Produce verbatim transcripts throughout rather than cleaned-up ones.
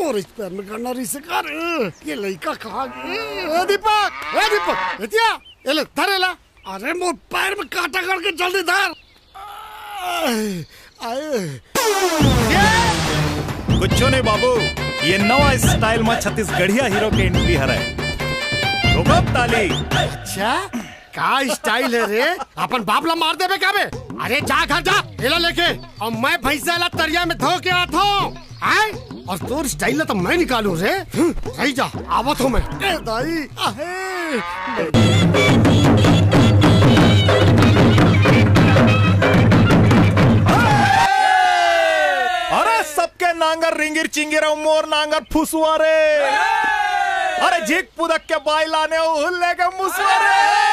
तोरे पैर में करना रही से कर ये लड़का कहाँ गया? दीपक, ए दीपक, एतिया, ये ले धर ला। अरे मोर पैर में काटा करके जल्दी धर। कुछ नहीं बाबू, ये नवा स्टाइल में छत्तीसगढ़िया हीरो के एंट्री हरा है। ताली। अच्छा का स्टाइल है रे? अपन बापला मार दे बे क्या बे? अरे जा घर जा, एला लेके और मैं भैंसा ला तरिया में धो के आता हूँ। आए और तोर स्टाइल तो मैं निकालू रे। सही जा, आवत हूँ मैं। ए दाई, अरे सबके नांगर रिंगिर चिंगिर मोर नांगर फुसुआ रे। अरे झिक पुदक के बाई लाने हुल्ले के मुसवा रे।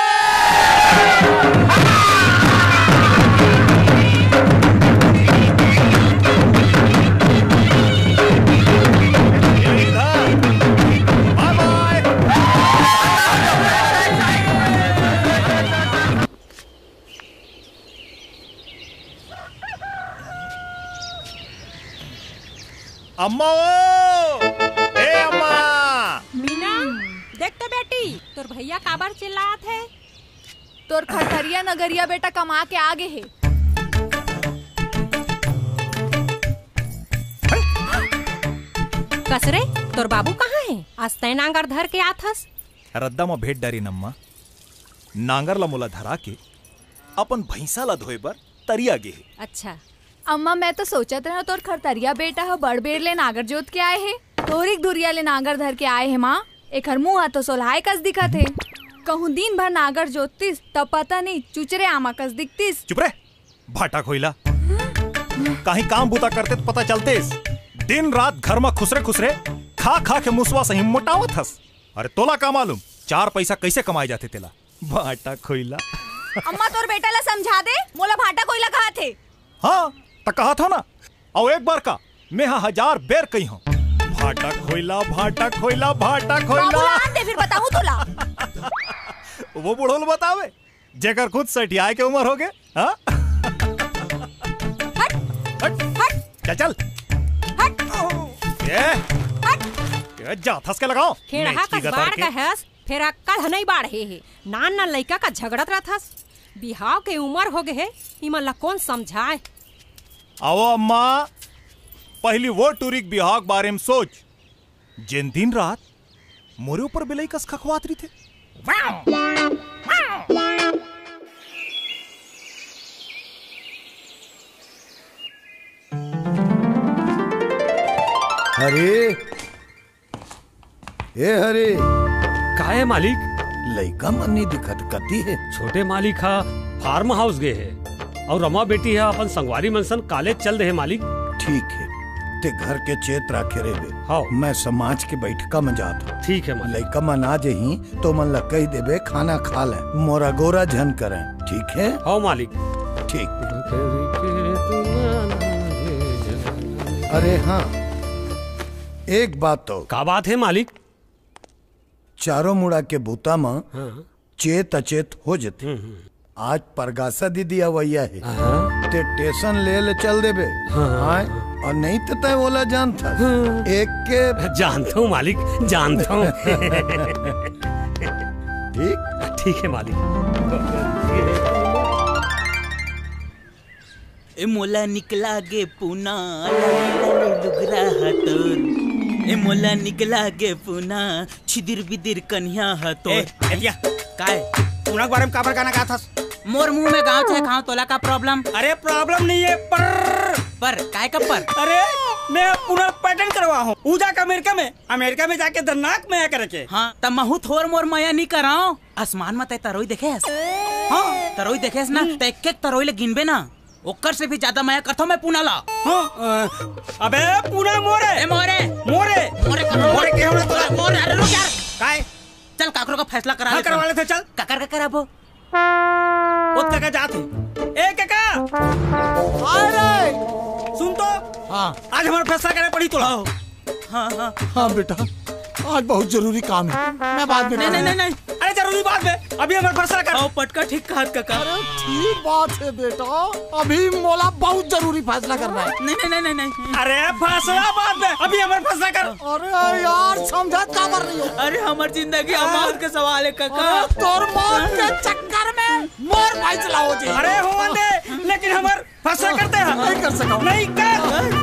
अम्मा ओ, ए अम्मा। मीना, देख तो बेटी, तोर भैया काबर चिल्लात है? तोर खरखरिया नगरिया बेटा कमा के आगे है। कसरे, तोर बाबू कहाँ है? आज तय नांगर धर के आथस। रद्दा में भेंट डरी नम्मा, नांगर ला मोला धरा के अपन भैंसा ला धोए बर तरिया गे। अच्छा अम्मा, मैं तो सोचत रहा तोर खरतरिया बेटा हो बड़ बेर ले नागर जोत के आए है, तोरिक दुरिया ले नागर धर के आए है। माँ एक हर मुँह तो सोलहाय कस दिखत है। कहूँ दिन भर नागर जोततीस तब पता नहीं चुचरे आमा कस दिखतीस। चुप रे भाटा खोइला, कहीं काम बुता करते तो पता चलते। दिन रात घर में खुसरे खुसरे खा खा के मुसवा सही मोटावत हस। अरे तोला का मालूम चार पैसा कैसे कमाए जाते तेला? भाटा खोइला। अम्मा तोर बेटा ला समझा दे, मोला भाटा कोइला कहा थे। हाँ तो कहा था ना, और एक बार का मैं हाँ हजार बेर कही हूँ। भाटा खोइला भाटा खोइला भाटा खोइला। दे फिर बताऊँ तुला। वो बुढ़ोल बतावे जेकर खुद सठियाए के उम्र हो गए। हाँ हट हट हट चल चल हट ये हट ये जाथस के लगाओ। खेड़ा का बाढ़ का हस, फिर अक्कड़ नहीं बाढ़े है। नान नान लड़का का झगड़त रहथस, बिहाव के उम्र हो गए है, इमन ला कौन समझाए? आओ अम्मा, पहली वो टूरिक बिहाव के बारे में सोच, जिन दिन रात मोरे ऊपर बिलाई कस खखवात रही थे। हरे ए हरे का है मालिक? लइका मन नहीं दिखत, कती है? छोटे मालिक हा फार्म हाउस गए है और रमा बेटी है अपन संगवारी मनसन कॉलेज चल रहे मालिक। ठीक है, ते घर के चेत राखे रहे। हाँ मैं समाज के बैठका में जाता। ठीक है मालिक। लइका मन आ जही तो मन ला कह देबे खाना खा ले, मोरा गोरा झन करे। ठीक है? हाँ मालिक। ठीक। अरे हाँ, एक बात तो। का बात है मालिक? चारों मुड़ा के बूता में चेत अचेत हो जते। आज परगासा दीदी अवैया है, ते टेशन ले ले चल देबे। हाँ। और नहीं तो तय बोला जानता। एक के जानता हूँ मालिक, जानता हूँ। ठीक ठीक है मालिक। ए मोला निकला गे पुना डुगरा हतोर। ए मोला निकला गे पुना छिदिर बिदिर कन्या हतोर। ए एतिया काय पुना के बारे में काबर गाना गाथा? मोर मुंह में गाँव छे खाओ, तोला का प्रॉब्लम? अरे प्रॉब्लम नहीं है, पर पर काय का पर? अरे मैं पुनः पैटर्न करवा हूँ ऊजा का अमेरिका में अमेरिका में जाके दरनाक में करे के। हाँ तब महू थोर मोर मया नहीं कराओ। आसमान में तय तरोई देखे? हाँ तरोई देखे ना, तय एक एक तरोई ले गिनबे ना, ओकर से भी ज्यादा मया करता मैं पुना ला। हाँ अबे पुना मोरे ए मोरे मोरे मोरे करो मोरे के होना तोला मोरे। अरे रुक यार, काय चल काकरो का फैसला करा हाँ, ले। करवा लेते चल। काकर का कराबो? ओ काका जाते। ए काका अरे सुन तो। हाँ आज हमारा फैसला करना पड़ी तोला। हाँ हाँ हाँ बेटा, आज बहुत जरूरी काम है, मैं बाद में। नहीं नहीं नहीं नहीं, अरे जरूरी बात है अभी हमारे फैसला कर। आओ पटका ठीक कहा काका। अरे ठीक बात है बेटा, अभी मोला बहुत जरूरी फैसला करना है। नहीं नहीं नहीं नहीं। अरे फैसला बात है अभी हमारे फैसला कर। अरे यार समझत का कर रही हो? अरे हमारी जिंदगी मौत का सवाल है काका। तोर मौत के चक्कर में मोर फैसला हो जाए। अरे हो दे लेकिन हमारे फैसला करते हैं। नहीं कर सका। नहीं कर,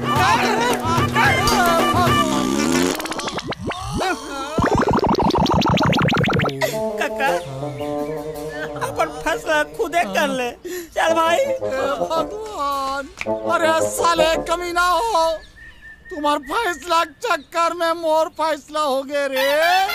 काका अपन फैसला खुदे कर ले। चल भाई। भगवान, अरे साले कमीना हो, तुम्हार फैसला चक्कर में मोर फैसला हो गए रे।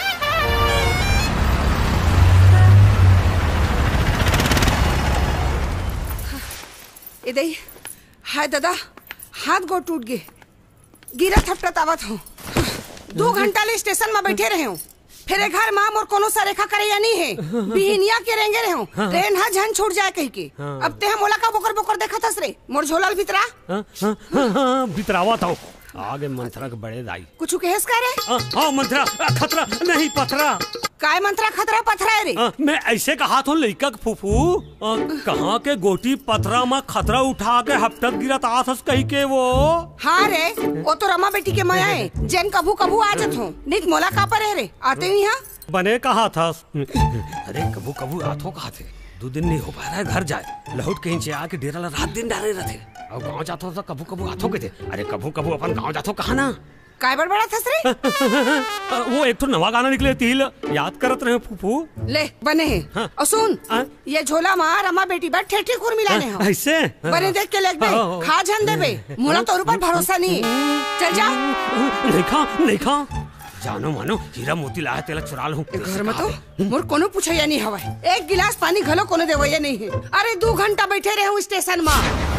इधर हाय दादा, हाथ गोड़ टूट गए, गिरा थपटत आवत हूँ। दो घंटा ले स्टेशन में बैठे रहे हूँ, फिर घर माम और कोनो सा रेखा करे या नहीं है, बिहनिया के रेंगे रहे हूँ। ट्रेन हा झन छूट जाए कहीं के। अब ते हम मोला का बोकर बोकर देखा थस रे, मोर झोलल भितरा। बितरावा था आगे मंत्रा के बड़े दाई कुछ कहेस का रे? हाँ मंत्रा खतरा नहीं पथरा। काय मंत्रा खतरा पथरा है रे? आ, मैं ऐसे कहा था लइका के फूफू कहाँ के गोटी पथरा में खतरा उठा के हफ्तत गिरत आसस कही के वो। हाँ रे, वो तो रमा बेटी के माया है, जैन कभू कभू आ जात हूँ। निक मोला का पर है रे, आते ही यहाँ बने कहा था। अरे कबू कबू आतो कहा थे, दो दिन नहीं हो पा रहा है, घर जाए लहुट के इंचे आके डेरा ला रात दिन डाले रहते और गांव जातो तो कबू कबू आतो के थे। अरे कबू कबू अपन गांव जातो कहा ना काय बड़बड़ा थस रे? वो एक तो नवा गाना निकले तिल याद करत रहे फूफू ले बने है। हाँ। और सुन हाँ। ये झोला मार रमा बेटी बैठ ठेठी खुर मिलाने हो। ऐसे बने देख के लेग बे खा झन दे बे, मोला तोर ऊपर भरोसा नहीं है। चल जा। नहीं खा नहीं खा जानो मानो हीरा मोती लाया तेला चुरा लूं। घर में तो मोर कोनो पूछे या नहीं हवा, एक गिलास पानी घलो कोनो देवैया नहीं है। अरे दो घंटा बैठे रहे हूँ स्टेशन में।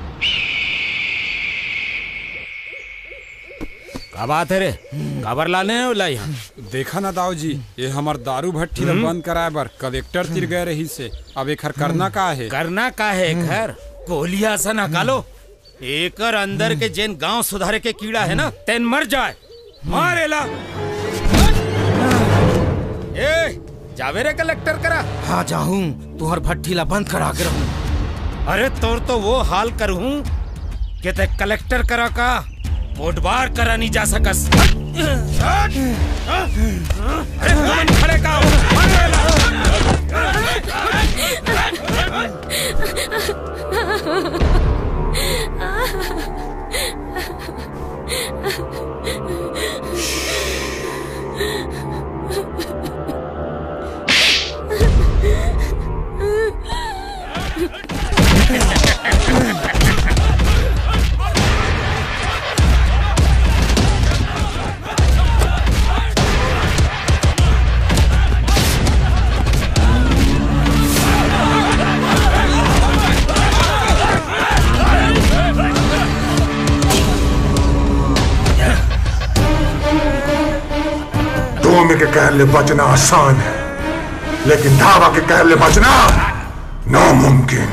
का बात है रे, खबर लाने लाई हम। देखा ना दाऊ जी, ये हमार दारू भट्टी ला बंद कराए बर कलेक्टर तिर गए रही से। अब एक करना का है? करना का है घर गोलिया से ना कालो एकर अंदर के जेन गांव सुधारे के कीड़ा है ना तेन मर जाए। मारेला ए जावे रे कलेक्टर करा। हाँ जाऊं, तुहर भट्टी ला बंद करा के रहूं। अरे तोर तो वो हाल करूं कि ते कलेक्टर करा का मोटबार करा नहीं जा सकस। अरे कौन खड़े का के कहले बचना आसान है, लेकिन धावा के कहले बचना नामुमकिन।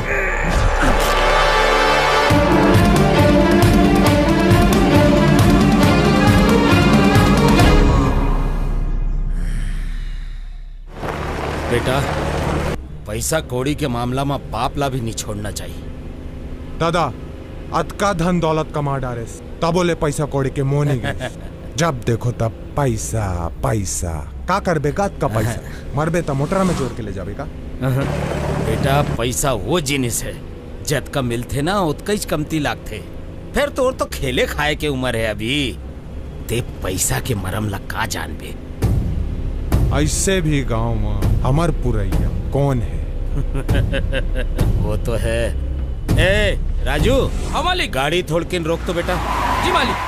बेटा पैसा कौड़ी के मामला में बाप ला भी नहीं छोड़ना चाहिए। दादा अतका धन दौलत कमा डारे तब बोले पैसा कौड़ी के मोह नहीं गए। जब देखो तब पैसा पैसा का करबे का का पैसा मरबे तो मोटरा में जोड़ के ले जाबे का। बेटा पैसा वो जिनिस है जत का मिलते ना उतका ही कमती लागते। फिर तो तो खेले खाए के उम्र है अभी, ते पैसा के मरम ला का जानबे। ऐसे भी गांव में हमर पुरैया कौन है? वो तो है। ए राजू, हाँ मालिक। गाड़ी थोड़ के रोक तो बेटा। जी मालिक।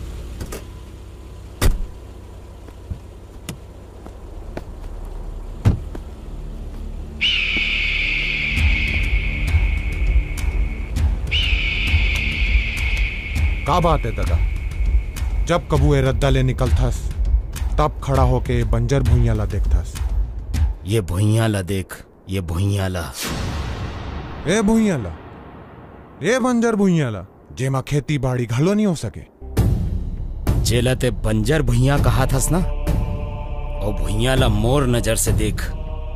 का बात है दादा? जब कबूए रद्दा ले निकलथस तब खड़ा होके बंजर भुइया ला देखथस। ये भुइया ला देख, ये भुइया ला। ए भुइया ला, ए बंजर भुइया ला, जेमा खेती बाड़ी घलो नहीं हो सके। जेला ते बंजर भुइया कहा थस ना, और भुइया ला मोर नजर से देख,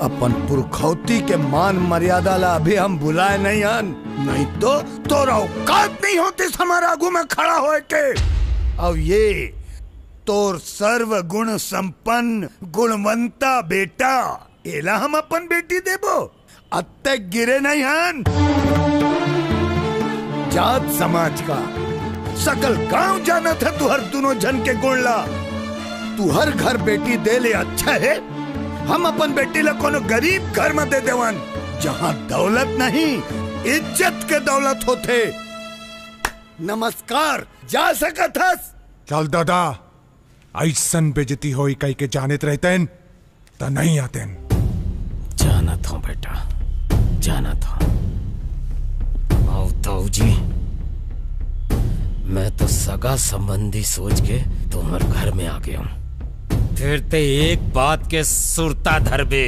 अपन पुरखौती के मान मर्यादा ला अभी हम भुलाए नहीं हन, नहीं तो तोरा औकात नहीं होती हमारा आगू में खड़ा होए के। अब ये तोर सर्व गुण संपन्न गुणवंता बेटा एला हम अपन बेटी देबो, अत्ते गिरे नहीं हन। जात समाज का सकल गांव जाना था तू हर दोनों जन के गुणला। तू हर घर बेटी दे ले अच्छा है, हम अपन बेटी ला कोनो गरीब घर में दे देवन जहाँ दौलत नहीं इज्जत के दौलत होते। नमस्कार, जा सकत हस। चल दादा, ऐसन बेजती होई कई के जानत रहतेन त नहीं आतेन। जाना था बेटा, जाना था। आओ ताऊ जी, मैं तो सगा संबंधी सोच के तुम्हारे घर में आ गया हूँ। फिर ते एक बात के सुरता धरबे,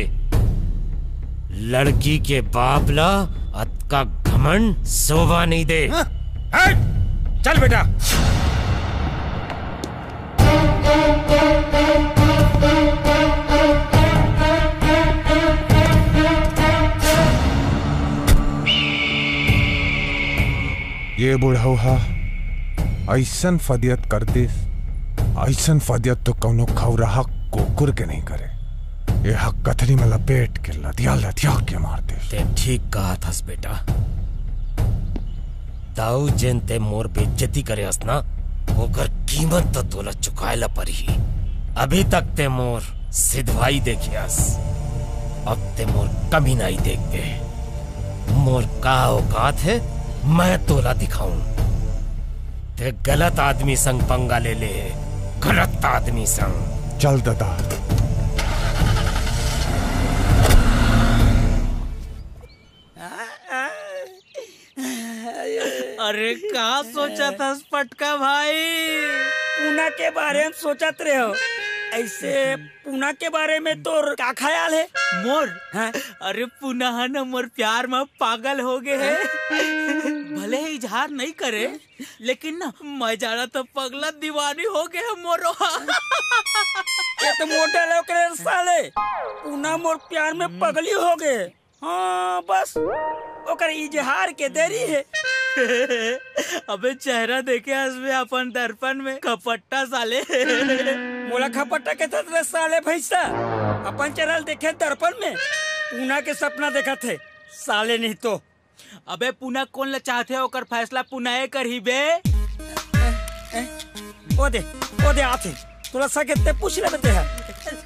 लड़की के बाबला अत का घमंड शोभा नहीं दे। हाँ? चल बेटा। ये बुढ़ौहा ऐसन फदियत कर दे, ऐसन फदियत तो कौनो खौराहा कुकुर के नहीं करे। ये हक कथरी में लपेट के लदिया लदिया के मार दे। ते ठीक कहा था बेटा। ताऊ जेन ते मोर बेइज्जती करे हस ना, ओकर कीमत तो तोला चुकाएला पड़ी। अभी तक ते मोर सिधवाई देखियास, अब ते मोर कमी नहीं देख दे। मोर का औकात है मैं तोला दिखाऊं। ते गलत आदमी संग पंगा ले ले, गलत आदमी संग। चल दादा। अरे का सोचा था पटका भाई? पूना के बारे में सोचत रहे हो? ऐसे पूना के बारे में तो का ख्याल है मोर? हाँ? अरे पूना है ना मोर प्यार में पागल हो गए है। भले ही इजहार नहीं करे, लेकिन ना मैं जाना तो पगला दीवानी हो गए है मोरो। ये तो मोटे लोग साले पूना मोर प्यार में पगली हो गए। हाँ बस ओकर इजहार के देरी है। अबे चेहरा देखे हसबे अपन दर्पण में खपट्टा साले। मोला खपट्टा के तरह साले भैसा अपन चेहरा देखे दर्पण में पूना के सपना देखा थे साले नहीं तो। अबे पूना कौन ला चाहते हो कर फैसला पुनाए कर ही बे। ओ दे ओ दे आते थोड़ा सा कहते पूछ ले बेटे है।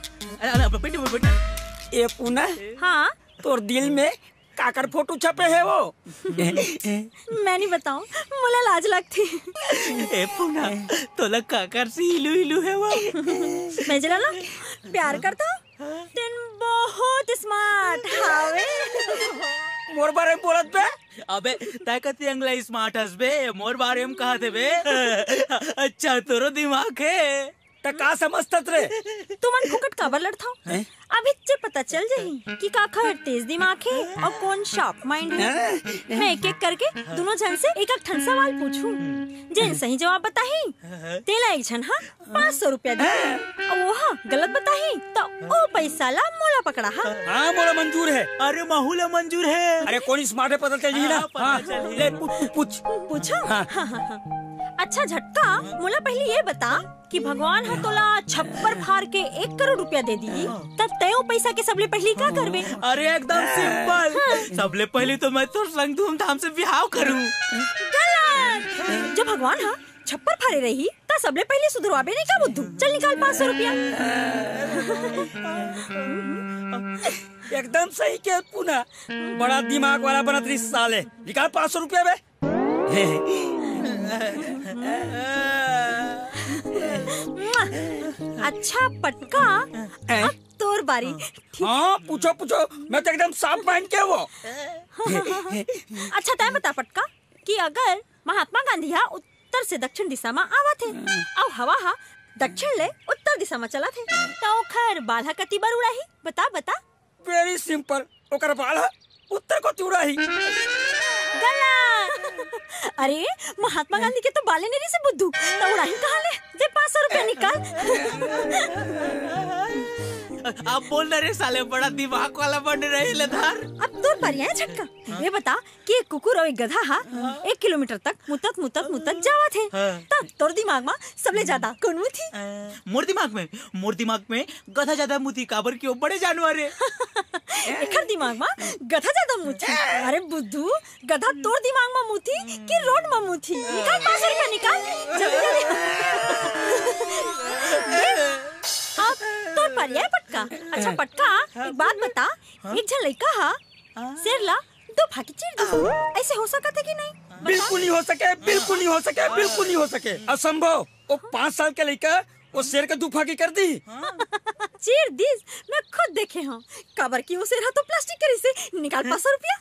ये पूना हाँ तोर दिल में काकर फोटो छपे है वो? मैं नहीं बताऊं, मुला लाज लगती। ए पूना तोला काकर से हिलू हिलू है वो। मैं जरा ना प्यार करता हूँ, तेन बहुत स्मार्ट हावे। मोर बारे में बोलत बे? अबे ताय कती अंगला स्मार्ट हस बे, मोर बारे में कहा थे बे। अच्छा तोरो दिमाग है तो का समझत रे? तू मन फुकट काबर लड़ता हूँ? अभी जे पता चल जाही कि काखर तेज दिमाग है और कौन शार्प माइंड है। मैं एक एक करके दोनों जन से एक एक ठन सवाल पूछूं, जिन सही जवाब बताही तेला एक जन हाँ पाँच सौ रुपया दे, और वो हाँ गलत बताही तो ओ पैसा ला मोला पकड़ा। हाँ हाँ मोला मंजूर है। अरे माहूला मंजूर है। अरे कौन स्मार्ट है पता चल ना। हाँ ले पूछ पूछो। हाँ हाँ अच्छा झटका मोला पहले ये बता कि भगवान हा तोला छप्पर फाड़ के एक करोड़ रुपया दे दी, तब तयो पैसा के सबले पहली क्या करबे? अरे एकदम सिंपल। हाँ। सबले पहले तो मैं तो संग धूमधाम से बिहाव करूं। गलत। जब भगवान हा छप्पर फाड़े रही ता सबले पहले सुधरवाबे नहीं का बुद्धू? चल निकाल पाँच सौ रुपया। एकदम सही के पूना, बड़ा दिमाग वाला बनत रही साले। निकाल पाँच सौ रुपया बे। अच्छा पटका अब तोर बारी। हाँ पूछो पूछो, मैं तो एकदम साफ माइंड के वो। अच्छा तय बता पटका कि अगर महात्मा गांधी हा उत्तर से दक्षिण दिशा में आवा थे और हवा हा दक्षिण ले उत्तर दिशा में चला थे तो खैर बाल कति बार उड़ाही? बता बता। वेरी सिंपल, ओकर बाल उत्तर को उड़ाही। गलत। अरे महात्मा गांधी के तो बाले नहीं से बुद्धू, तो उड़ाही कहाँ ले? दे पाँच सौ रुपया निकाल। अब बोल रे साले, बड़ा दिमाग वाला बन रहे लेधार। अब तोर पर है झटका। ये बता कि एक कुकुर और एक गधा हा एक किलोमीटर तक मुतत मुतत मुतत जावा थे, तब तोर दिमाग में सबले ज्यादा कौन मुथी? मोर दिमाग में मोर दिमाग में गधा ज्यादा मुथी, काबर क्यों बड़े जानवर है। एकर दिमाग में गधा ज्यादा मुथी। अरे बुद्धू, गधा तोर दिमाग में मुथी कि रोड में मुथी? निकाल पाँच सौ रुपया निकाल जल्दी जल्दी। अब तोर पर है पटका। अच्छा पटका, एक बात बता, एक झन लइका हा शेर ला दो फाकी चीर दी, ऐसे हो सकते कि नहीं? बिल्कुल नहीं हो सके, बिल्कुल नहीं हो सके, बिल्कुल नहीं हो सके, असंभव। वो पाँच साल का लड़का वो शेर का दो फाकी कर दी। चीर दी, मैं खुद देखे हूँ। काबर की वो शेर हा तो प्लास्टिक करी से निकाल पाँच सौ रुपया।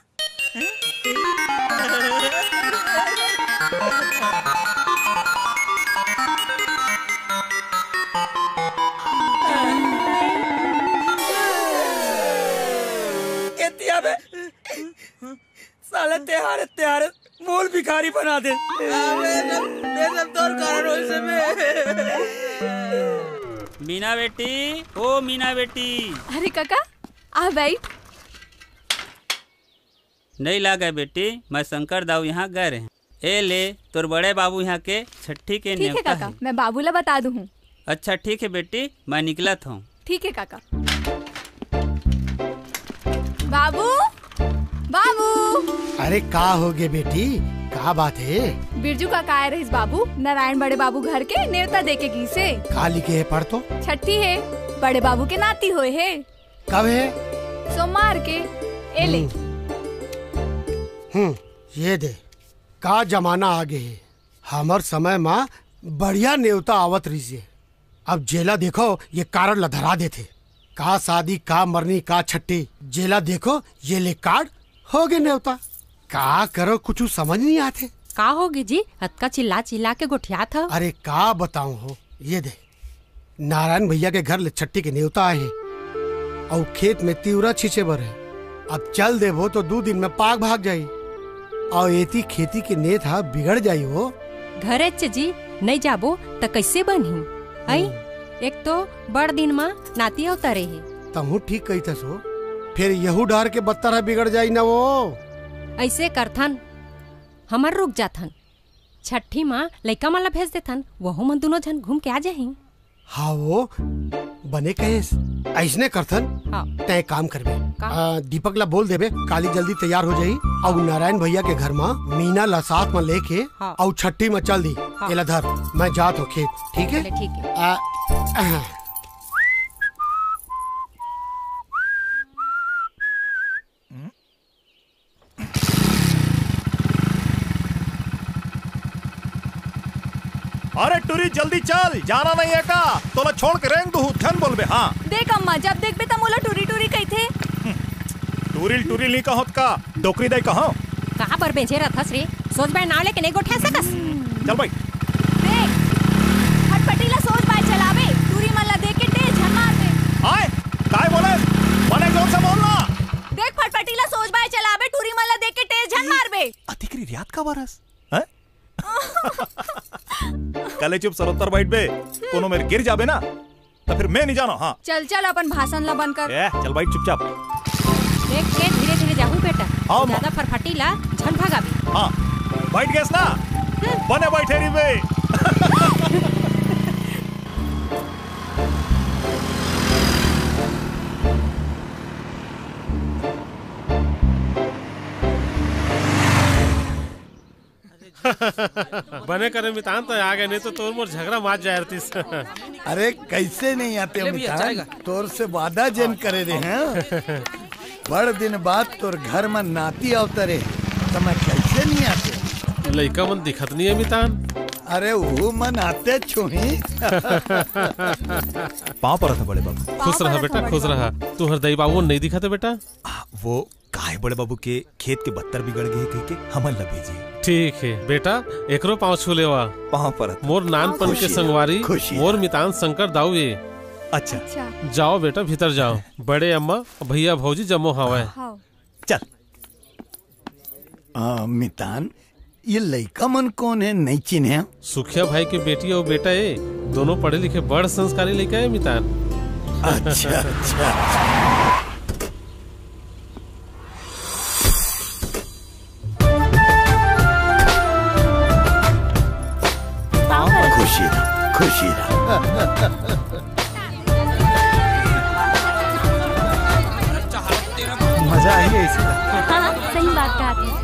साले त्योहार त्योहार मूल भिखारी बना दे। मीना बेटी, ओ मीना बेटी। अरे काका आ बैठ। नहीं लागे बेटी, मैं शंकर दाऊ यहाँ गए रहे। ए ले तोर बड़े बाबू यहाँ के छठी के ठीक है काका, मैं बाबूला बता दूँ। अच्छा ठीक है बेटी, मैं निकला था। ठीक है काका। बाबू बाबू। अरे का हो गए बेटी, का बात है? बिरजू का काय रहीस बाबू, नारायण बड़े बाबू घर के नेवता देके की से। का लिखे है पढ़ तो? छठी है, बड़े बाबू के नाती होए है। कब है? सोमवार के। ए ले। हम्म, ये दे। का जमाना आगे है, हमार समय में बढ़िया नेवता आवत रही। अब जेला देखो ये कारण लधरा देते। का शादी, का मरनी, का छट्टी, जेला देखो ये ले कार्ड हो गए नेवता। का करो कुछ समझ नहीं आते। का होगी जी, हत्का चिल्ला चिल्ला के गोठिया था। अरे का बताऊं हो, ये दे नारायण भैया के घर ले छट्टी के नेवता आए हैं और खेत में तिवरा छींचे बर है। अब चल देवो तो दो दिन में पाक भाग जाई और एती खेती के नेत हा बिगड़ जाई हो। घरे जी नहीं जाबो तो कैसे बनी आई? एक तो बड़ दिन में नाती अवतरे है। तमू ठीक कही सो, फिर यहू डार के बत्तर बिगड़ जाई ना वो। ऐसे करथन हमर रुक जाथन, छठी माँ लइका माला भेज देथन, वहु मन दोनों जन घूम के आ जाही। हाँ वो बने कहेस ऐसने करथन। हाँ। तय काम करबे, दीपक ला बोल देबे काली जल्दी तैयार हो जाई और नारायण भैया के घर में मीना ला साथ में लेके हाँ। और छठी में चल दी। हाँ। एला धर, मैं जात हो खेत। ठीक है ठीक है। आ, आ, अरे टूरी जल्दी चल, जाना नहीं है का तोला छोड़ के रेंग दू धन बोलबे। हाँ देख अम्मा, जब देख बे त मोला टूरी टूरी कही थे। टूरिल टूरिल नहीं कहत का, डोकरी दे कहो। कहाँ पर बेचे रथस रे, सोच बे नाव लेके नहीं गोठे सकस। चल भाई देख फटफटीला सोच बाय चलावे, टूरी मन ला देख के तेज झन मार दे। आए काय बोले, बने जोर से बोलना। देख फटफटीला सोच बाय चलावे, टूरी मन ला देख के तेज झन मार बे। अतिकरी रियात का बरस हैं? कले चुप सरोत्तर बैठ बे, कोनो मेरे गिर जाबे ना तो फिर मैं नहीं जाना। हाँ चल चल अपन भाषण ला बंद कर। ए, चल बैठ चुपचाप। देख के धीरे धीरे जाहू बेटा, हाँ, ज्यादा फरफटीला झन भागा भी। हाँ बैठ गए ना, बने बैठे रही बे। बने करे मितान तो आ गए, नहीं तो तोर मोर झगड़ा मार जाए रही। अरे कैसे नहीं आते मितान, तोर से वादा जन करे रे हैं। बड़ दिन बाद तोर घर में नाती अवतरे तो मैं कैसे नहीं आते। लइका मन दिखत नहीं है मितान। अरे वो मन आते छुही। पाँव पर था बड़े बाबू। खुश रहा बेटा, खुश रहा। तू हरदई बाबू नहीं दिखाते बेटा? वो काहे बड़े बाबू के खेत के बत्तर बिगड़ गए कह के हमन ला भेजी। ठीक है बेटा, एकरो पाँव छू लेवा। पाँव पर मोर नानपन के संगवारी मोर मितान शंकर दाऊ ये। अच्छा जाओ बेटा भीतर जाओ, बड़े अम्मा भैया भौजी जमो हवा। चल आ, मितान ये लड़का मन कौन है, नहीं चिन्हे? सुखिया भाई के बेटी और बेटा है, दोनों पढ़े लिखे बड़ संस्कारी लड़का है मितान। अच्छा अच्छा खुशी रहा खुशी रहा। मजा आई है इसे। हाँ सही बात कहा आपने।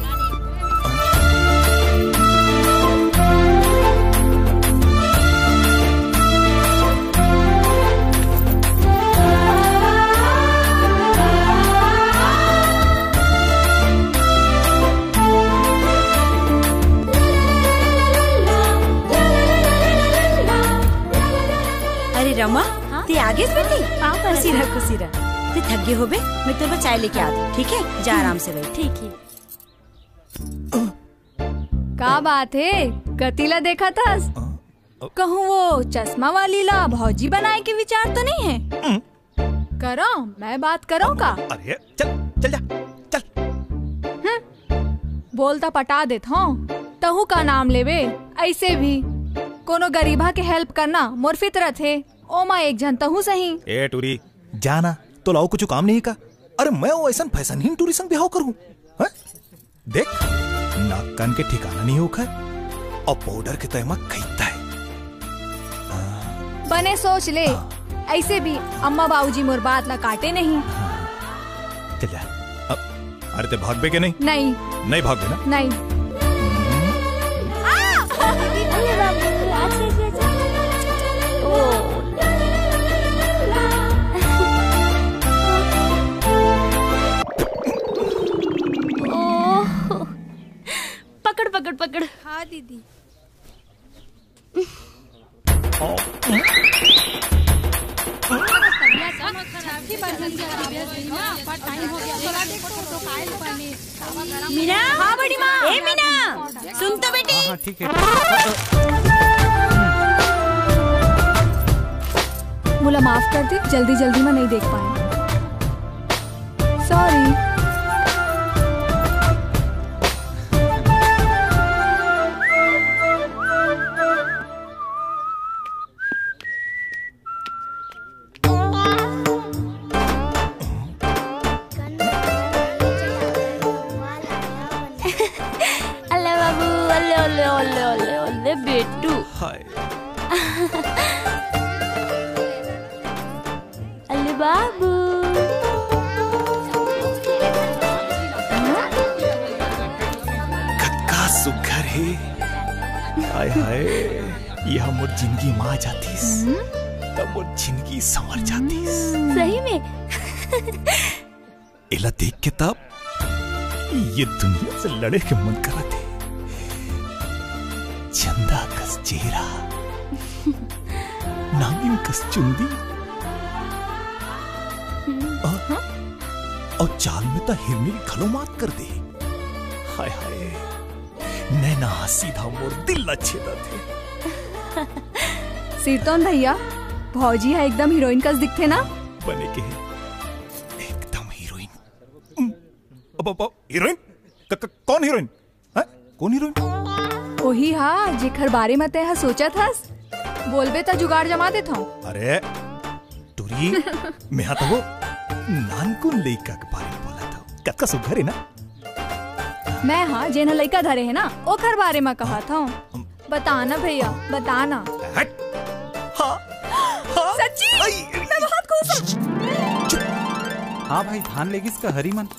अरे रमा ते आगे से बेटी खुशी रह खुशी रह। ते थक गए हो बे, मैं तेरे को चाय लेके आती हूँ, ठीक है? जा आराम से बैठ। ठीक है। का बात है, कतीला देखा था? कहूँ वो चश्मा वाली ला भौजी बनाए के विचार तो नहीं है? करो मैं बात करो का? अरे चल चल जा चल। बोलता पटा देत हूँ तहु का नाम लेवे। ऐसे भी कोनो गरीबा के हेल्प करना मोर फितरत है। ओ माँ एक जन तहु सही। ए टूरी जाना तो लाओ कुछ काम नहीं का। अरे मैं वो ऐसा फैशनहीन टूरी संग बिहाव करूं? देख नाक कान के ठिकाना नहीं होकर और पाउडर के तयमा खरीदता है। बने सोच ले। ऐसे भी अम्मा बाबूजी मोर बात ला काटे नहीं। चल जा। अरे ते भाग बे के नहीं? नहीं नहीं भाग बे ना? नहीं। पकड़ पकड़ पकड़। हाँ दीदी। मीना। हाँ बड़ी माँ। ए मीना सुन तो बेटी। हाँ ठीक है। मुला माफ कर दी, जल्दी जल्दी में नहीं देख पाए। सॉरी। अल्लाह बाबू, अल्ले अल्ले अल्ले अल्ले अल्ले बेटू। हाय। अल्ले बाबू। कत्का सुघर है। हाय हाय यह मोर जिंदगी माँ जातीस तब मोर जिंदगी संवर जातीस। सही में। इला देख के तब ये दुनिया से लड़े के मन करा थे। चंदा कस चेहरा नागिन कस चुंदी और, और चाल में तो हिरनी खलो मात कर दे। हाय हाय नैना सीधा मोर दिल न छेदा थे। सिरतोन भैया भौजी है एकदम हीरोइन कस दिखते ना? बने के एकदम हीरोइन। अब अब हीरोइन कौन हीरोइन? कौन हीरोइन? वही हाँ जेखर बारे में तय सोचा था। बोलबे तो जुगाड़ जमा देता हूँ। अरे टूरी मैं हाँ तो वो नानकुन लइका के बारे में बोला था। कत्का सुघर है ना? मैं हाँ जेना लइका धरे है ना ओखर बारे में कहा था। बताना भैया बताना। हाँ, हाँ, सच्ची मैं बहुत खुश हूँ। हाँ भाई धान लेगिस का हरी मन।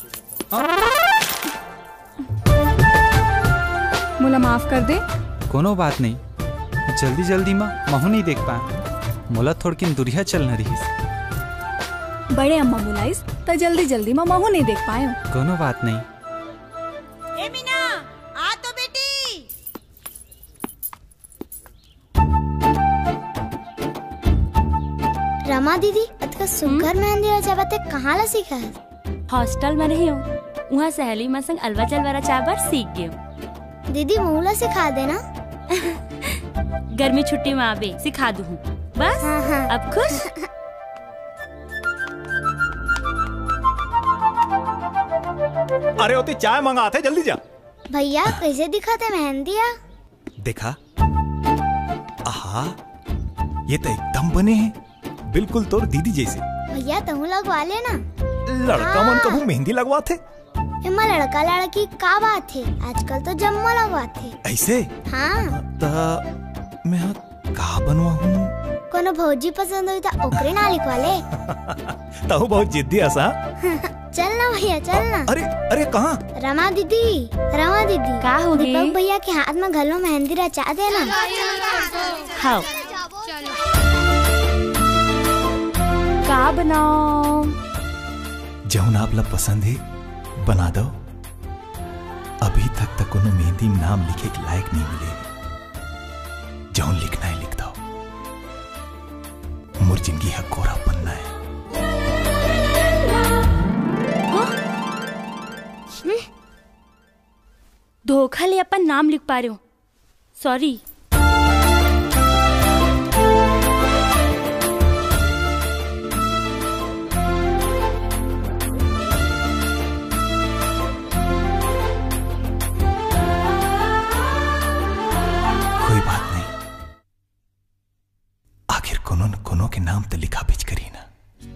मुला माफ कर दे। कोनो बात नहीं, जल्दी जल्दी माँ महू नहीं देख पाए। मोला थोड़किन दुरिया चलना रही। बड़े अम्मा बुलाइस तो जल्दी जल्दी माँ महू नहीं देख पाए। कोनो बात नहीं। ए मीना आ तो बेटी। रमा दीदी अतका सुंदर मेहंदी रचावते कहाँ ला सीखा है? हॉस्टल में रही हूँ, वहाँ सहेली माँ संग अलवा चलवारा चाबर सीख गई हूँ। दीदी मोहला सिखा देना। गर्मी छुट्टी में आबे सिखा दूँ बस। हाँ हाँ। अब खुश? अरे होती चाय मंगाते जल्दी जा। भैया कैसे दिखाते मेहंदिया? देखा आहा ये तो एकदम बने हैं बिल्कुल तोर दीदी जैसे। भैया तहु लगवा लेना। लड़का मन कबू मेहंदी लगवा थे? एमा लड़का लड़की का बात है, आजकल तो जम्मा लगवाते। ऐसे? हाँ। ता मैं का बनवा हूँ? कोनो भौजी पसंद हुई तो ओकरे ना लिखवा ले। तहु बहुत जिद्दी आसा। चल ना भैया चल ना। अरे अरे कहाँ? रमा दीदी, रमा दीदी का हो गई? दीपक भैया के हाथ में घलो मेहंदी रचा देना। हाँ। का बनाओ? जौन आप ला पसंद है बना दो। अभी तक तक कोनो मेहंदी में नाम लिखे के लायक नहीं मिले। जौन लिखना है लिख दो। मोर जिंदगी है कोरा पन्ना है। धोखा ले अपन नाम लिख पा रहे हो, सॉरी। कोई बात नहीं, आखिर कोनो न कोनो के नाम तो लिखा बिच करी ना।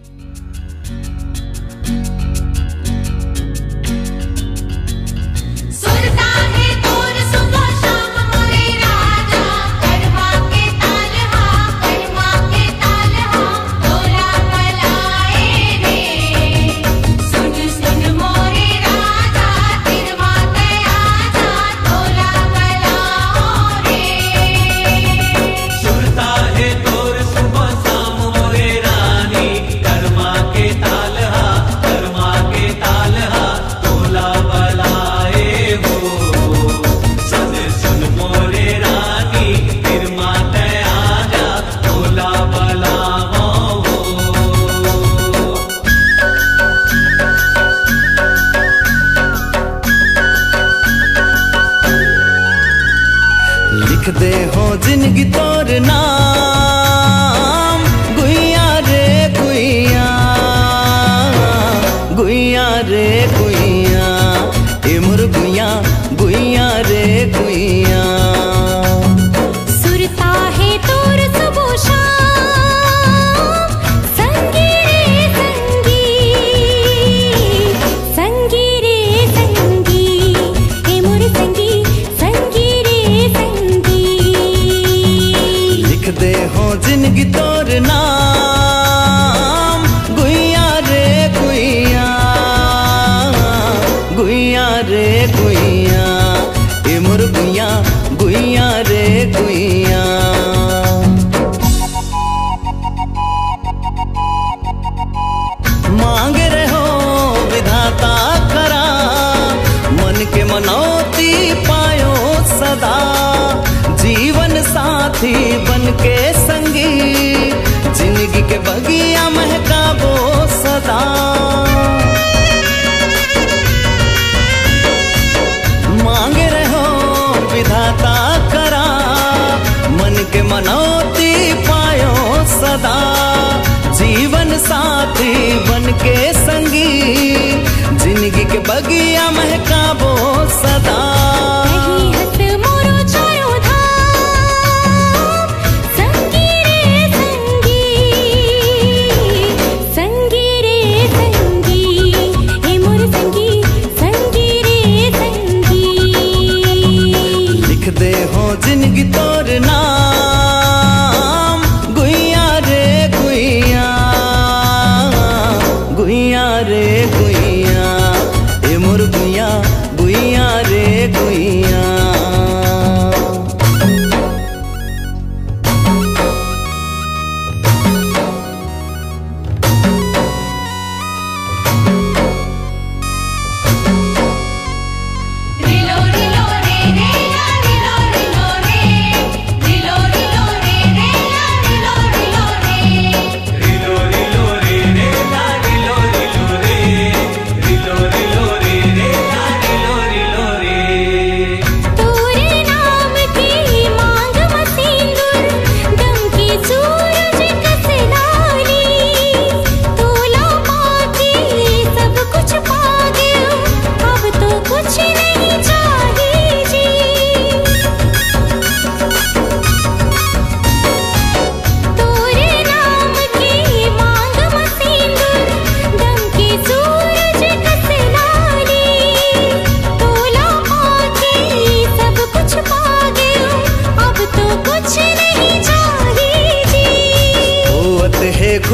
सुरता है तोर सुबह शाम मोरे राजा, करवा के ताल हा, करवा के ताल हा, तोरा कलाए रे। सुन सुन मोरे राजा, तिरवा ते आजा, तोरा कलाओ रे। सुरता है तोर सुबह शाम मोरे रानी, कर्मा के ताल हा, कर्मा के ताल हा, तोला बलाए हो। सुन सुन मोरे रानी, फिर माते आजा, तोला बलाओ हो। लिख दे हो जिंदगी तोर नाम, गुइया रे गुइया, गुइया रे गुइया, ए मोर गुइया, गुइया रे गुइया। सुरता है तोर सुबह शाम, संगी रे संगी, संगी रे संगी, हे मोर संगी, संगी रे संगी। लिख दे हो जिंदगी तोर नाम, गुइया रे गुइया, गुइया रे गुइया, ए मोर गुइया, गुइया रे गुइया। मांग रहे हो विधाता करा, मन के मनौती पायो सदा, जीवन साथी बन के संगी, जिंदगी के बगिया महकाबो सदा। मांग रहे हो विधाता करा, मन के मनौती पायो सदा, जीवन साथी बन के संगी, जिंदगी के बगिया महकाबो सदा। नहीं हंस मोरो चारों धाम, संगी रे संगी, संगी रे संगी, हे मोर संगी, संगी रे संगी। लिख दे हो जिंदगी तोर नाम, गुइया रे गुइया, गुइया रे गुइया, ए मोर गुइया, गुइया रे गुइया।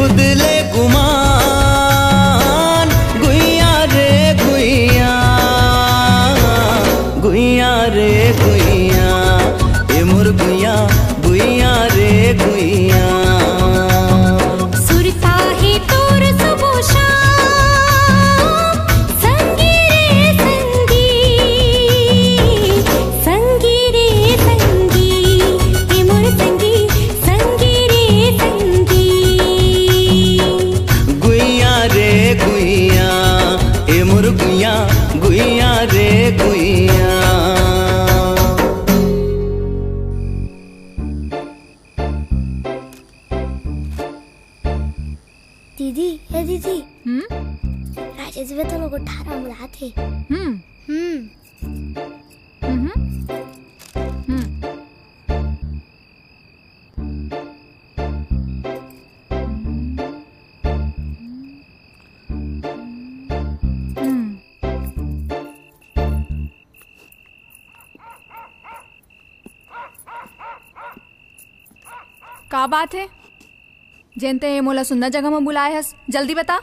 खुद ले गुमान गुइया रे गुइया गुइया रे गुइया ए मोर गुइया गुइया रे गुइया सुरता है तोर सुबह शाम संगी रे संगी संगी रे संगी ए मोर संगी संगी रे संगी गुइया रे गुइया ए मोर गुइया गुइया रे गुइया दीदी हे दीदी राजेश वे तो लोग अठारह मुड़ा थे हम्म हम्म का बात है जनते ये मोला सुंदर जगह में बुलाए हस, जल्दी बता।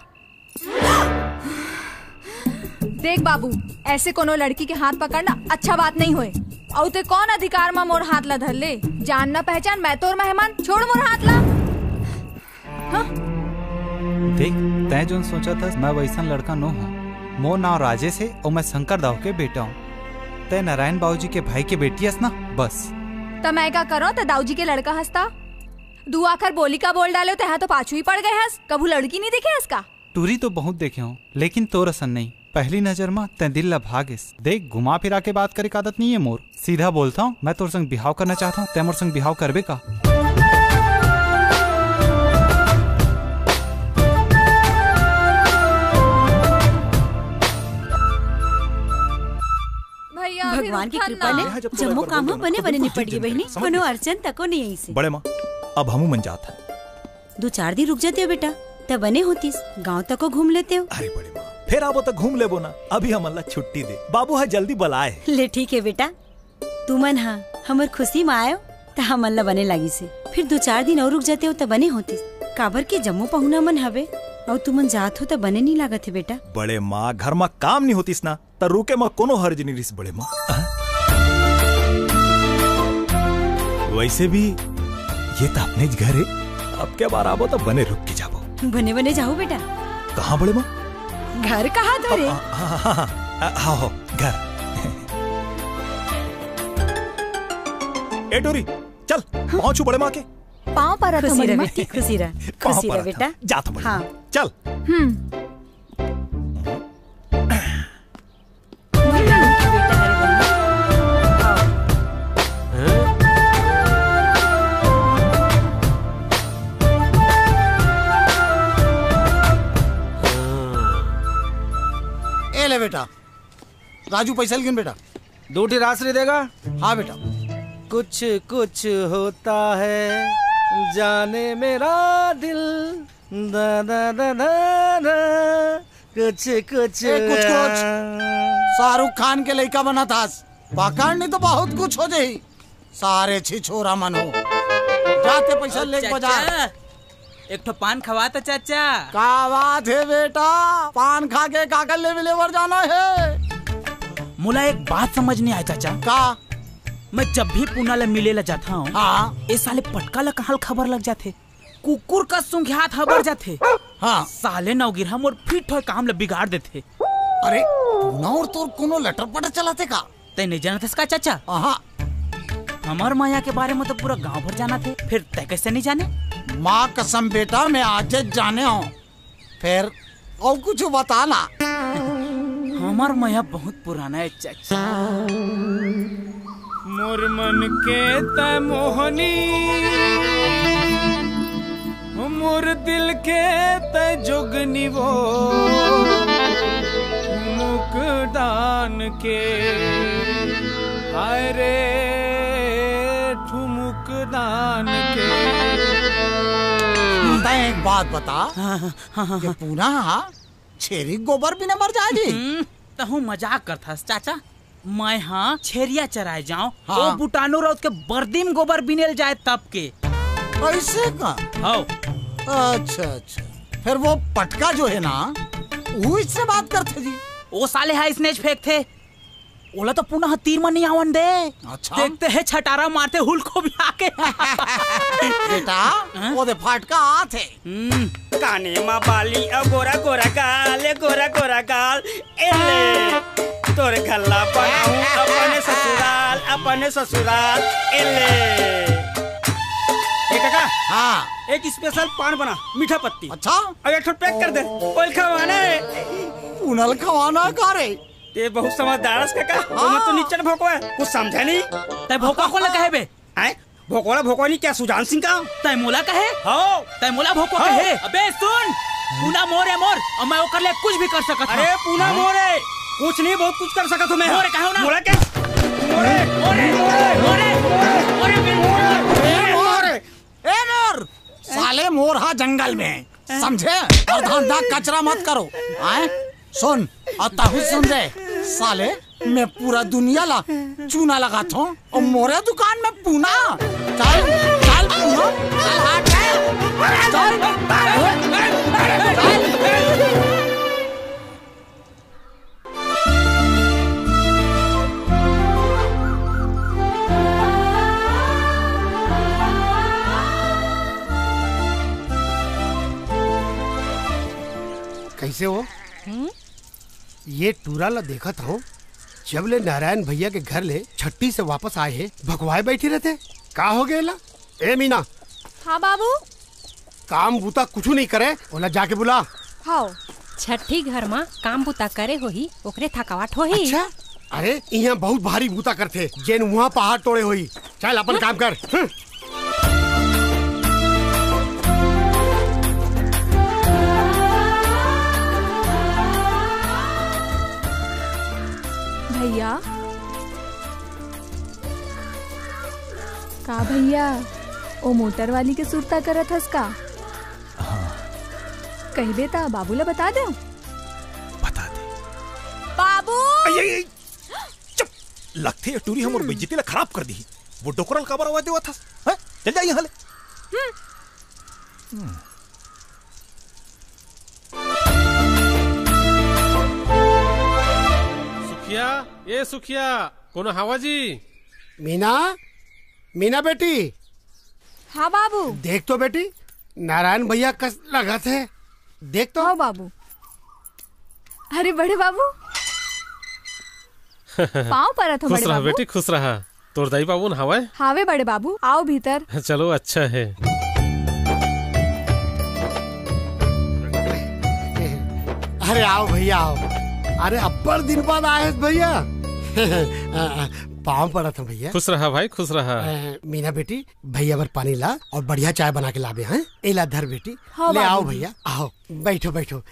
देख बाबू, ऐसे कोनो लड़की के हाथ पकड़ना अच्छा बात नहीं होए। और ते कौन अधिकार में मोर हाथ ला धर ले? जानना पहचान मैं तोर मेहमान, छोड़ मोर हाथ ला। हाँ? देख तय जोन सोचा था मैं वैसा लड़का न हूँ। मोर नाम राजेश है और मैं शंकर दाव के बेटा हूँ। तय नारायण बाबूजी के भाई के बेटी हस ना, बस। तो मैं क्या करो? तो दाऊजी के लड़का हंसता दू आखर बोली का बोल डाले तो तो पाछू ही पड़ गए हंस। कभू लड़की नहीं देखे हंस? टूरी तो बहुत देखे हूँ, लेकिन तोर असन नहीं। पहली नजर में तय दिल ला भागिस। देख घुमा फिरा के बात करे आदत नहीं है मोर। सीधा बोलता हूँ, मैं तोर संग बिहाव करना चाहता हूँ। तय मोर संग बिहाव करबे का? भगवान की कृपा ने जम्मू काम बने बने निपट गए बहनी। कोनो अर्चन तको नहीं यहीं से। बड़े माँ अब हमू मन जात है। दो चार दिन रुक जाते हो बेटा, तब बने होतीस गांव तक को घूम लेते हो। अरे बड़े माँ फिर आबो तो घूम लेबो ना। अभी हम अल्लाह छुट्टी दे, बाबू है जल्दी बुलाए। ले ठीक है बेटा, तू मन हाँ हमर खुशी में आयो तो हम अल्लाह बने लगी से। फिर दो चार दिन और रुक जाते हो तो बने होतीस। काबर के जम्मू पहुना मन हवे और तू मन जात हो तो बने नहीं लागत है बेटा। बड़े माँ घर में काम नहीं होतीस ना, तो रुके माँ कोनो हर्ज नहीं रिस। बड़े माँ वैसे भी ये तो अपने घर है। अब क्या बार आबो तो बने रुक के जाबो। बने बने जाओ बेटा। कहाँ बड़े माँ? घर कहाँ धोरे? हाँ हाँ हाँ हाँ घर। ए डोरी चल पहुँचू बड़े माँ के। पाँव पर खुशी रह बेटी, खुशी रह, खुशी रह बेटा। जाता बड़े हाँ चल। हम्म ले बेटा, राजू पैसा लेकिन बेटा दो ठी राशि देगा। हाँ बेटा। कुछ कुछ होता है जाने मेरा दिल दा दा दा दा दा कुछ कुछ ए, कुछ कुछ शाहरुख खान के लड़का बना था। पकड़ नहीं तो बहुत कुछ हो जाही। सारे छी छोरा मन हो जाते पैसा ले बाजार। एक तो पान खवाता चाचा। का बात है बेटा, पान खा के काकर ले लेवर जाना है। मुला एक बात समझ नहीं आया चाचा। का? मैं जब भी पुना ला मिले ला जाता हूँ, हाँ? ए साले पटका ला कहाँ खबर लग जाते। कुकुर का सुंघियात खबर जाते। हाँ? साले नौगिर हम और फिट हो काम ला बिगाड़ देते। अरे पुना और तोर कोनो लटर पटर चलाते का? तय नहीं जाना था चाचा? हाँ। हमार माया के बारे में तो पूरा गांव भर जाना थे, फिर तय कैसे नहीं जाने? माँ कसम बेटा मैं आज जाने हूँ। फिर और कुछ बताना। हमार माया बहुत पुराना है चाचा। मोर मन के त मोहनी मोर दिल के त जोगनी वो मुकदान के हाय रे ठुमुक दान के। एक बात बता। हाँ, हाँ, हाँ, कि पूना छेरी गोबर भी न मर जाएगी। तो हूँ मजाक करता चाचा। मैं हाँ छेरिया चराए जाऊँ, हाँ। ओ बुटानो रोज के बर्दी में गोबर बिनेल जाए तब के। ऐसे का? हाँ अच्छा अच्छा, फिर वो पटका जो है ना, वो इससे बात करते जी। ओ साले है स्नेच फेंक थे, ओला तो पुनः तीर में नहीं आवन दे। अच्छा देखते है छटारा मारते हुल को भी आके। बेटा वो दे फाटका हाथ है। काने माँ बाली और गोरा गोरा गाल, गोरा गोरा गाल, एले तोर गल्ला बनाऊं अपने ससुराल, अपने ससुराल, एले। काका हाँ, एक स्पेशल पान बना, मीठा पत्ती। अच्छा और एक पैक कर दे। ओल खवाना है, उनल खवाना का रे। ते बहुत समझदार है काका। हाँ। तो नीचे भोको है, कुछ समझा नहीं। तय भोका को लगा है बे? हैं? भोकोला भोको नहीं क्या सुजान सिंह का? तय मोला कहे? हाँ। तय मोला भोको कहे? अबे सुन, पूना मोर है मोर, और मैं वो कर ले कुछ भी कर सकता हूँ। अरे पूना मोर है, कुछ नहीं बहुत कुछ कर सका तुम्हें। मोर कहो ना? मोरा क्या? मोरे मोरे मोरे मोरे मोरे ए मोर, साले मोर हा जंगल में, समझे? और धंधा कचरा मत करो। आए सुन और ताहु सुन दे, साले मैं पूरा दुनिया ला चूना लगाता हूँ और मोरे दुकान में पूना। चल चल पूना, चल हाथ चल कैसे हो? ये टूरा ला देखा था, जब ले नारायण भैया के घर ले छट्टी से वापस आए है, भगवाए बैठी रहते। का हो गए ला? ए मीना। हाँ बाबू। काम बूता कुछ नहीं करे, ओला जाके बुला। हाँ, छठी घर में काम बूता करे होही, ओकरे थकावट होही। अच्छा? अरे यहाँ बहुत भारी बूता करते, जेन वहाँ पहाड़ तोड़े होई। चल अपन काम कर। भैया का भैया ओ मोटर वाली के सुरता करत हस का? कही बेटा बाबू ला बता दो। बता दे बाबू। चुप, लगते है टूरी हमर बेइज्जती ला खराब कर दी। वो डोकरल का बरवा देवा था। हैं? चल जा यहाँ ले। सुखिया, ये सुखिया, कौन हवा जी? मीना, मीना बेटी। हाँ बाबू। देख तो बेटी, नारायण भैया कस लगा थे, देख तो। हाँ बाबू। अरे बड़े बाबू पाँव पर तो खुश रहा बेटी, खुश रहा। तोर दाई बाबू न हवा? हावे बड़े बाबू, आओ भीतर। चलो अच्छा है। अरे आओ भैया आओ। अरे अब्बर दिन बाद आए भैया। पाँव पड़ा था भैया। खुश रहा भाई, खुश रहा। मीना बेटी, भैया बर पानी ला और बढ़िया चाय बना के लावे हैं। एला धर बेटी। हाँ, ले आओ भैया, आओ बैठो बैठो।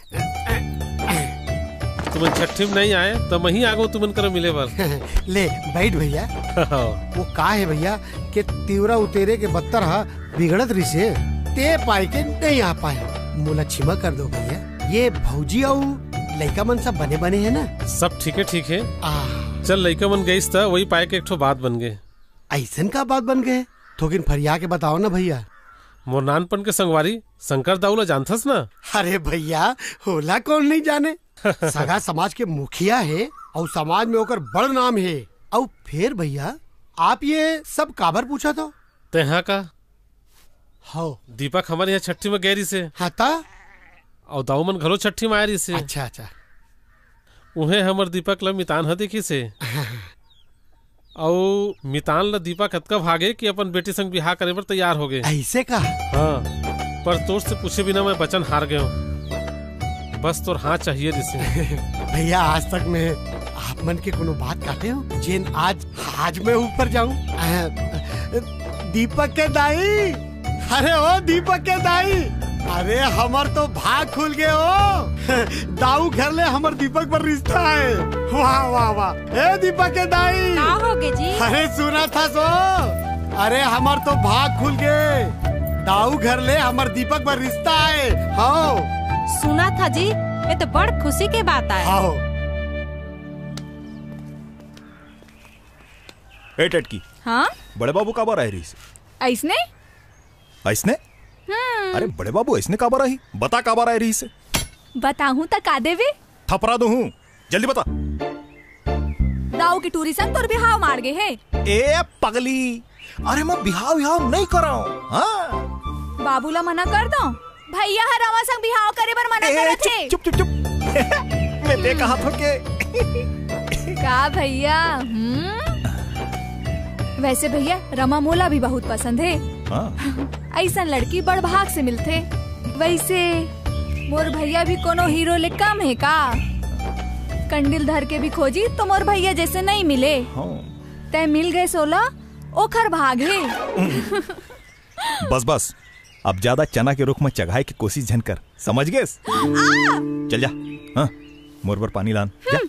तुम छठी में नहीं आए तो मैं ही आगो तुमन कर मिले बार। ले बैठ भैया। वो का है भैया के तीवरा उतेरे के बत्तर हा बिगड़त रही से ते पाए के नहीं आ पाए। मोला क्षमा कर दो भैया। ये भौजी और लड़का मन सब बने बने है ना? सब ठीक है ठीक है। चल लड़का मन गई था, वही पाए के एक ठो बात बन गए। ऐसन का बात बन गए? थोकिन फरिया के बताओ ना भैया। मोर नानपन के संगवारी शंकर दाऊला जानथस ना? अरे भैया होला कौन नहीं जाने। सगा समाज के मुखिया है और समाज में होकर बड़ नाम है। और फिर भैया आप ये सब काबर पूछा तो? तेहा का हाँ दीपक हमारे यहाँ छठी में गैरी से। हाँ ता? और दाऊ मन घरो छठी में आयरी से। अच्छा अच्छा। उहे हमर दीपक ला मितान ह देखी से। और मितान ला दीपक कतका भागे कि अपन बेटी संग बिहार करे पर तैयार हो गए। ऐसे का? हाँ, पर तोर से पूछे बिना मैं वचन हार गयो। बस तोर हाँ चाहिए जिसे। भैया आज तक मैं आप मन के कोनो बात काटे हो जेन आज आज मैं ऊपर जाऊं। दीपक के दाई, अरे ओ दीपक के दाई, अरे हमर तो भाग खुल गए हो। दाऊ घर ले हमर दीपक पर रिश्ता है। वाह वाह वाह। ए दीपक के दाई का हो गए जी? अरे सुना था सो, अरे हमर तो भाग खुल गए। दाऊ घर ले हमर दीपक पर रिश्ता है। हाँ सुना था जी, ये तो बड़ खुशी के बात है। हाँ। ए टटकी। हाँ बड़े बाबू का बार आए रही से? ऐसने? ऐसने? अरे बड़े बाबू इसने काबा रही बता काबा रही रही से बताहूँ तो का देवे थपरा दू हूँ जल्दी बता। दाऊ की टूरिसन तोर बिहाव मार गए है। ए पगली अरे मैं बिहाव बिहाव नहीं कर रहा हूँ। हाँ बाबूला मना कर दो भैया हर रवा संग बिहाव करे बर मना करे थे। चुप चुप चुप मैं ते कहा था के का भैया हम्म वैसे भैया रमा मोला भी बहुत पसंद है। हाँ। ऐसा लड़की बड़ भाग से मिलते। वैसे मोर भैया भी कोनो हीरो ले कम है का कंडिल धर के भी खोजी तो मोर भैया जैसे नहीं मिले। हाँ। तय मिल गए सोला ओखर भाग है। बस बस अब ज्यादा चना के रुख में चढ़ाए की कोशिश झन कर समझ गए। चल जा हाँ मोर पर पानी लान जा।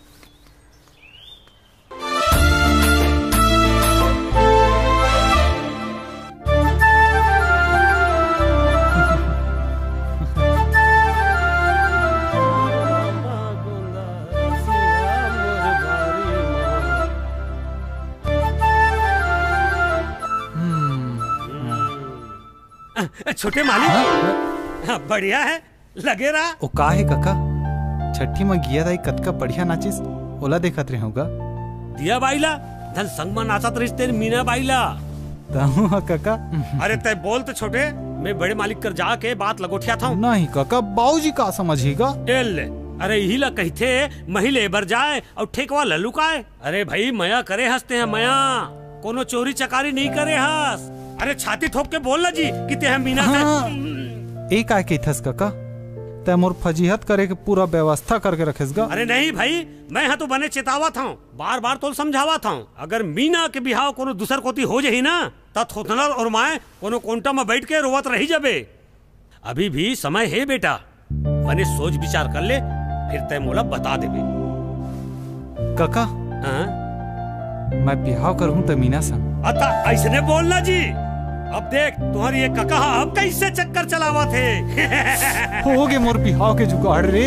छोटे मालिक हाँ, बढ़िया है लगे रहा। ओ का है काका छठी में गिया दाई कतका बढ़िया नाचिस ओला देखत रहे होगा। दिया बाईला धन संग में नाचत रही तेरी मीना बाईला ताहू हा काका। अरे तय बोल तो छोटे मैं बड़े मालिक कर जाके बात लगोठिया था। नहीं काका बाबूजी का समझेगा। टेल ले अरे यही ला कहते महिले बर जाए और ठेकवा लल्लू का है। अरे भाई मया करे हंसते हैं मया कोनो चोरी चकारी नहीं करे हंस। अरे छाती ठोक के बोल ना जी कि ते हम मीना हाँ। एक आके थस काका ते मोर फजीहत करे के पूरा व्यवस्था करके रखेसगा। अरे नहीं भाई मैं यहाँ तो बने चेतावा था बार बार तो समझावा था अगर मीना के बिहाव कोनो दूसर कोती हो जाही ना ता थोथनर और माए कोनो कोंटा में बैठ के रोवत रही जाबे। अभी भी समय है बेटा बने सोच विचार कर ले फिर तय मोला बता देबे। काका हाँ? मैं बिहाव करूँ तो मीना संग। अता ऐसने बोलना जी अब देख तुम्हारी ये कका अब कैसे चक्कर चलावा थे। हो गए मोर बिहाव के जुगाड़ रे।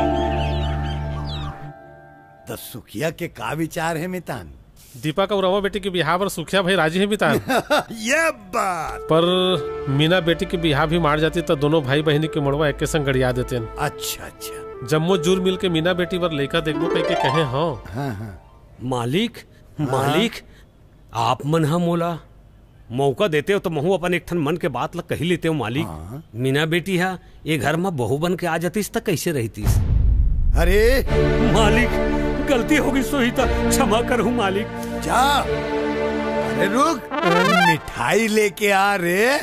तो सुखिया के का विचार है मितान? दीपा का उरावा बेटी के बिहाव पर सुखिया भाई राजी है मितान। ये बात पर मीना बेटी के बिहाव भी मार जाती तो दोनों भाई बहनी के मोड़वा एक संग गड़िया देते। अच्छा अच्छा जम्मो जुर मिल के मीना बेटी पर लेकर देखबो कह के कहे हाँ। हाँ हाँ मालिक मालिक आप मन हा मोला मौका देते हो तो महू अपन एक ठन मन के बात ला कही लेते हो मालिक। हाँ। मीना बेटी हा ये घर में बहू बन के आ जातीस तक कैसे रहतीस। अरे मालिक गलती होगी सो ही तक क्षमा करूं मालिक। जा अरे रुक मिठाई लेके आ रे।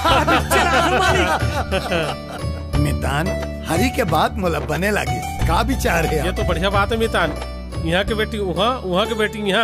मितान हरी के बाद मोला बने लगी का विचार है। ये तो बढ़िया बात है मितान यहाँ के बेटी वहाँ वहाँ के बेटी यहाँ।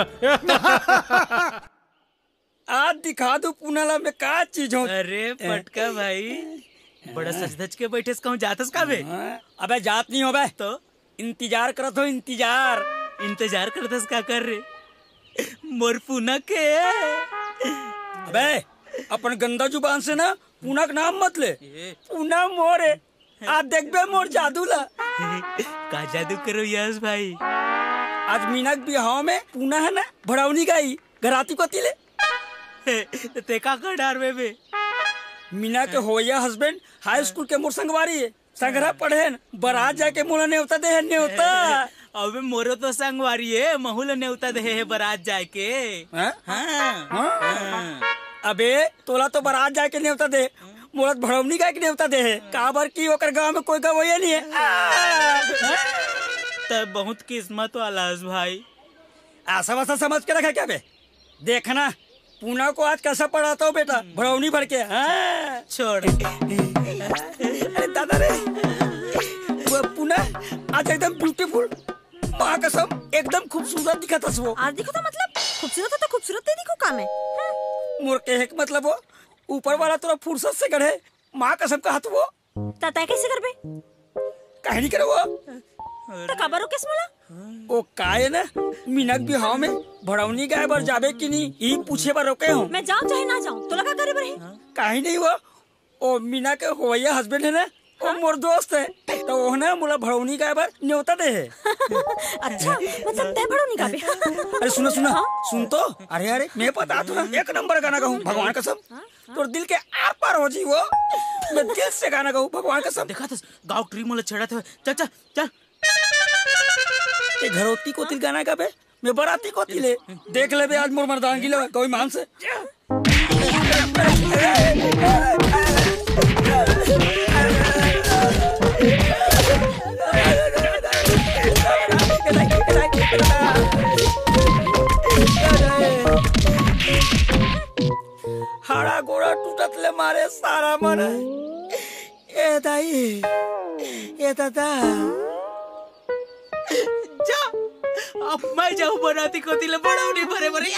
आज दिखा दो पुनाला में का चीज हो। अरे पटका भाई बड़ा सच धज के बैठे कहूँ जातस का बे। अबे जात नहीं हो बे तो इंतजार करत हो इंतजार इंतजार करतस का कर रे मोर पुना के। अबे अपन गंदा जुबान से ना पुना का नाम मत ले पुना मोर है। आज देखबे मोर जादू ला। का जादू करो यस भाई। आज मीना के बिहाव में पुना है ना भड़ावनी गाई घराती को तिले ते का कर डार बे। मीना के होया हस्बैंड हाई स्कूल के मोर संगवारी है संगरा पढ़े बरात जाके मोला नेवता दे नेवता। अबे मोरो तो संगवारी है महूल नेवता दे है बरात जाके। हाँ? हाँ? हाँ? अबे तोला तो बरात जाके नेवता दे मोला भड़वनी का नेवता दे है काबर की ओकर गांव में कोई गवैया नहीं है। तब बहुत किस्मत वाला भाई। ऐसा वैसा समझ के रखा क्या बे देखना पूना को आज कैसा पढ़ाता हूँ बेटा भड़वनी भर के। हाँ? छोड़ अरे दादा रे वो पूना आज एकदम ब्यूटीफुल माँ कसम एकदम खूबसूरत दिखा था वो। आज दिखो तो मतलब खूबसूरत है तो खूबसूरत ही दिखो काम है। मोर के एक मतलब वो ऊपर वाला थोड़ा फुर्सत से गढ़े माँ कसम का हाथ वो ताता कैसे कर बे कहीं नहीं करे वो तो खबर हो किस मोला ओ काहे ना मीना के बिहाव में भड़वनी गाय बर जाबे कि नहीं ई पूछे बर रोके हूँ। मैं जाऊँ चाहे ना जाऊँ तो लगा करे बरे काहे नहीं वो ओ मीना के होया हस्बैंड है ना वो मोर दोस्त है तो ओहने मोला भड़ौनी गाय बार न्योता दे है। अच्छा मतलब तय भड़ौनी गाबे। अरे सुनो सुनो सुन तो। अरे अरे मैं पता तो एक नंबर गाना गाऊं भगवान कसम। तोर दिल के आर पार हो जी वो। मैं दिल से गाना गाऊं भगवान कसम। देखा तो गाँव ट्री मोला छेड़ा थे। चल चल चल। ये घरोती को तिल गाना गाबे मैं बराती को तिले देख ले बे आज मोर मर्दानगी ले कोई मान से। हाड़ा गोड़ा टूटत ले मारे सारा मन। ए दाई ए दादा जा अब मैं जाऊं बनाती को तिले बड़ौनी भरे भरे।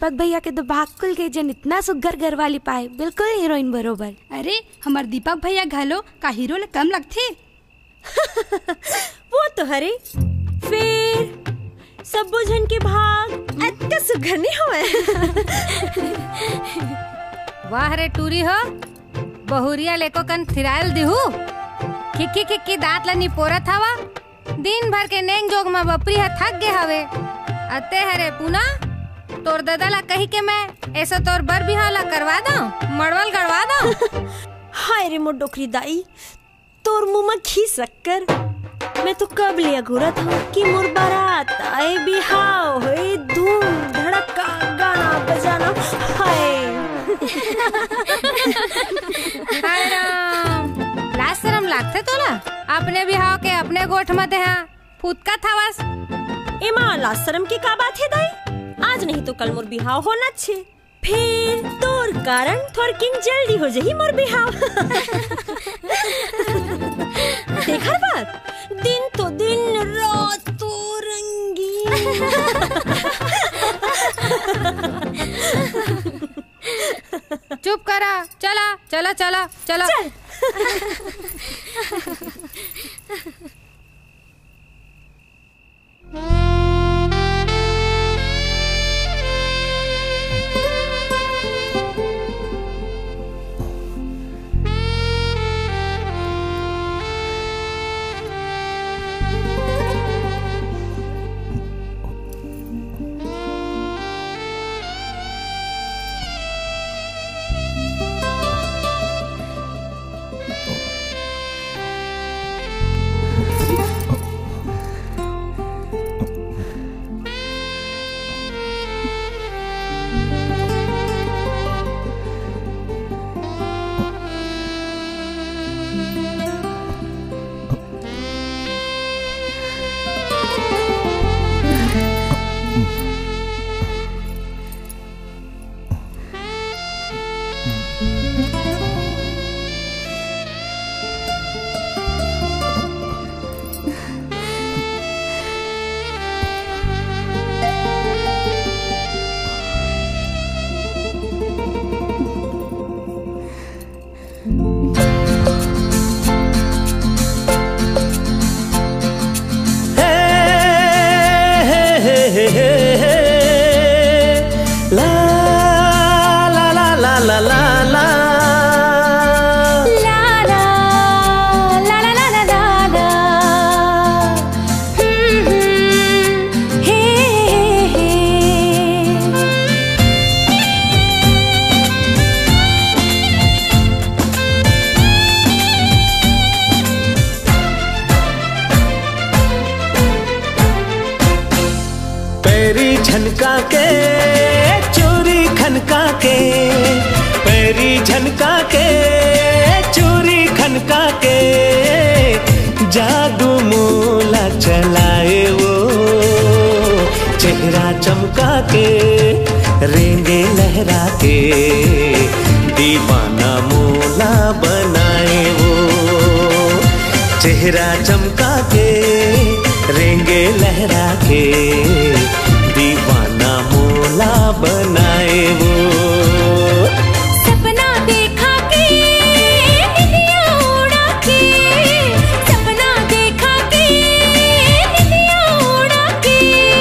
दीपक भैया के तो भाकुल के जन इतना सुग्घर घर वाली पाए, बिल्कुल हीरोइन बरोबर। अरे हमार दीपक भैया घलो का हीरो ले कम लगथे। वो तो हरे फिर सब जन के भाग इतना सुघर नहीं हुए। वाह रे टूरी हो, बहुरिया लेको कन थिरायल दिहू। खिक्की खिक्की दांत लनी पोरत हवा, दिन भर के नेंग जोग में बपरी है थक गे हवे। अते हरे पूना तोर दादा ला कही के मैं ऐसा तोर बर बिहाला करवा दो, मड़वल गड़वा दो। हाय रे मोर डोकरी दाई, तोर मुंह में घी शक्कर। मैं तो कब लिया घूरत हूँ कि मोर बारात आए, बिहाव होए, धूम धड़का गाना बजाना। हाय हाय राम, लाज शरम लागथे तोला? अपने बिहाव के अपने गोठ में देहा फुटका था बस। एमा लाज शरम की का बात है दाई? आज नहीं तो कल मोर बिहाव होना छे, फिर तोर कारण थोर किन जल्दी हो जाही मोर बिहाव। देखा बात, दिन तो दिन रात तो रंगीन। चुप करा, चला चला चला चला चल। झनका के चोरी खनका के, पैरी झनका के चोरी खनका के, जादू मोला चलाए वो चेहरा चमका के, रेंगे लहरा के दीवाना मोला बनाए वो, चेहरा चमका के रेंगे लहरा के दीवाना मोला बनाए वो। सपना देखा के निदिया उड़ा के, सपना देखा के निदिया उड़ा के,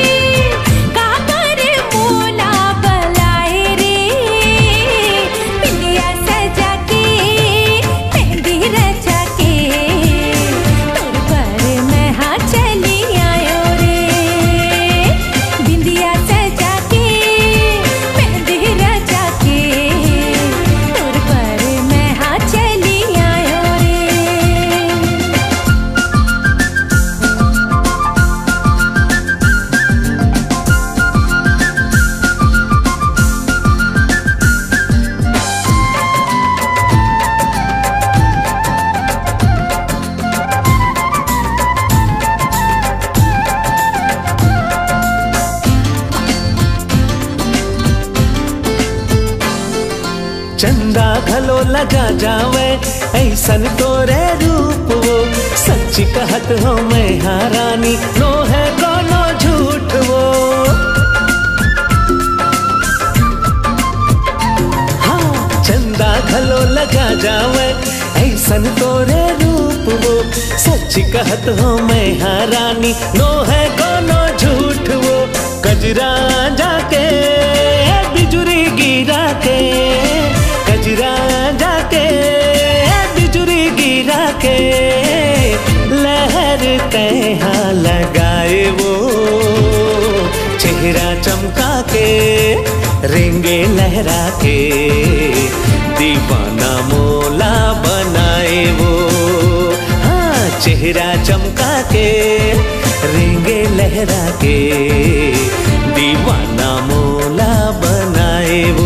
काबर मोला बलाए रे, बिंदिया सजा के मेहंदी रचा के, तोर पर मैं हाँ चली आयो रे, बिंदिया सजा के मेहंदी रचा के, तोर पर मैं हाँ चली आयो रे। चंदा घलो लगा जावे ऐसन तोरे रूप वो, सच कहत हो मैं हारानी नो है कोनो झूठ वो। भलो लगा जावे ऐसन तोरे रूप वो सच कहत हो मैं हाँ रानी नो है कोनो झूठ वो कजरा जाके बिजुरी गिरा के कजरा जाके बिजुरी गिरा के लहर तैहा लगाए वो चेहरा चमका के रेंगे लहरा के दीवाना मोला बनाए वो हाँ चेहरा चमका के रेंगे लहरा के दीवाना मोला बनाए वो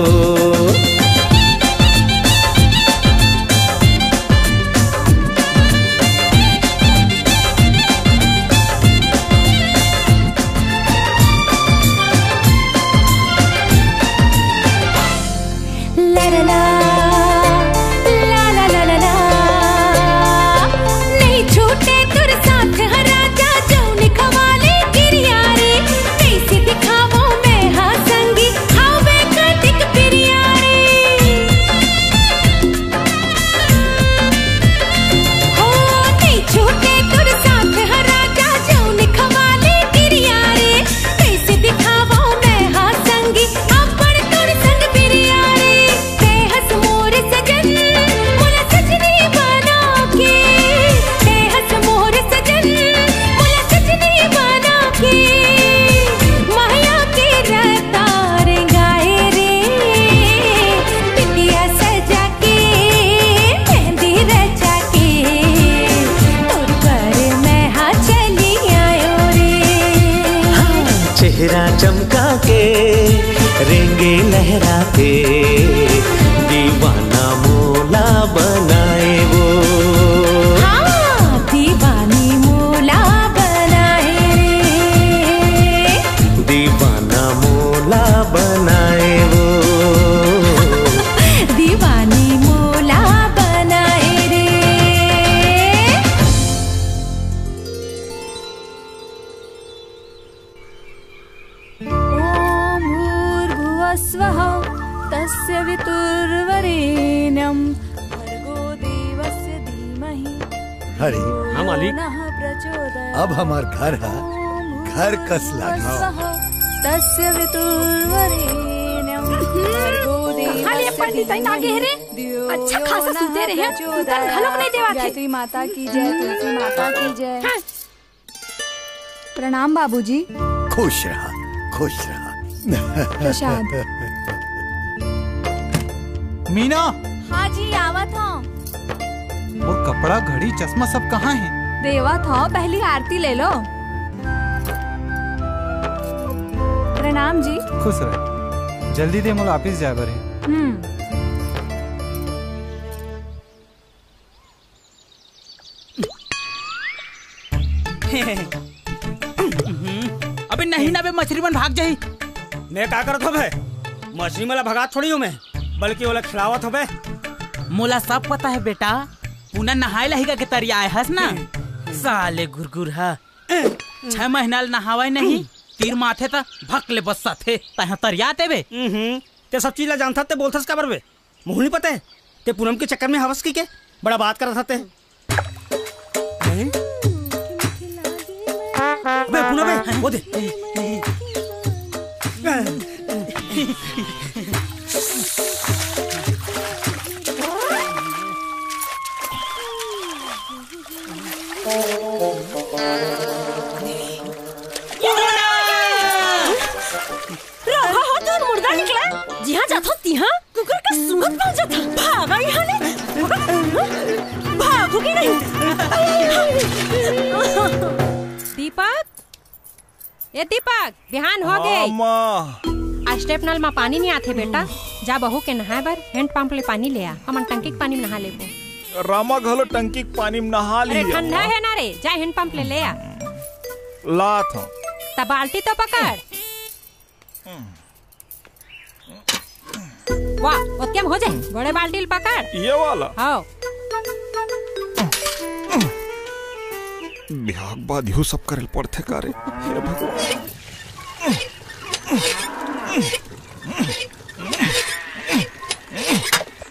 चेहरा चमका के रेंगे लहरा के दीवाना मोला बनाए वो हाँ, दीवानी मोला बनाए रे दीवाना मोला बनाए वो दीवानी मोला बनाए रे स्वः तस्य वितुर्वरेण्यं भर्गो देवस्य धीमहि हरी हाँ मालिक नः प्रचोदयात् अब हमार घर है घर कस लगा स्वः तस्य वितुर्वरेण्यं भर्गो खाली पंडित आई आगे है रे अच्छा खासा सुनते रहे हैं उधर घलोक नहीं देवा थे गायत्री माता की जय तुलसी माता की जय प्रणाम बाबूजी खुश रहा खुश रहा प्रसाद मीना हाँ जी आवत हूँ और कपड़ा घड़ी चश्मा सब कहाँ है देवत हूँ पहली आरती ले लो प्रणाम जी खुश रह जल्दी दे मोल ऑफिस जाए बरे हम्म अबे नहीं ना बे मछली बन भाग जाही मैं का करत हो बे मछली मला भगात थोड़ी हूँ मैं बल्कि ओला खिलावत हो बे मोला सब पता है बेटा पुनः नहाए लहिगा के तरिया आए हस ना साले गुरगुर हा छह महीना नहावा नहीं तीर माथे ता भक ले बस थे तह तरिया ते बे ते सब चीज ला जानता ते बोलथस का बे मुंह नहीं पता है ते पूनम के चक्कर में हवस की के बड़ा बात करत हते बे पूनम बे वो दे रहा हो तो मुर्दा निकला जिहाँ जाता तिहाँ कुकर का सुगंध पहुँच जाता भागा यहाँ ले भागोगे नहीं दीपक ये दीपक बिहान हो गए स्टेप नल में पानी नहीं आते बेटा जा बहू के नहाए बर हैंड पंप ले पानी ले आ हम टंकी के पानी में नहा लेबो रामा घलो टंकी के पानी में नहा अरे लिया ठंडा है ना रे जा हैंड पंप ले ले आ लात हूँ तब बाल्टी तो पकड़ वाह ओत्या में हो जाए बड़े बाल्टी पकड़ ये वाला हाँ बिहार बाद यू सब करे पड़ते करे हे भगवान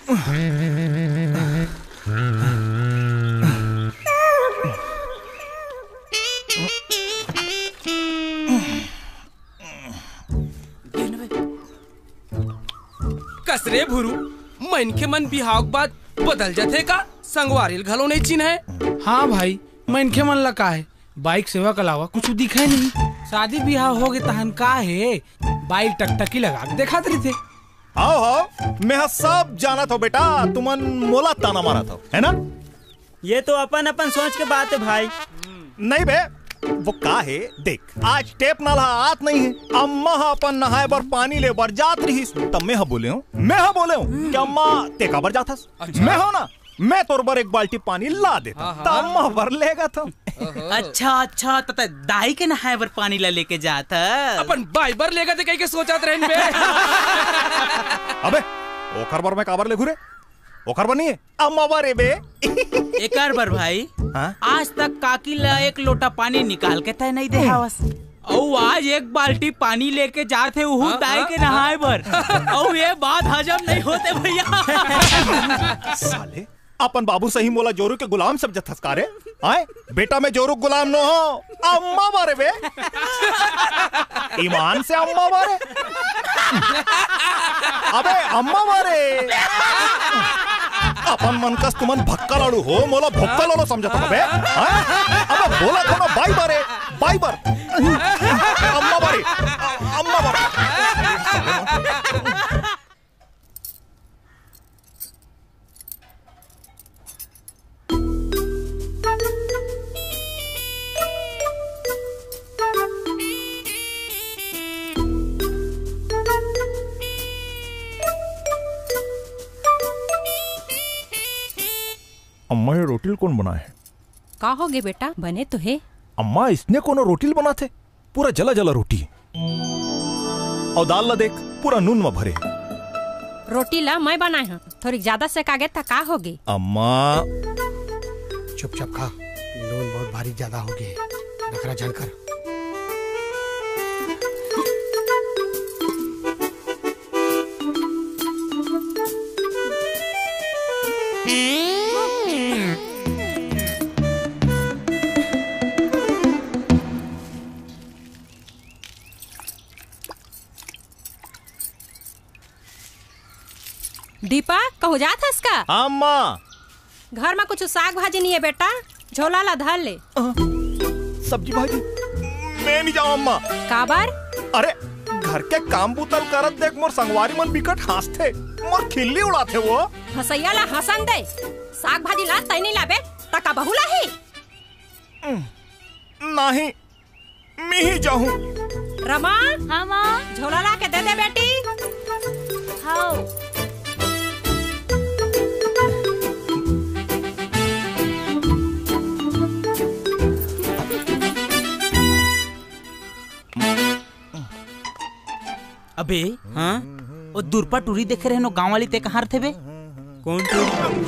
कसरे भुरु मन के मन बिहाव के बाद बदल जाते का संगवारिल घलो नहीं चिन्ह है। हाँ भाई मन के मन लगा है बाइक सेवा के अलावा कुछ दिखे नहीं। शादी ब्याह हो गए तहन का है बाइक टकटकी लगा के देखा रही थे। आओ आओ मैं सब जाना था बेटा तुमन मोला ताना मारा था है ना। ये तो अपन अपन सोच के बात है भाई। नहीं बे वो का है देख आज टेप नाला आत नहीं है। अम्मा अपन नहाए बर पानी ले बर जात रही तब मैं हा बोले हूँ मैं हा बोले हूँ कि अम्मा ते का बर जाता मैं हो ना मैं तोर बर एक बाल्टी पानी ला देता तब अम्मा बर लेगा तो। अच्छा अच्छा तो दाई के नहाए बर पानी ला लेके जाता अपन बाई बर लेगा ते कहीं के सोचा रहन बे। अबे ओकर बर मैं काबर ले घुरे ओकर बर नहीं है अम्मा बारे बे। एकर बर भाई हाँ? आज तक काकी ला एक लोटा पानी निकाल के तय नहीं दे हवस और आज एक बाल्टी पानी लेके जाते हूँ दाई के नहाए बर और ये बात हजम नहीं होते भैया। साले अपन बाबू सही मोला जोरू के गुलाम सब जथस्कारे आए बेटा मैं जोरू गुलाम न हो अम्मा बारे बे ईमान से अम्मा बारे अबे अम्मा बारे अपन मन कस तुमन भक्का लाड़ू हो मोला भक्का लाड़ू समझता अबे अबे बोला था ना बाई बारे बाई बार अम्मा बारे अम्मा बारे। अम्मा ये रोटी कौन बनाए है? का हो गए बेटा बने तो है। अम्मा इसने कोनो रोटी बनाते पूरा जला जला रोटी और दाल ला देख पूरा नून में भरे। रोटी ला मैं बनाए हूँ थोड़ी ज्यादा से कागे था का होगी। अम्मा चुपचाप खा नून बहुत भारी ज्यादा हो गए नखरा जानकर। दीपा कहो जात है इसका अम्मा घर में कुछ साग भाजी नहीं है बेटा झोला ला धर ले। सब्जी भाजी मैं नहीं जाऊँ अम्मा। काबर अरे घर के काम बुतल करत देख मोर संगवारी मन बिकट हंसते मोर खिल्ली उड़ाते वो हसैया ला हसन दे साग भाजी ला तै नहीं लाबे तका बहु लाही नहीं मैं ही जाऊँ। रमा हाँ माँ झोला ला के दे दे बेटी। हाँ अबे हाँ वो दूरपा टूरी देखे रहे नो गांव वाली ते कहाँ थे बे कौन टूरी?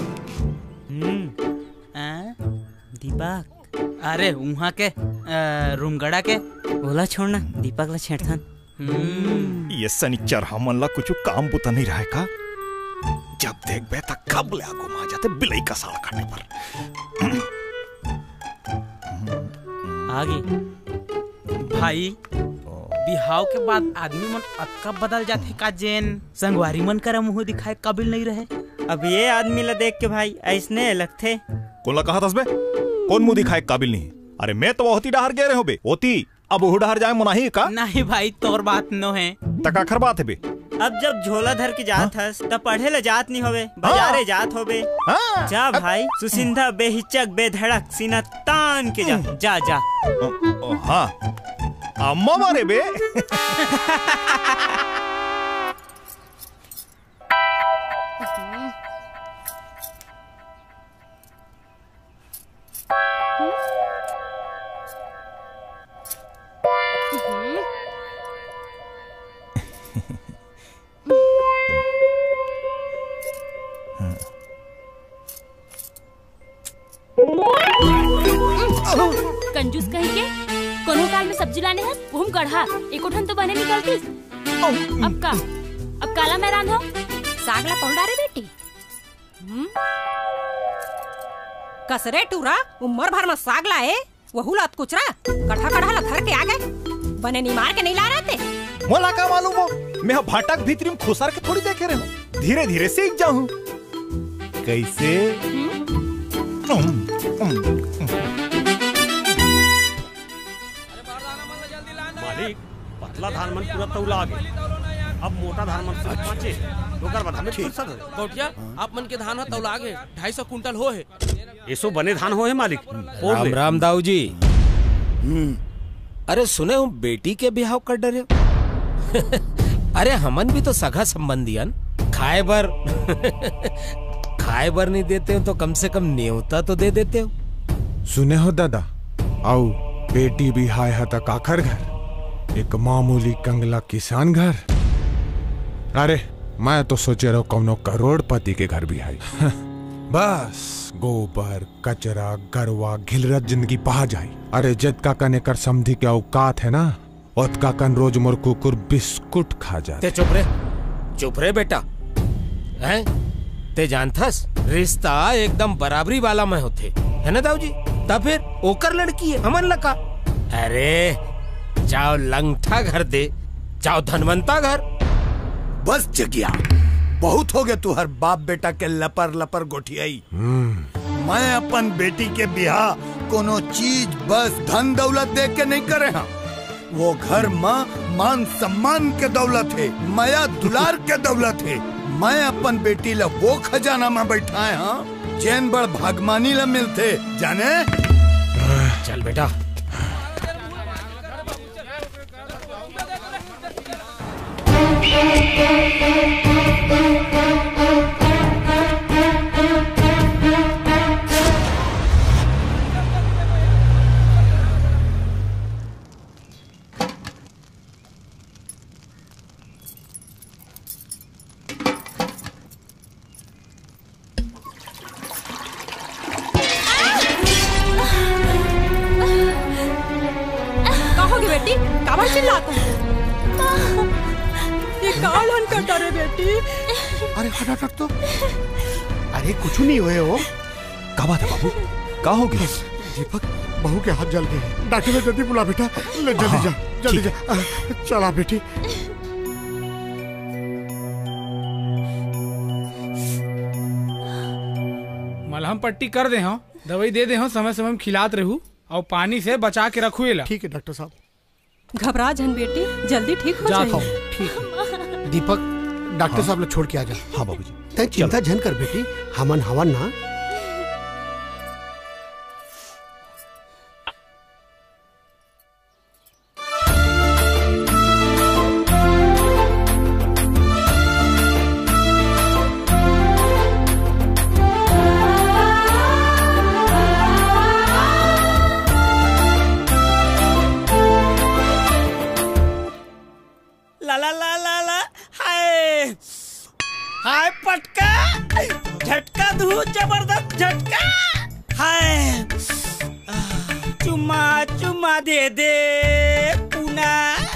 दीपक अरे वहाँ के रूमगड़ा के ओला छोड़ना दीपक ला छेड़थन। ये सनिचर हमन ला कुछ काम बुता नहीं रहा का जब देख बे तक कब ले घुमा जाते बिलाई का साला काटने पर। आगे भाई बिहाव के बाद आदमी मन अक्का बदल जाते का जेन संगवारी मन कर मुंह दिखाए काबिल नहीं रहे। अब ये आदमी ला देख के भाई ऐसने अलग थे कोला कहा था कौन मुंह दिखाए काबिल नहीं। अरे मैं तो बहुत ही डहर गए रहे हो बे होती अब वो डहर जाए मुनाही का नहीं भाई तोर बात नो है तकाखर बात है बे। अब जब झोला धर के जात हस तब पढ़े ले जात नहीं होवे बाजारे जात होवे। जा भाई सुसिंधा बेहिचक बेधड़क सीना तान के जा जा जा। हाँ अम्मा मारे बे कंजूस कहीं के कोनो काल में सब्जी लाने हस भूम कढ़ा एक उठन तो बने निकलती। अब का अब काला मैदान हो साग ला कौन डारे बेटी कसरे टूरा उम्र भर में साग लाए वहू लात कुचरा कढ़ा कढ़ा ला घर के आ गए बने नहीं मार के नहीं ला रहे थे। मोला का मालूम हो, मैं भाटक भीतरी में खुसार के थोड़ी देखे रहे हूँ, धीरे धीरे सीख जाऊँ। कैसे? मालिक पतला धान मन पूरा तौला आ गया, अब मोटा धान मन से पाँचे दोकर बता में फुर्सत है। गौटिया आप मन के धान तौला आगे ढाई सौ कुंटल हो है। ऐसो बने धान हो है मालिक। राम राम दाऊ जी। अरे सुने हूँ बेटी के बिहाव कर डरे अरे हमन भी तो सगा संबंधियन खाए बर खाए बर नहीं देते हो तो कम से कम न्योता तो दे देते हो। सुने हो दादा, आओ बेटी भी हाय हता काखर घर, एक मामूली कंगला किसान घर। अरे मैं तो सोचे रहो कौनो करोड़पति के घर भी है बस गोबर कचरा गरवा घिलरत जिंदगी पहा जाए। अरे जितका कने कर समझी के औकात है ना, उतका कन रोज मोर कुकुर बिस्कुट खा जाते। ते चुप रे चुप रे बेटा, हैं ते जानथस रिश्ता एकदम बराबरी वाला में होते है ना दाऊ जी। तब फिर ओकर लड़की है हमन लका। अरे चाहो लंगठा घर दे चाहो धनवंता घर। बस जगिया, बहुत हो गया तू हर बाप बेटा के लपर लपर गोठियाई। मैं अपन बेटी के बियाह कोनो चीज बस धन दौलत देख के नहीं करे हाँ। वो घर माँ मान सम्मान के दौलत है, माया दुलार के दौलत है। मैं अपन बेटी ला वो खजाना में बैठाए हाँ जैन बड़ भागमानी ला मिलते जाने। चल बेटा बेटी काबर चिल्लाता है? ये कालन कटा रे बेटी। अरे हटा हट तो। अरे कुछ नहीं हुए हो। का बात है बाबू, का हो गया? दीपक बहू के हाथ जल गए, डॉक्टर ने जल्दी बुला बेटा, ले जल्दी जा जल्दी जा। चला बेटी। मलहम पट्टी कर दे हो, दवाई दे दे हो, समय समय में खिलात रहू और पानी से बचा के रखू। ठीक है डॉक्टर साहब। घबरा जन बेटी, जल्दी ठीक हो जाए। ठीक। दीपक डॉक्टर साहब लोग छोड़ के आ जा। हाँ बाबूजी। तय चिंता जन कर बेटी, हमन हवन ना। हाय पटका झटका दू जबरदस्त झटका। हाय चुम्मा चुम्मा दे दे पूना,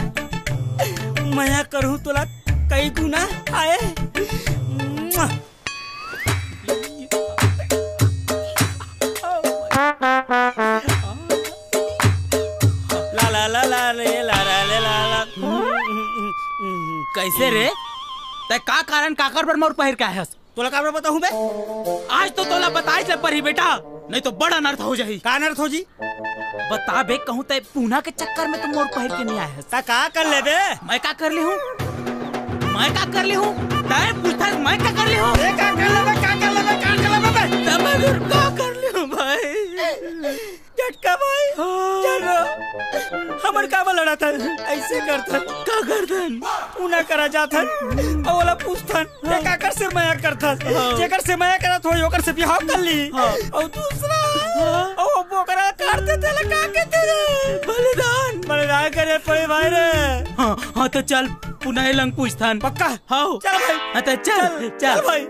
मैं करूँ तोला कई गुना। हाय ला ला ला ला रे ला ला ला ला। कैसे रे? ते का कारण काकर पर मोर पहिर का है? तोला का बताऊं बे? आज तो तोला बताई ले पर ही बेटा, नहीं तो बड़ा अनर्थ हो जाही। का अनर्थ हो जी? बता बे, कहूं ते पूना के चक्कर में तुम मोर पहिर के नहीं आए है। ता का कर ले बे? मैं का कर ली हूं? मैं का कर ली हूं? ताए पूछता है मैं का कर ली हूं? ए का कर ले बे? का कर ले बे? का कर ले बे? तब का कर ली हूं भाई? झटका भाई चलो हमर का लड़ा था ऐसे करथन का करथन पूना करा जाथन और वाला पूछथन ये का कर से माया करथन जेकर से माया करत हो ओकर से बिहाव कर ली और दूसरा ओ बोकरा काटते थे का कहते रे बलिदान बलिदान करे पड़े भाई रे। हां हां तो चल पुनः लंग पूछथन पक्का। हां चल भाई। हां तो चल चल भाई।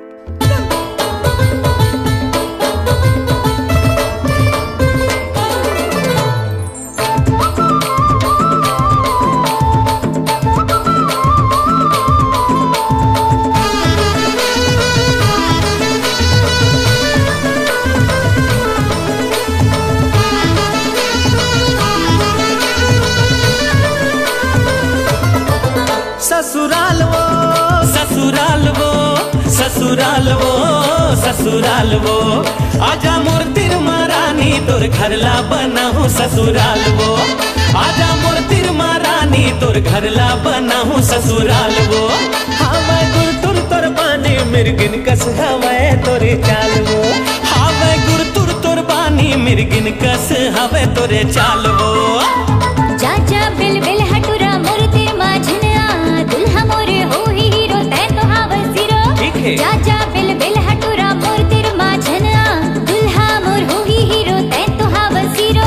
ससुराल वो ससुराल वो आजा मोर तिरमा रानी तोर घरला बनाहू ससुराल वो आजा मोर तिरमा रानी तोर घरला बनाहू ससुराल वो हावे गुर तुर तोर बानी मिर्गिन कस हवे तोरे चाल वो हावे गुर तुर तोर बानी मिर्गिन कस हवे तोरे चाल वो चाचा बिल बिल हटुरा मोर तिरमा झनआ दुल्हा मोरे हो ही हीरो तै तो हाव जीरो चाचा बिल बिल हटुरा मोर तिरमा झनआ दुल्हा मोर हो ही हीरो तै तो हाव जीरो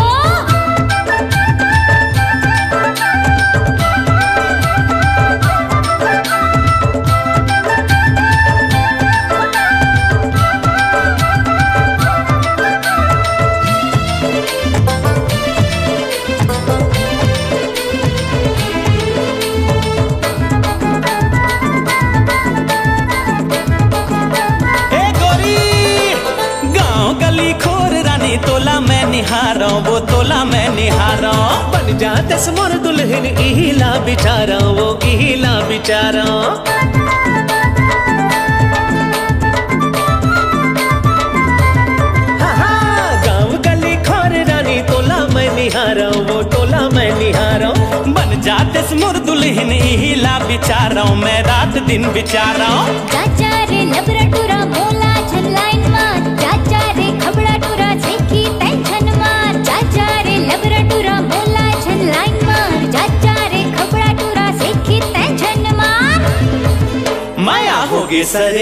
तोला मैं निहारा वो तोला मैं निहारा बन जाते मोर दुल्हन इहिला बिचारा वो इहिला बिचारा गाँव गली खोर रानी तोला मैं निहारा वो तोला मैं निहारा बन जाते मोर दुल्हन इहिला बिचारा मैं रात दिन बिचारा चाचा रे लबरा टुरा मोला झलाइन मार चाचा रे खबड़ा टुरा झेकी टेंशन मार चाचा रे लबरा टुरा मोला झलाइन मार चाचा रे खबड़ा टुरा झेकी टेंशन मार माया होगे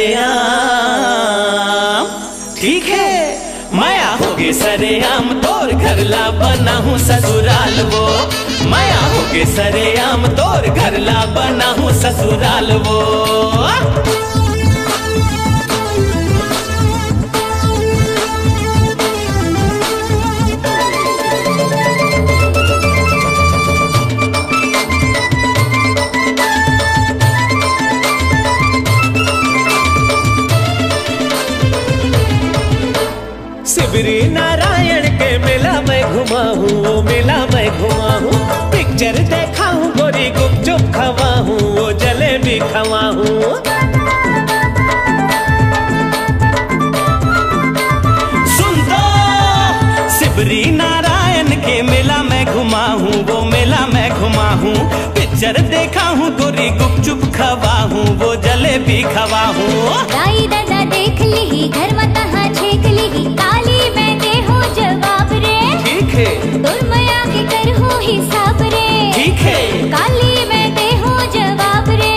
सरेआम ठीक है माया होगे सरेआम तोर घरला बनाहू ससुराल वो माया होगे सरेआम तोर घरला बनाहू ससुराल वो शिवरी नारायण के मेला मैं घुमा हूँ वो मेला मैं घुमा हूँ पिक्चर देखा हूँ गोरी गुपचुप खवा हूँ वो जलेबी खवा हूँ सुन तो शिवरी नारायण के मेला मैं घुमा हूँ वो मेला मैं घुमा हूँ पिक्चर देखा हूँ गोरी गुपचुप खवा हूँ वो जलेबी खवा हूँ दाई दादा देख ली घर मत हाँ छेक ली काली मैं दे हो जवाब रे ठीक है तोर मया के कर हो हिसाब रे ठीक है काली मैं दे हो जवाब रे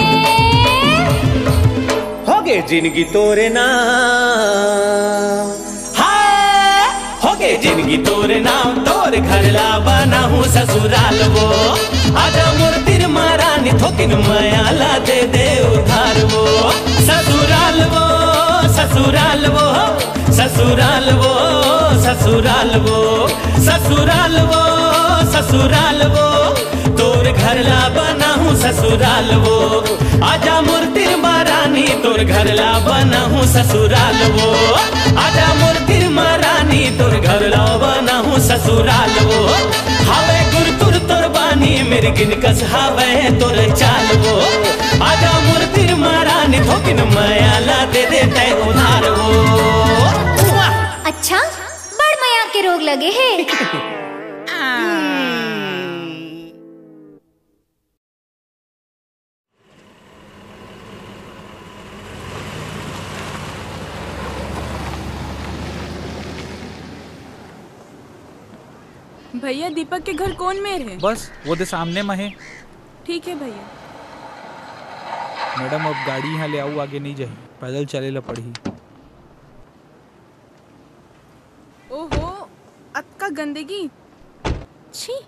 होगे जिंदगी तोरे नाम हाय होगे जिंदगी तोरे नाम तोर घरला बनाहू ससुराल वो आजा मोर तिरमा रानी थोकिन मायाला दे दे उधार वो ससुराल वो ससुराल वो ससुराल वो ससुराल वो ससुराल वो ससुराल वो तोर घरला बनाहू ससुराल वो आजा मोर तिरमा रानी तोर घरला बनाहू ससुराल वो आजा मोर तिरमा रानी तोर घरला बनाहू ससुराल वो हावे गुर तुर तोर बानी मेरे गिन कस हावे तोर चाल वो आजा मोर तिरमा रानी थोकिन मायाला दे दे तै उधार वो अच्छा बड़ मया के रोग लगे है भैया दीपक के घर कौन में है? बस वो दे सामने में है। ठीक है भैया। मैडम अब गाड़ी यहाँ ले आऊ आगे नहीं जाए पैदल चले ला पड़ी। ओहो अतका गंदगी छी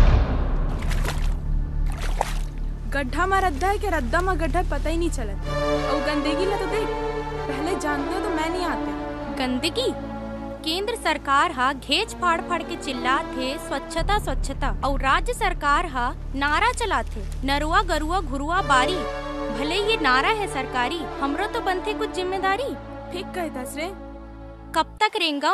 गड्ढा में रद्दा है कि रद्दा में गड्ढा पता ही नहीं चला और गंदगी ला तो देख पहले जानते हो तो मैं नहीं आते। गंदगी केंद्र सरकार हा घेच फाड़ फाड़ के चिल्लाते स्वच्छता स्वच्छता और राज्य सरकार हा नारा चलाते नरुआ गरुआ घुरुआ बारी। भले ये नारा है सरकारी हमरो तो बनते कुछ जिम्मेदारी। ठीक कहे दसरे कब तक रेंगा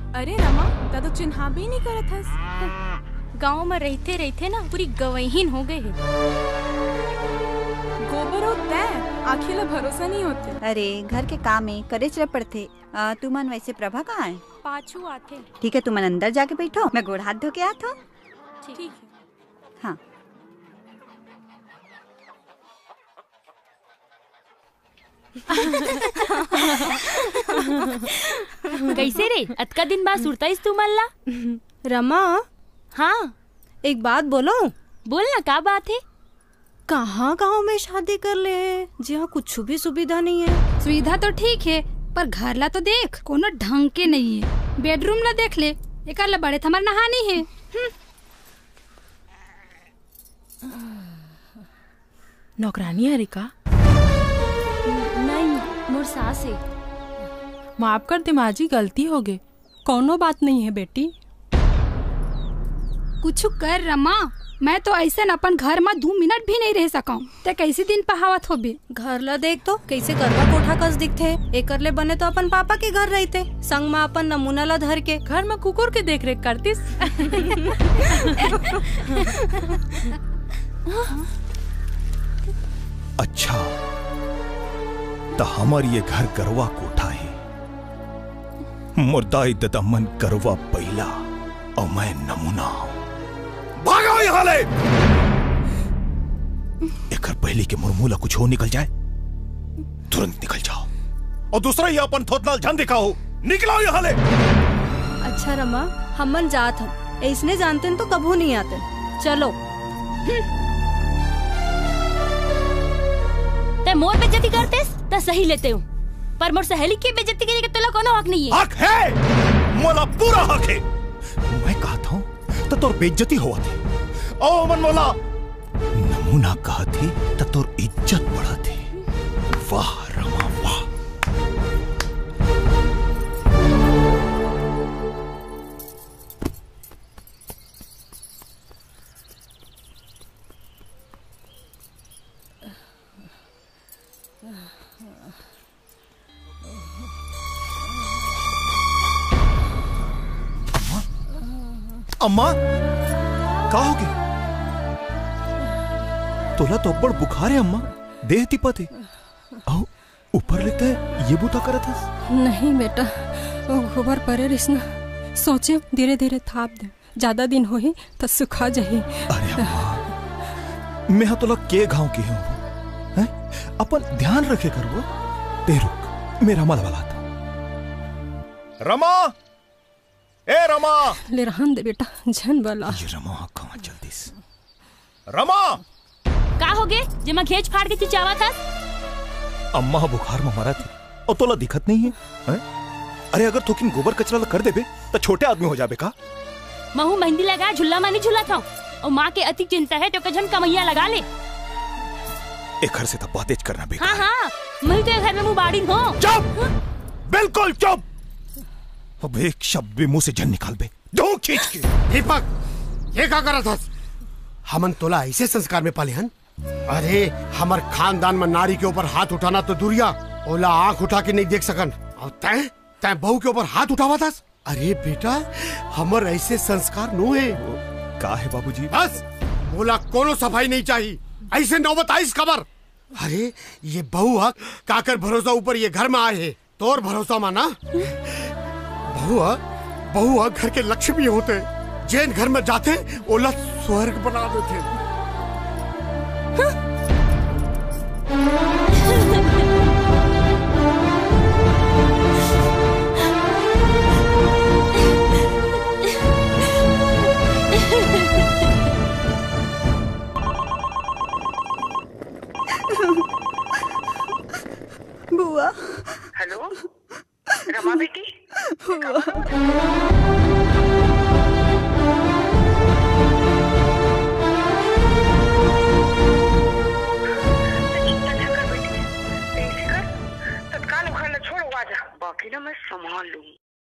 अरे रमा ता तो चिन्हा भी नहीं करत हस। गांव में रहते रहते ना पूरी गवहीन हो गए है। गोबर होता है आखिर भरोसा नहीं होते। अरे घर के काम में करे चले पड़ते। आ, तू मन वैसे प्रभा कहाँ है? पाछू आते। ठीक है, तू मन अंदर जाके बैठो, मैं गोड़ हाथ धो के आता हूँ। ठीक है। हाँ। कैसे रे अतका दिन बाद सुरताइस तू मल्ला? रमा हाँ एक बात बोलो। बोल ना, क्या बात है? कहाँ गांव में शादी कर ले जहाँ कुछ भी सुविधा नहीं है। सुविधा तो ठीक है पर घर ला तो देख कोनो ढंग के नहीं है। बेडरूम ला देख ले, एक ला बड़े थमर नहानी है। नौकरानी है रिका? नहीं मोर सास है। माफ कर दिमागी गलती हो गई, कोनो बात नहीं है बेटी। कुछ कर रमा, मैं तो ऐसे न अपन घर में दो मिनट भी नहीं रह सका। ते कैसे दिन पहावत हो बे? घर ला देख तो कैसे गरबा कोठा कस दिखते। एकर ले बने तो अपन पापा के घर रहते, संग में अपन नमूना ला धर के घर में कुकुर के देख रेख करतीस। अच्छा तो हमारी ये घर गरवा कोठा है। मुर्दाई ददा मन गरवा पहला और मैं नमूना। भागो यहाँ ले। एक घर पहले के मुरमूला कुछ हो निकल जाए तुरंत निकल जाओ, और दूसरा ही अपन थोतनाल झन दिखाओ। निकलाओ यहाँ ले। अच्छा रमा हमन जात हम, इसने जानते तो कभू नहीं आते। चलो। ते मोर बेइज्जती करते त सही लेते हो, पर मोर सहेली की बेइज्जती करे के तोला कोनो हक नहीं है। हक है, मोला पूरा हक है। मैं कहता हूँ तो तोर बेइज्जती हुआ थी, ओ मन मोला नमूना कहा थी तो तोर इज्जत बढ़ा थी। वाह रमा वाह। अम्मा का हो गई? तोला तो बड़ बुखार है अम्मा, देह तिपत है। आओ ऊपर लेते है, ये बूता करत है। नहीं बेटा, वो गोबर परे रिसना, सोचे धीरे धीरे थाप दे, ज्यादा दिन हो ही तो सुखा जाही। अरे अम्मा मैं तोला के गांव के हूँ, हैं? अपन ध्यान रखे कर वो। ते रुक, मेरा मल वाला था। रमा ए रमा ले रहन दे बेटा, झन वाला। ये रमा कहाँ जल्दी से। रमा का हो गए जमा घेच फाड़ के चिचावा था? अम्मा बुखार में मरा थी और तोला दिखत नहीं है, है? अरे अगर थोकिन गोबर कचरा कर देबे तो छोटे आदमी हो जाबे का? महू मेहंदी लगा झुल्ला मानी झूला था, और माँ के अति चिंता है तो कजन कमैया लगा ले। एक घर से तो बातें करना बेकार। हाँ हाँ मैं तो घर में मुँह बाड़ी हूँ। चुप, बिल्कुल चुप। अब एक शब्द भी मुंह से जन निकाल बे, दो खींच के। दीपक ये क्या करा था? हमन तोला ऐसे संस्कार में पाले हन? अरे हमार खानदान में नारी के ऊपर हाथ उठाना तो दुरिया, ओला आंख उठा के नहीं देख सकन, और तै तै बहू के ऊपर हाथ उठावा था? अरे बेटा हमर ऐसे संस्कार नो है। का है बाबूजी? बस बोला कोनो सफाई नहीं चाहिए, ऐसे नौबत आइस खबर। अरे ये बहू हक काकर भरोसा ऊपर ये घर में आए है, तोर भरोसा माना। बहुआ बहुआ घर के लक्ष्मी होते, जैन घर में जाते ओला स्वर्ग बना देते। बुआ। हेलो रमा बेटी। तत्काल उखाड़ना छोड़, आ जा, बाकी ना मैं संभाल लूंगी।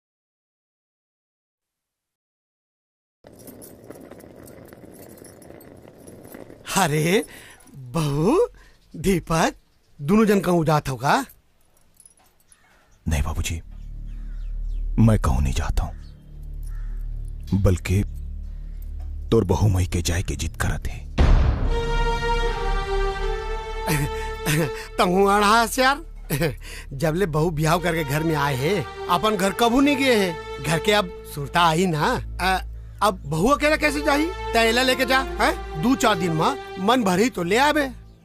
अरे बहू दीपक दोनों जन कहूँ जात होगा? नहीं बाबूजी, मैं कहूं नहीं जाता हूं, बल्कि तोर बहु मई के जाए के जिद करत है। तहु अड़ास यार, जबले बहू ब्याह करके घर में आए हैं, अपन घर कबू नहीं गए हैं। घर के अब सुरता आई ना, आ, अब बहू अकेला कैसे जाही? तैला लेके जा है, दो चार दिन में मन भरी तो ले आवे।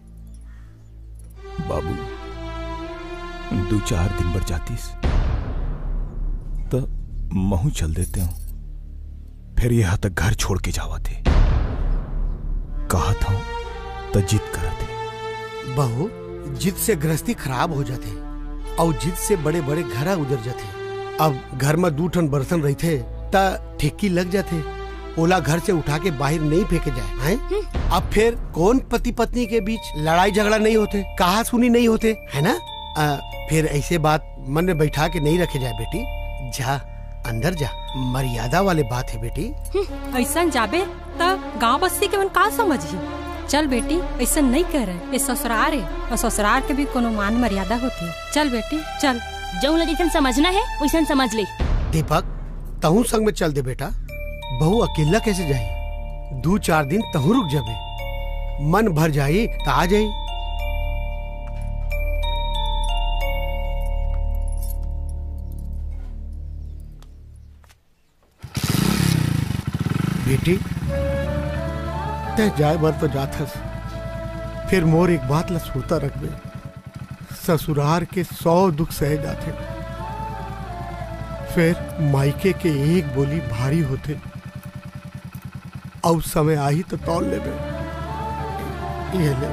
बाबू दो चार दिन बढ़ जातीस तो महू चल देते हूँ, फिर यहाँ तक घर छोड़ के जावा थे। कहा था तो जिद करा थे। बहू जिद से गृहस्थी खराब हो जाते और जिद से बड़े बड़े घर उजर जाते। अब घर में दो ठन बर्तन रही थे ता ठेकी लग जाते, ओला घर से उठा के बाहर नहीं फेंके जाए हैं? अब फिर कौन पति पत्नी के बीच लड़ाई झगड़ा नहीं होते, कहा सुनी नहीं होते, है ना? आ, फिर ऐसे बात मन में बैठा के नहीं रखे जाए बेटी। जा अंदर जा, मर्यादा वाले बात है बेटी। ऐसा जाबे त गांव बस्ती के मन का समझी। चल बेटी, ऐसा नहीं कह रहे, ये ससुराल है और ससुराल के भी कोनो मान मर्यादा होती। चल बेटी चल, जौन जैसन समझना है वैसन समझ ले। दीपक तहु संग में चल दे बेटा, बहू अकेला कैसे जाए? दो चार दिन तहु रुक जाबे, मन भर जाई तो आ जाई। बेटी ते जाए बर तो जाथस, फिर मोर एक बात ला सूता रखबे, ससुरार के सौ दुख सहे जाते, फिर मायके के एक बोली भारी होते। अब समय आई तो तौल लेबे। ये ले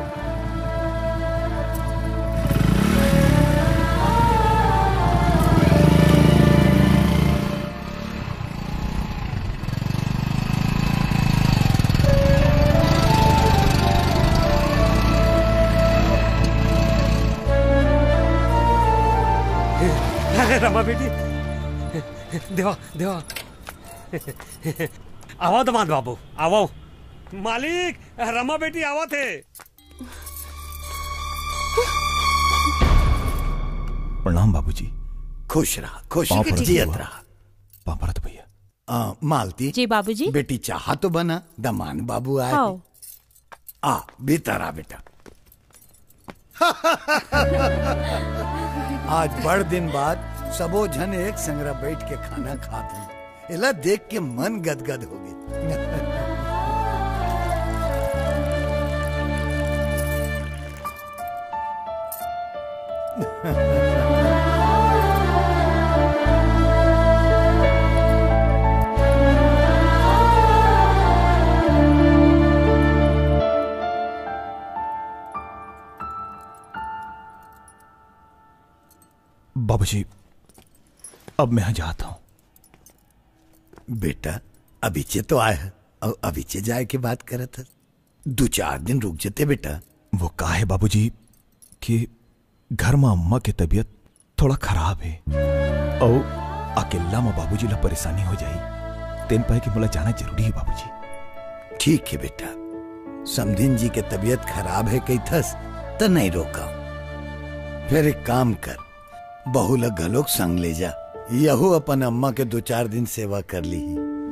रमा बेटी, देवा देवा आओ दमाद बाबू, आओ। मालिक रमा बेटी आवा थे। प्रणाम बाबूजी। खुश रहा, खुश पाँव पड़त जियत हुआ। रहा। पाँव पड़त भैया। आ, मालती जी बाबूजी। बेटी चाहा तो बना, दमान बाबू आए। आओ। आ भीतर आ बेटा। आज बड़ दिन बाद सबो जन एक संगरा बैठ के खाना खाते हैं, इला देख के मन गदगद हो गए। बाबूजी अब मैं यहाँ जाता हूँ। बेटा अभिचे तो आए है और अभिचे जाए की बात करे था, दो चार दिन रुक जाते बेटा। वो कहा है बाबूजी कि घर में अम्मा की तबीयत थोड़ा खराब है और अकेला में बाबूजी ला परेशानी हो जाई, तेन पाए कि मुला जाना जरूरी है बाबूजी। ठीक है बेटा, समधिन जी के तबीयत खराब है कई थस तो नहीं रोका। फिर एक काम कर, बहू लग गलोक संग ले जा, यहू अपन अम्मा के दो चार दिन सेवा कर ली।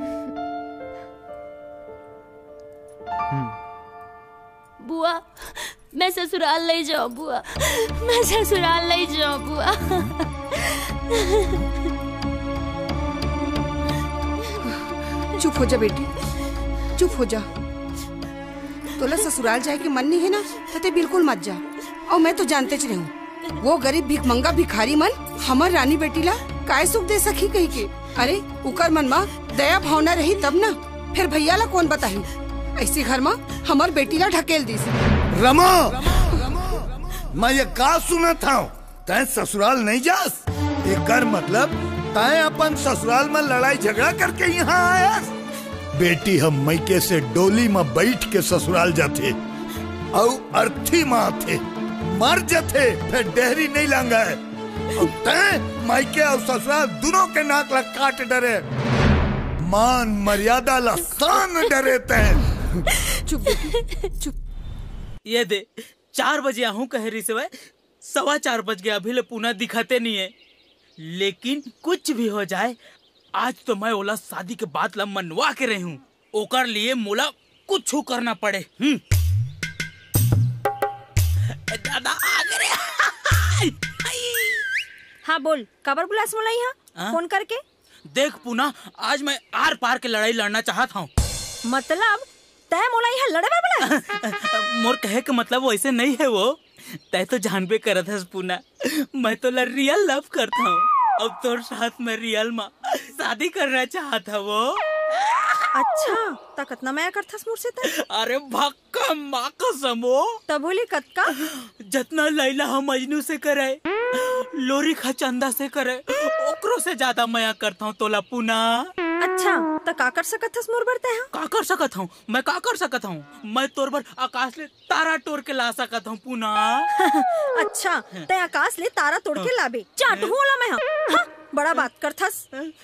बुआ मैं ससुराल ले जाओ, बुआ मैं ससुराल ले जाओ बुआ। चुप हो जा बेटी, चुप हो जा। तोला ससुराल जाए के मन नहीं है ना तो ते बिल्कुल मत जा। और मैं तो जानते च रहूं, वो गरीब भिखमंगा भिखारी मन हमार रानी बेटी ला काय सुख दे सकी कही के। अरे उकर मन में दया भावना रही तब ना, फिर भैया ला कौन बताही। ऐसी घर में हमार बेटी ला ढकेल दी। रमा, मैं ये का सुना था, तै ससुराल नहीं जास, एकर मतलब तै अपन ससुराल में लड़ाई झगड़ा करके यहाँ आया। बेटी हम मैके से डोली में बैठ के ससुराल जाते और अर्थी माँ थे मर जाते, फिर डेहरी नहीं लांगा है। और तै मायके और ससुराल दोनों के नाक ला काट डरे, मान मर्यादा ला सान डरे तै। चुप बेटी चुप। ये दे चार बजे आहू कह रही से, सवा चार बज गया, अभी ले पुनः दिखाते नहीं है। लेकिन कुछ भी हो जाए, आज तो मैं ओला शादी के बाद ला मनवा के रही हूँ। ओकर लिए मोला कुछ करना पड़े। हम्म। दादा आ गए। हाँ बोल, कबर बुलास मोला यहाँ फोन करके। देख पूना, आज मैं आर पार के लड़ाई लड़ना चाहता हूँ। मतलब तय मोला यहाँ लड़े बोला? मोर कहे के मतलब वैसे नहीं है वो। तय तो जानबे करत है पूना, मैं तो रियल लव करता हूँ। अब तोर साथ में रियल माँ शादी करना चाहता वो। अच्छा, ता कतना माया करथस मोर से त? अरे भक्का माँ कसम हो। तब बोली कतका? जितना लैला हम मजनू से करे, लोरी खा चंदा से करे, ओकरो से ज्यादा माया करता हूँ तोला पूना। अच्छा, तो का कर सकत हस मोर बर तय? का कर सकत हूँ? मैं का कर सकत हूँ? मैं तोर बर आकाश ले तारा तोड़ के ला सकत हूँ पूना। अच्छा, तय आकाश ले तारा तोड़ के लाबे? चाट होला मैं। हाँ, बड़ा बात करथस।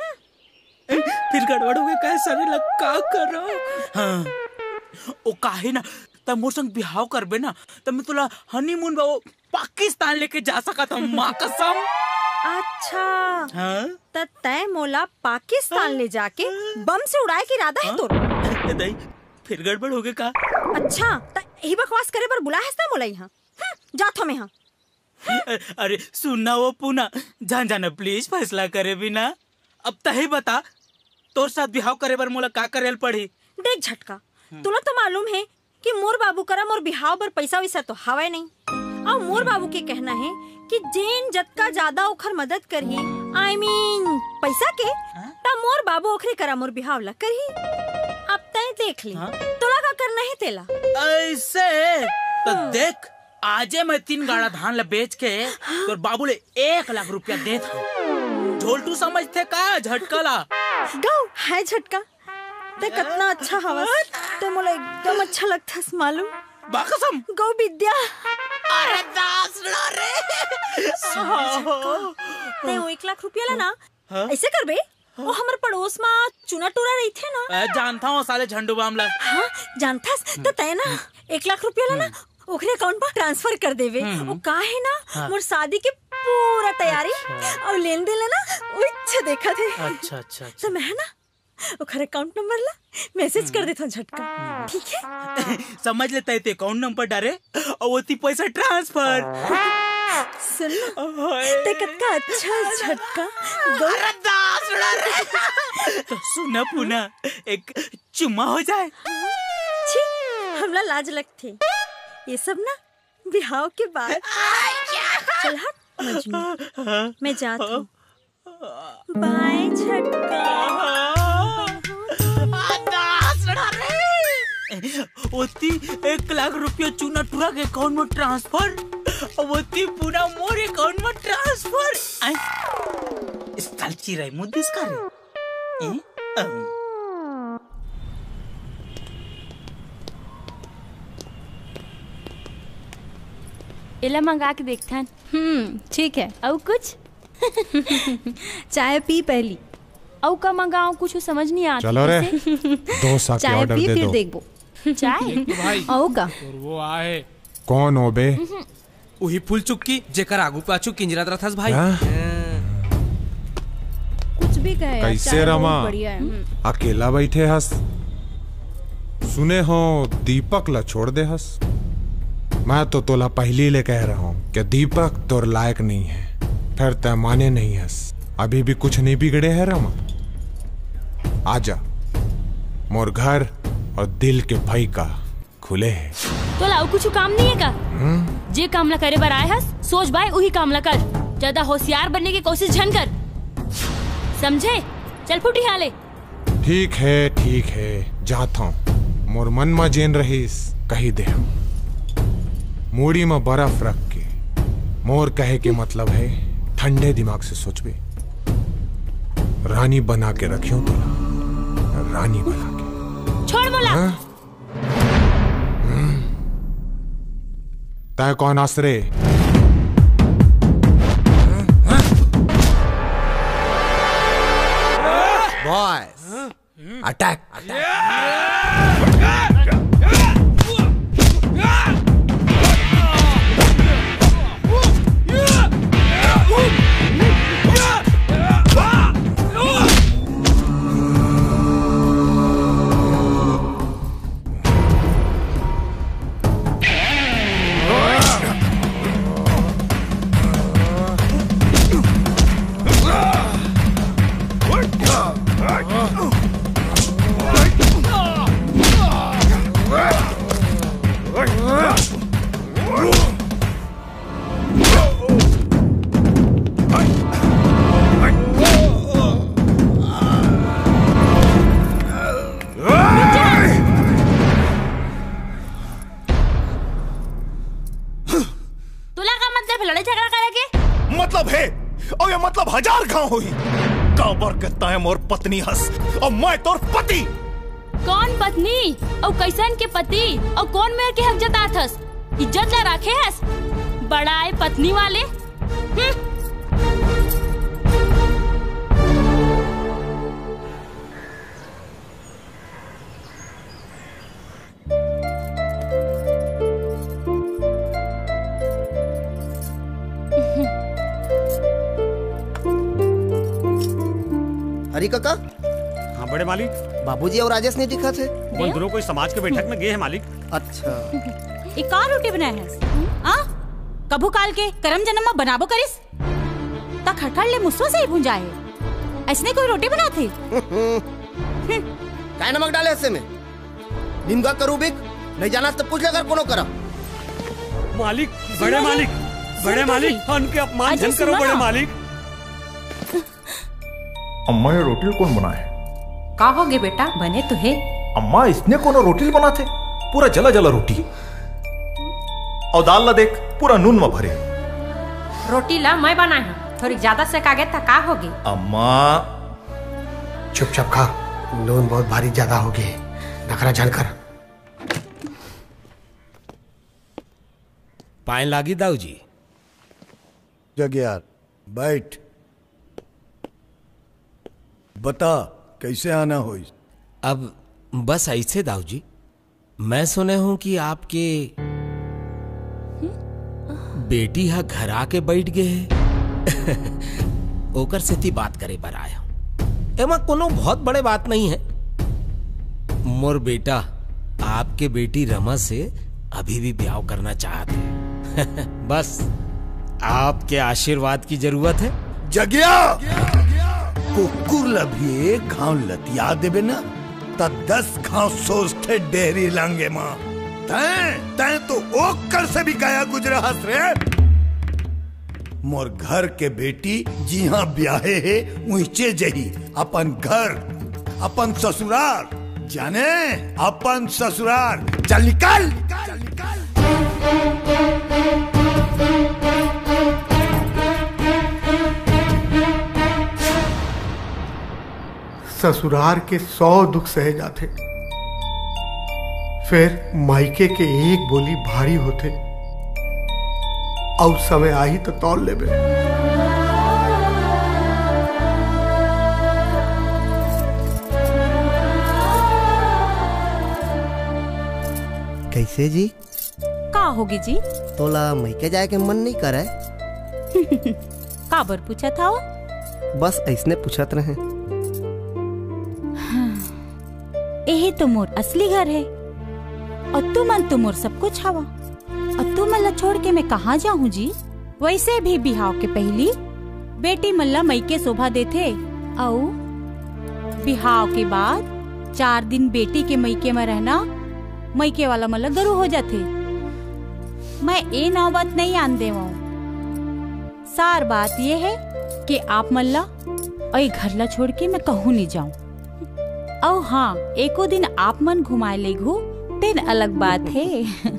फिर गड़बड़ हो गया, कैसा नहीं लग का करो। हाँ, ओ काहे ना तब मोर संग बिहाव करबे ना, तब मैं तुला हनीमून बा पाकिस्तान लेके जा सकत हूँ माँ कसम। अच्छा, हाँ? त तय मोला पाकिस्तान ले जाके बम से उड़ाए के इरादा है तोर? नहीं, फिर गड़बड़ हो गया का? अच्छा, त यही बकवास करे पर बुला है मोला यहाँ? जात हम यहाँ। अरे सुनना वो पूना, जान जाना प्लीज, फैसला करे बिना। अब तही बता, तोर साथ बिहाव करे बर मोला का करेल पड़ी? देख झटका, तुला तो मालूम है कि मोर बाबू करा मोर बिहाव बर पैसा वैसा तो हवाए नहीं। और मोर बाबू के कहना है कि जेन जतका ज्यादा ओखर मदद करही, आई I मीन mean, पैसा के, तब मोर बाबू ओखरे करा मोर बिहाव ला करही। अब तय देख ली, तोला का करना है तेला? ऐसे तो देख, आजे मैं तीन गाड़ा धान ला बेच के तोर बाबू ले एक लाख रुपया दे था। झोलटू समझते का झटका ला? गौ है झटका, ते कितना अच्छा हवस, ते मोला एकदम अच्छा लगता है मालूम। बाकसम गौ विद्या। अरे दास रे। ते वो एक लाख रुपया ला ना, ऐसे कर बे, वो हमारे पड़ोस में चुना टूरा रही थे ना। जानता हूँ साले झंडू बामला। हाँ जानता, तो तय ना एक लाख रुपया ला ना ओखरे अकाउंट पर ट्रांसफर कर देवे। वो का है ना, हाँ। मोर शादी के पूरा तैयारी और लेन देन ला ना वो इच्छा देखा थे। अच्छा अच्छा, तो मैं ना ओखरे अकाउंट नंबर ला मैसेज कर देता हूँ झटका, ठीक है? समझ लेता है, ते अकाउंट नंबर डाले और वो ती पैसा ट्रांसफर। सुन ते कितना अच्छा झटका। तो सुना पुना, एक चुम्मा हो जाए। छी, हमला लाज लगती ये सब ना बिहाव के बाद। चल हट मजनू, मैं जाता हूँ। बाय झटका। ओती एक लाख रुपया चूना टूरा के अकाउंट में ट्रांसफर, और ओती पूरा मोर अकाउंट में ट्रांसफर। इस तलची रही मुद्दिस करे। इला मंगा के देखता। हम्म ठीक है। और कुछ? चाय पी पहली। और का मंगाऊं, कुछ समझ नहीं आता। चलो रे, दो सा के ऑर्डर दे दो। फिर देखबो। चाय भाई और का? और वो आए कौन हो बे? वही फूल चुक्की जेकर आगू पाछू किंजरात रहथस भाई। कुछ भी कहे, कैसे रमा? बढ़िया है। अकेला बैठे हस? सुने हो दीपक ला छोड़ दे हस? मैं तो तोला पहली ले कह रहा हूँ कि दीपक तोर लायक नहीं है, फिर तय माने नहीं हस। अभी भी कुछ नहीं बिगड़े है रमा। आजा, मोर घर और दिल के भाई का खुले है। तो लाओ कुछ काम नहीं है का? जे काम ला करे बर आए हस, सोच भाई वही काम ला कर। ज्यादा होशियार बनने की कोशिश झन कर, समझे? चल फुटी हाले। ठीक है ठीक है, जाता हूँ। मोर मन में जेन रहीस कही दे। मूड़ी में बर्फ रख के मोर कहे के मतलब है ठंडे दिमाग से सोचबे। रानी बना के रखियो तो रानी बना के। छोड़ मोला। तय कौन आसरे? Boys attack. हजार घाव हुई। काबर के तय मोर पत्नी हस और मैं तोर पति। कौन पत्नी और कैसन के पति और कौन मेरे के हक जतात हस? इज्जत ला रखे हस बड़ा है पत्नी वाले। हरी काका। हाँ बड़े मालिक। बाबूजी और राजेश नहीं दिखा थे। वो दोनों कोई समाज के बैठक में गए हैं मालिक। अच्छा। एक और रोटी बनाया है आ? कभू काल के करम जन्म में बनाबो करिस ता खटखट ले मुस्सो से ही भुंजा है। ऐसने कोई रोटी बनाते काय नमक डाले ऐसे में निमगा करू बिक नहीं जाना तो पूछ ले अगर कोनो करा। मालिक बड़े मालिक बड़े मालिक उनके अपमान जन करो बड़े मालिक। अम्मा ये रोटी कौन बनाए? का होगे बेटा बने तो है। अम्मा इसने कोनो रोटी बनाते पूरा जला जला रोटी और दाल ला देख पूरा नून में भरे। रोटी ला मैं बनाए हूँ थोड़ी ज्यादा से कागे तो का होगी। अम्मा चुपचाप खा नून बहुत भारी ज्यादा हो गए नखरा जानकर। पाए लागी दाऊ जी। जग यार बैठ बता कैसे आना हो। अब बस ऐसे दाऊ जी मैं सुने हूं कि आपके बेटी हा घर आके बैठ गए ओकर से ती बात करे पर आया हूं। एमा कोनो बहुत बड़े बात नहीं है। मोर बेटा आपके बेटी रमा से अभी भी ब्याह करना चाहते बस आपके आशीर्वाद की जरूरत है। जगिया कुकुर लभिए घाव लतिया देबे ना त दस घाव सोचते डेहरी लांगे माँ तैं तैं तो ओकर से भी काया गुजरा हस रे। मोर घर के बेटी जिहाँ ब्याहे है उचे जही अपन घर अपन ससुराल जाने अपन ससुराल चल निकल, चल निकल। ससुराल के सौ दुख सहे जाते फिर मायके के एक बोली भारी होते और समय आई तो तौल लेबे। कैसे जी? का होगी जी? तोला मैके जाए के मन नहीं करे? काबर पूछा था वो? बस ऐसने पूछत रहे। यही तो मोर असली घर है और तू मन तो मोर सब कुछ हवा और तू मन ला छोड़ के मैं कहाँ जाऊँ जी। वैसे भी बिहाव के पहली बेटी मल्ला मैके शोभा देते और बिहाव के बाद चार दिन बेटी के मैके में रहना मैके वाला मल्ला गरु हो जाते। मैं ए नौबत नहीं आन दे सार बात ये है कि आप मल्ला और घर ला छोड़ के मैं कहूँ नहीं जाऊँ। और हाँ एको दिन आप मन घुमाए ले घू तेन अलग बात है।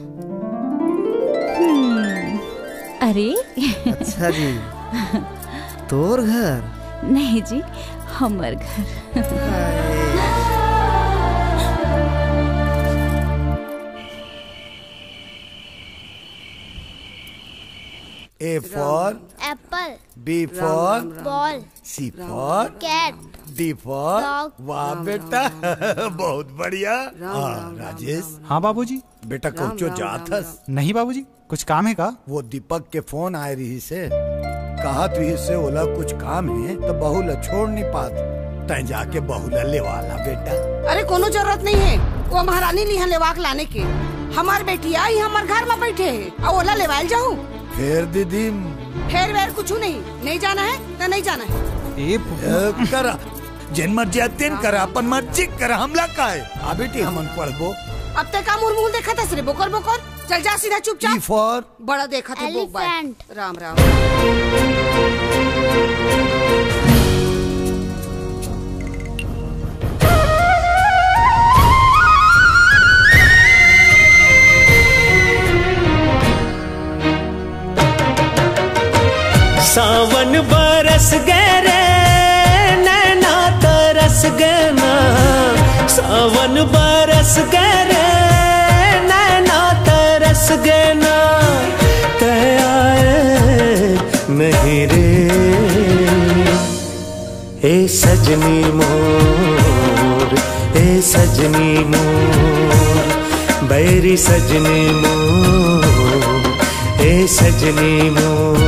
अरे अच्छा जी तोर घर? नहीं जी हमर घर। A for apple, B for ball, C for cat, D for dog. वाह बेटा बहुत बढ़िया। हाँ राजेश। हाँ बाबूजी। बेटा कोचो जात हस? नहीं बाबूजी कुछ काम है का? वो दीपक के फोन आए रही से कहा तुही से ओला कुछ काम है तो बहू ला छोड़ नहीं पात तय जाके बहू ला ले वाला बेटा। अरे कोनो जरूरत नहीं है वो महारानी लिहा लेवाक लाने के। हमार बेटी आई हमार घर में बैठे है और ओला लेवाल जाऊँ। फिर दीदी फेर वेर कुछ नहीं नहीं जाना है तो नहीं जाना है। ए करा जिन मर्जी तेन करा अपन मर्जी करा हमला का है। आ बेटी हमन पढ़बो अब तक का मुर मुर देखा था सिर्फ बोकर बोकर चल जा सीधा चुपचाप। फॉर बड़ा देखा था बोक बाय। राम राम। सावन बरस गए बरस गए रे नैना तरस गए ना तय आए नहीं रे ए सजनी मोर ए सजनी मोर बैरी सजनी मोर ए सजनी मोर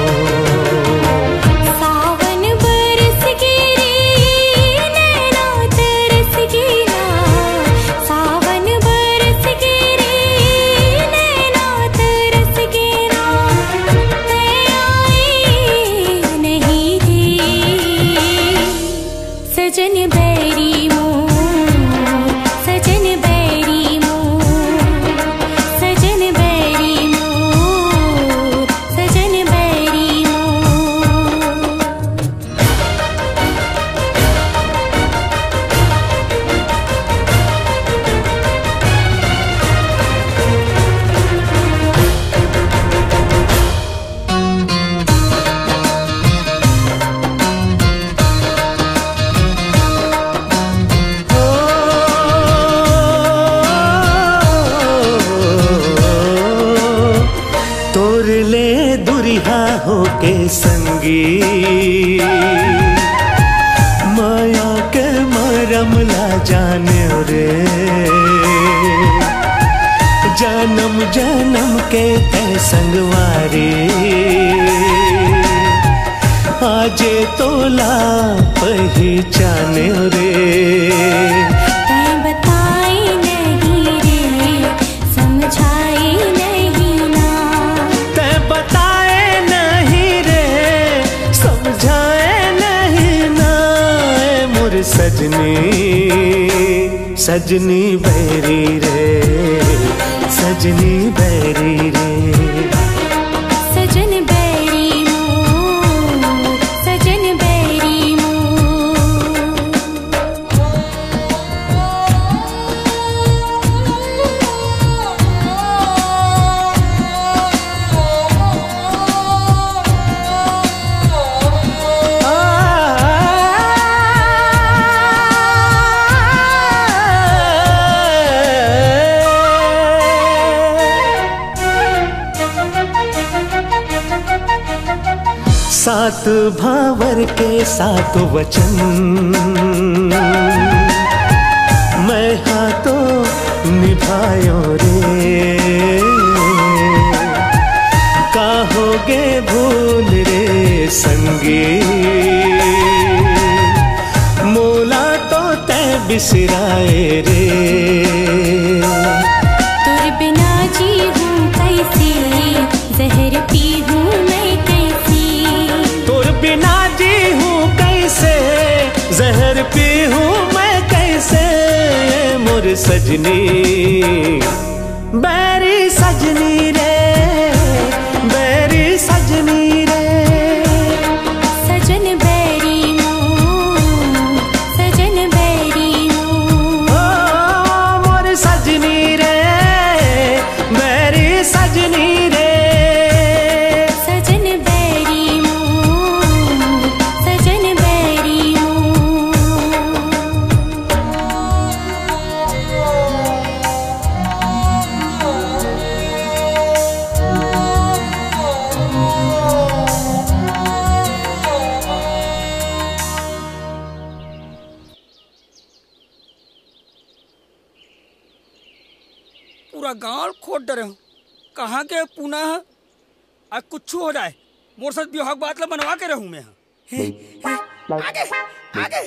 सावन बरस गिरी नैना तरस गिरा सावन बरस गिरी नैना तरस गिरा मैं आई नहीं रे सजन बैरी मोर सजन बैरी मोर सजन बैरी मोर सजन बैरी मोर तोर ले दुरिहा होके संगी माया के मरम ला जाने रे जन्म जन्म के ते संगवारी आजे तोला पहचाने रे तैं बताई नहीं रे समझाई नहीं ना तै बताए नहीं रे समझाए नहीं ना ए मोर सजनी सजनी बैरी रे सजनी बैरी रे सजन बैरी मोर सजन बैरी सात भावर के सात वचन मैं हाथों निभायो रे काहोगे भूल रे संगी मोला तो तै बिसराए रे तुर बिना जी हूँ कैसे जहर पी हूँ मैं कैसी तोर बिना जी हूँ कैसे जहर पी हूँ मैं कैसे मोर सजनी बैरी सजनी रे बैरी सजनी रे सजन बैरी मोर सजन बैरी मोर ओ मोर सजनी रे बैरी सजनी रे सजन बैरी मोर सजन बैरी पूरा गांव खोद डरे हूँ कहाँ के पूना है आज कुछ हो जाए मोर साथ विवाह के बात ला बनवा के रहूँ मैं यहाँ। आगे आगे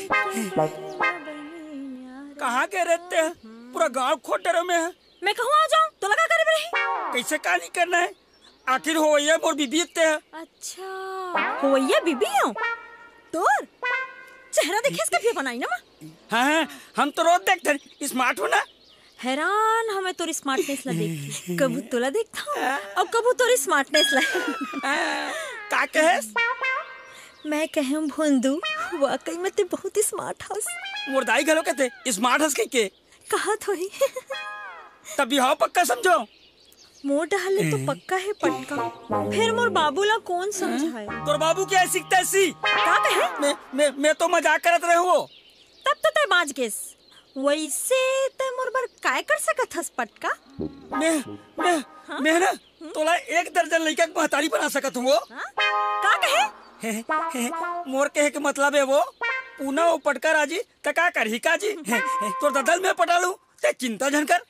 कहाँ के रहते हैं पूरा गांव खोद डरे में है मैं कहूँ आ जाऊँ तो लगा करे रही कैसे का नहीं करना है आखिर हो ये मोर बीबी इतने है अच्छा होइया बीबी हूँ तोर चेहरा देखिए इसका भी बनाई ना माँ हाँ हाँ हम तो रोज देखते हैं स्मार्ट हो ना हैरान हमें तोरी स्मार्टनेस ला देखती कबू तोला देखता हूँ और कबू तोरी स्मार्टनेस ला का कहेस मैं कहूँ भोंदू वाकई में ते बहुत ही स्मार्ट हस मोर दाई घलो कहते स्मार्ट हस के कहा थोड़ी तभी हाँ पक्का समझो मोर डाले तो पक्का है पक्का फिर मोर बाबूला कौन समझाए तोर बाबू क्या सीखता है सी का कहे मैं मैं मैं तो मजाक करत रहे हो तब तो ते बाज गेस वैसे ते मोर बार काय कर सकत हस पटका? मैं मैं मैं ना तोला एक दर्जन लड़का के महतारी बना सकत हूँ। का कहे? हे, हे, मोर कहे के मतलब है वो पूना वो पटका राजी त का करही काजी तो ददल में पटा लूं ते चिंता जन कर।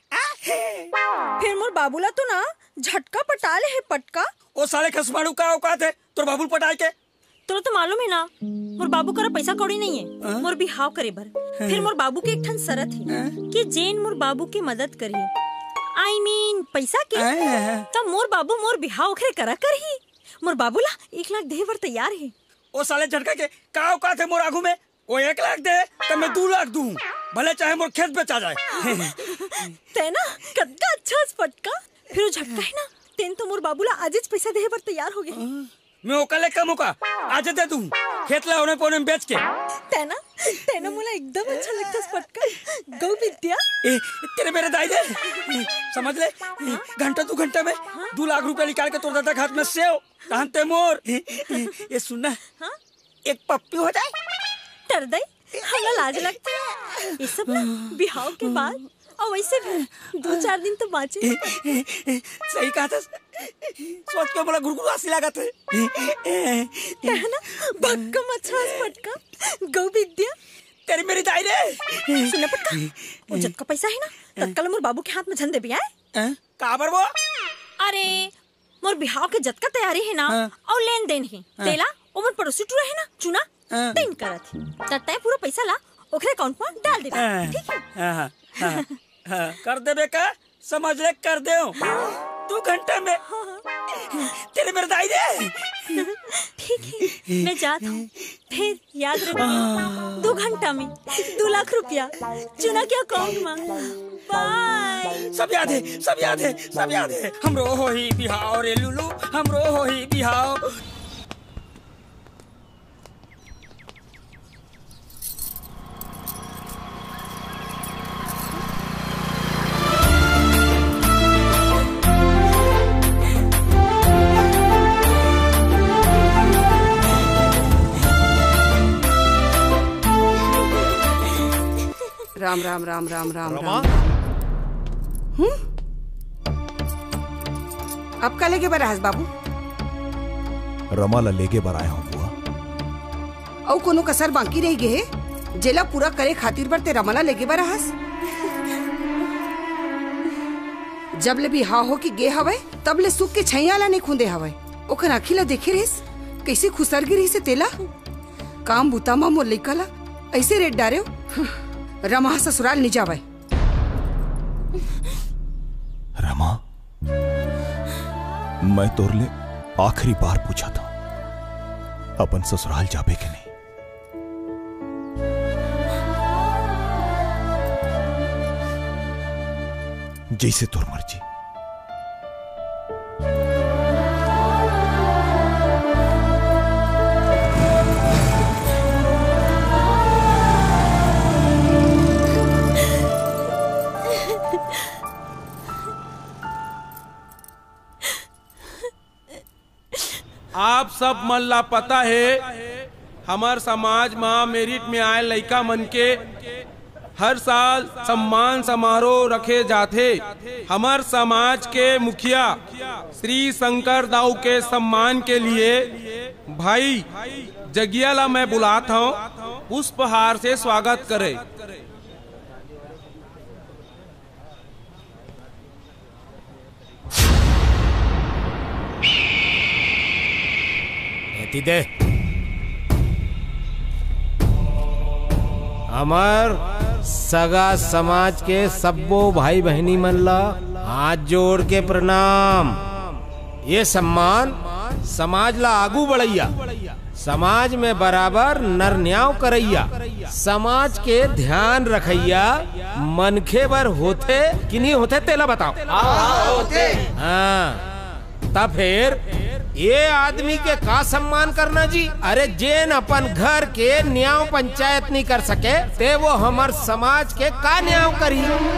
फिर मोर बाबूला तो ना झटका पटा ले है पटका। ओ साले खसमाड़ू का औकात है तोर बाबूल पटाए के? तोरा तो मालूम है ना मोर बाबू करा पैसा कौड़ी नहीं है मोर बिहाव करे बर। फिर मोर बाबू के एक ठन शरत है कि जेन मोर बाबू के मदद करी आई मीन पैसा के तब मोर बाबू मोर बिहाव ओखरे करा करही। मोर बाबूला एक लाख दे बर तैयार है। ओ साले झटका के का औकात है मोर आगू में? वो एक लाख दे तो मैं दो लाख दूं भले चाहे मोर खेत बेचा जाए। ते ना कद्दा अच्छा पटका। फिर वो झटका है ना तेन तो मोर बाबूला आज पैसा दे बर तैयार हो गए। मैं ओकले कम होका आज दे दूं खेत ला होने पौने बेच के। तेना तेना मुला एकदम अच्छा लगता है पटका। गौ विद्या ए तेरे मेरे दाई दे समझ ले घंटा दो घंटा में दो लाख रुपए निकाल के तोड़ देता हाथ में सेव कहते मोर। ये सुनना एक पप्पी हो जाए डर दे हमें लाज लगती है ये सब बिहाव के बाद और वैसे भी दो चार दिन तो बाँचे। सही कहा था सोच के बोला गुरगुरु आसी लगा थे ना भक्का मच्छर पटका गौ विद्या तेरी मेरी दाई रे। सुने पटका वो जब का पैसा है ना तत्काल मोर बाबू के हाथ में झंडे भी आए काबर वो। अरे मोर बिहाव के जत का तैयारी है ना और लेन देन है तेला उमर पड़ोसी टूरा है ना चुना तीन करत तत्ते पूरा पैसा ला ओकरे अकाउंट में डाल दे ठीक है। हाँ, हाँ, हाँ, कर दे बेका समझ ले कर दे दो घंटे में तेरे मेरे दाई दे। ठीक है मैं जाता हूँ फिर याद रखना दो घंटा में दो लाख रुपया चुना के अकाउंट में। बाय। सब याद है सब याद है सब याद है। हमरो हो ही बिहाव रे लुलू हमरो हो ही बिहाव। राम राम राम राम राम रमा? राम। हम्म अब का लेके बरहस बाबू? रमा ला लेके बर आया हूँ बुआ। औ कोनो कसर बाकी रह गे जेला पूरा करे खातिर बर ते रमला लेके बरहस। जब ले भी हा हो कि गे हवे तब ले सुख के छैया ला नहीं खुंदे हवे। ओखन आखी ला देखे रहिस कैसे खुसर गिरी से तेला काम बुता मा मोर लइका ला ऐसे रेट डारे रमा ससुराल नहीं जावे। रमा मैं तोरले आखिरी बार पूछा था अपन ससुराल जाबे के नहीं। जैसे तोर मर्जी। आप सब मन ला पता है हमार समाज में मेरिट में आए लड़का मन के हर साल सम्मान समारोह रखे जाते। हमार समाज के मुखिया श्री शंकर दाऊ के सम्मान के लिए भाई जगिया ला मैं बुलाता हूँ पुष्पहार से स्वागत करे। दे हमार सगा समाज के सबो भाई बहनी मन ला हाथ जोड़ के प्रणाम। ये सम्मान समाज ला आगू बढ़ैया समाज में बराबर नर न्याय करैया समाज के ध्यान रखैया मनखे बर होते कि नहीं होते तेला बताओ। हाँ तब फिर ये आदमी के का सम्मान करना जी। अरे जेन अपन घर के न्याय पंचायत नहीं कर सके ते वो हमार समाज के का न्याय करी।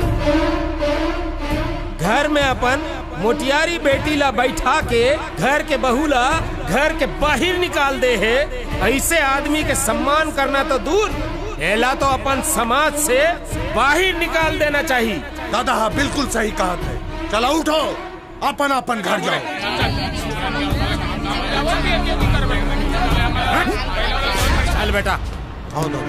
घर में अपन मोटियारी बेटी ला बैठा के घर के बहू ला घर के बाहर निकाल दे है। ऐसे आदमी के सम्मान करना तो दूर एला तो अपन समाज से बाहर निकाल देना चाहिए। दादा हाँ बिल्कुल सही कहा थे। चलो उठो, अपन अपन घर जाओ। चल बेटा। आओ दादा।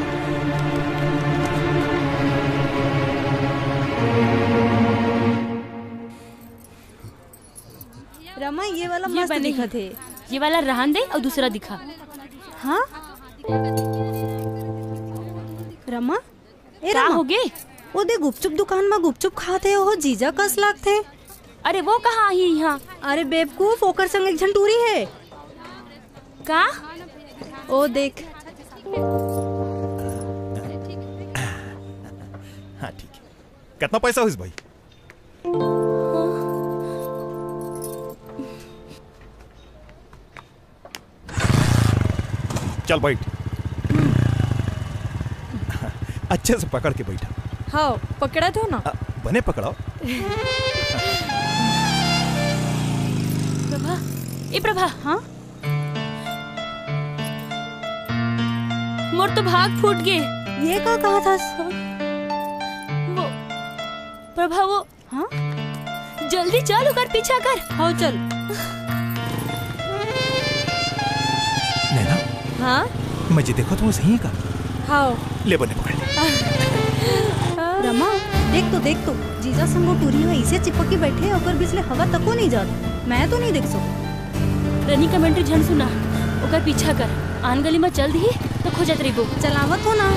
रमा ये वाला ये मस्त बने दिखा थे। ये वाला रहन दे और दूसरा दिखा। हाँ रमा ए का रमा हो गे? वो दे गुपचुप दुकान में गुपचुप खाते हो जीजा कस लागते। अरे वो कहाँ ही यहाँ? अरे बेवकूफ ओकर संग एक झंटूरी है का? ओ देख। हाँ ठीक है। कितना पैसा हुई भाई? चल बैठ। अच्छे से पकड़ के बैठा। हाँ पकड़ा तो ना। बने पकड़ाओ। प्रभा, ए प्रभा। हाँ मोर तो भाग फूट गए। ये का कहा था? वो प्रभा वो हाँ जल्दी चल कर पीछा कर। हाँ चल। नैना हाँ मुझे देखो तो सही का। हाँ ले बने पकड़ ले। रमा देख तो देख तो जीजा संग वो टूरी हुई इसे चिपकी बैठे और बिजली हवा तको नहीं जात। मैं तो नहीं देख सो। रनी कमेंट्री झन सुना ओकर पीछा कर। आन गली में चल दी तो खोजत रही। चलावत हो ना।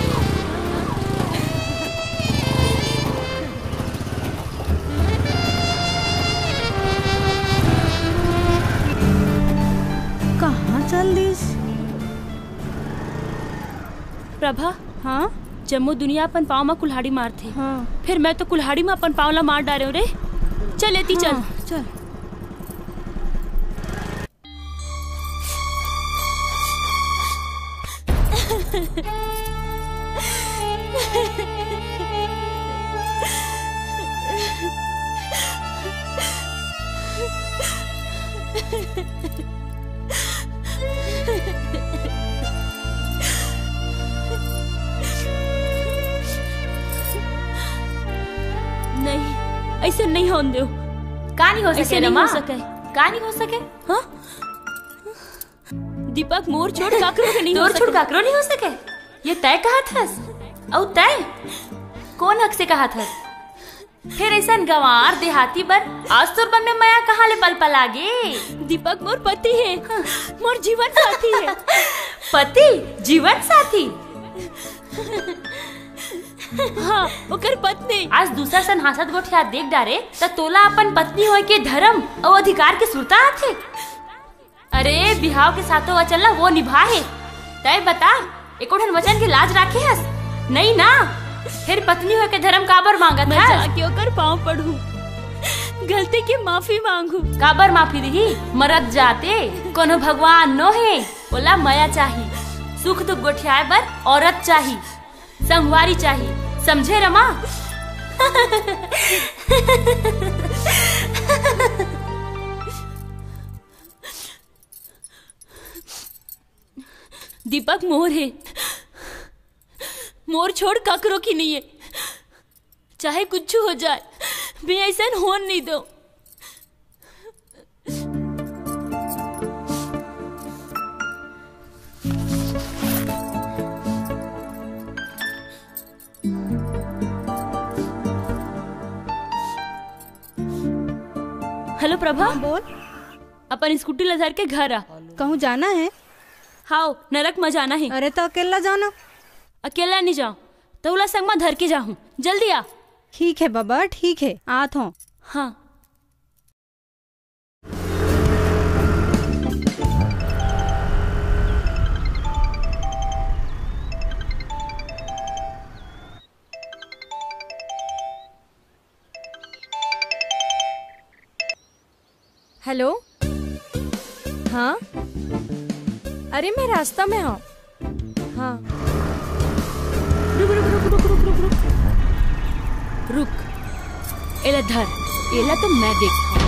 कहाँ चल दिस? प्रभा हाँ जम्मू दुनिया अपन पाँव में कुल्हाड़ी मारते। हाँ फिर मैं तो कुल्हाड़ी में अपन पाँव ला मार डाले रे। चल लेती चल। हाँ, चल। नहीं ऐसे नहीं होने दो। का नहीं हो ऐसे सके नहीं रमा? हो सके। का नहीं हो सके? हाँ दीपक मोर छोड़ काकरो के नहीं हो तोर सके। छोड़ काकरो नहीं हो सके? ये तय कहा थस और तय कौन हक से कहा थस? फिर ऐसा गंवार देहाती बर आज तोर बन में माया कहाँ ले पल पल आगे? दीपक मोर पति है। हाँ, मोर जीवन साथी है। पति जीवन साथी? हाँ ओकर पत्नी। आज दूसरा सन हासत गोठिया देख डारे त तोला अपन पत्नी होय के धर्म और अधिकार के सुरता आथे। अरे बिहाव के साथों वचन ला वो निभा है। तय बता एको ठन वचन के लाज राखे हस? नहीं ना। फिर पत्नी होय के धर्म काबर मांगत मैं हस? जाके ओकर पाँव पढ़ू गलती की माफी मांगू। काबर माफी दी? मरद जाते कोनो भगवान नो है। बोला माया चाहिए सुख दुख गोठियाए बर औरत चाहिए संगवारी चाहिए। समझे रमा? दीपक मोर है। मोर छोड़ काकरो की नहीं है। चाहे कुछ हो जाए मैं ऐसा होने नहीं दो। हेलो प्रभा। हाँ, बोल। अपन स्कूटी लधार के घर आ। कहूँ जाना है? हाँ नरक में जाना है। अरे तो अकेला जाना? अकेला नहीं जाऊँ तो उला संग में धर के जाऊँ। जल्दी आ। ठीक है बाबा ठीक है आत हूँ। हाँ हेलो। हाँ अरे मैं रास्ता में हूँ। हाँ रुक रुक रुक रुक रुक रुक रुक रुक। एला धर। एला तो मैं देखता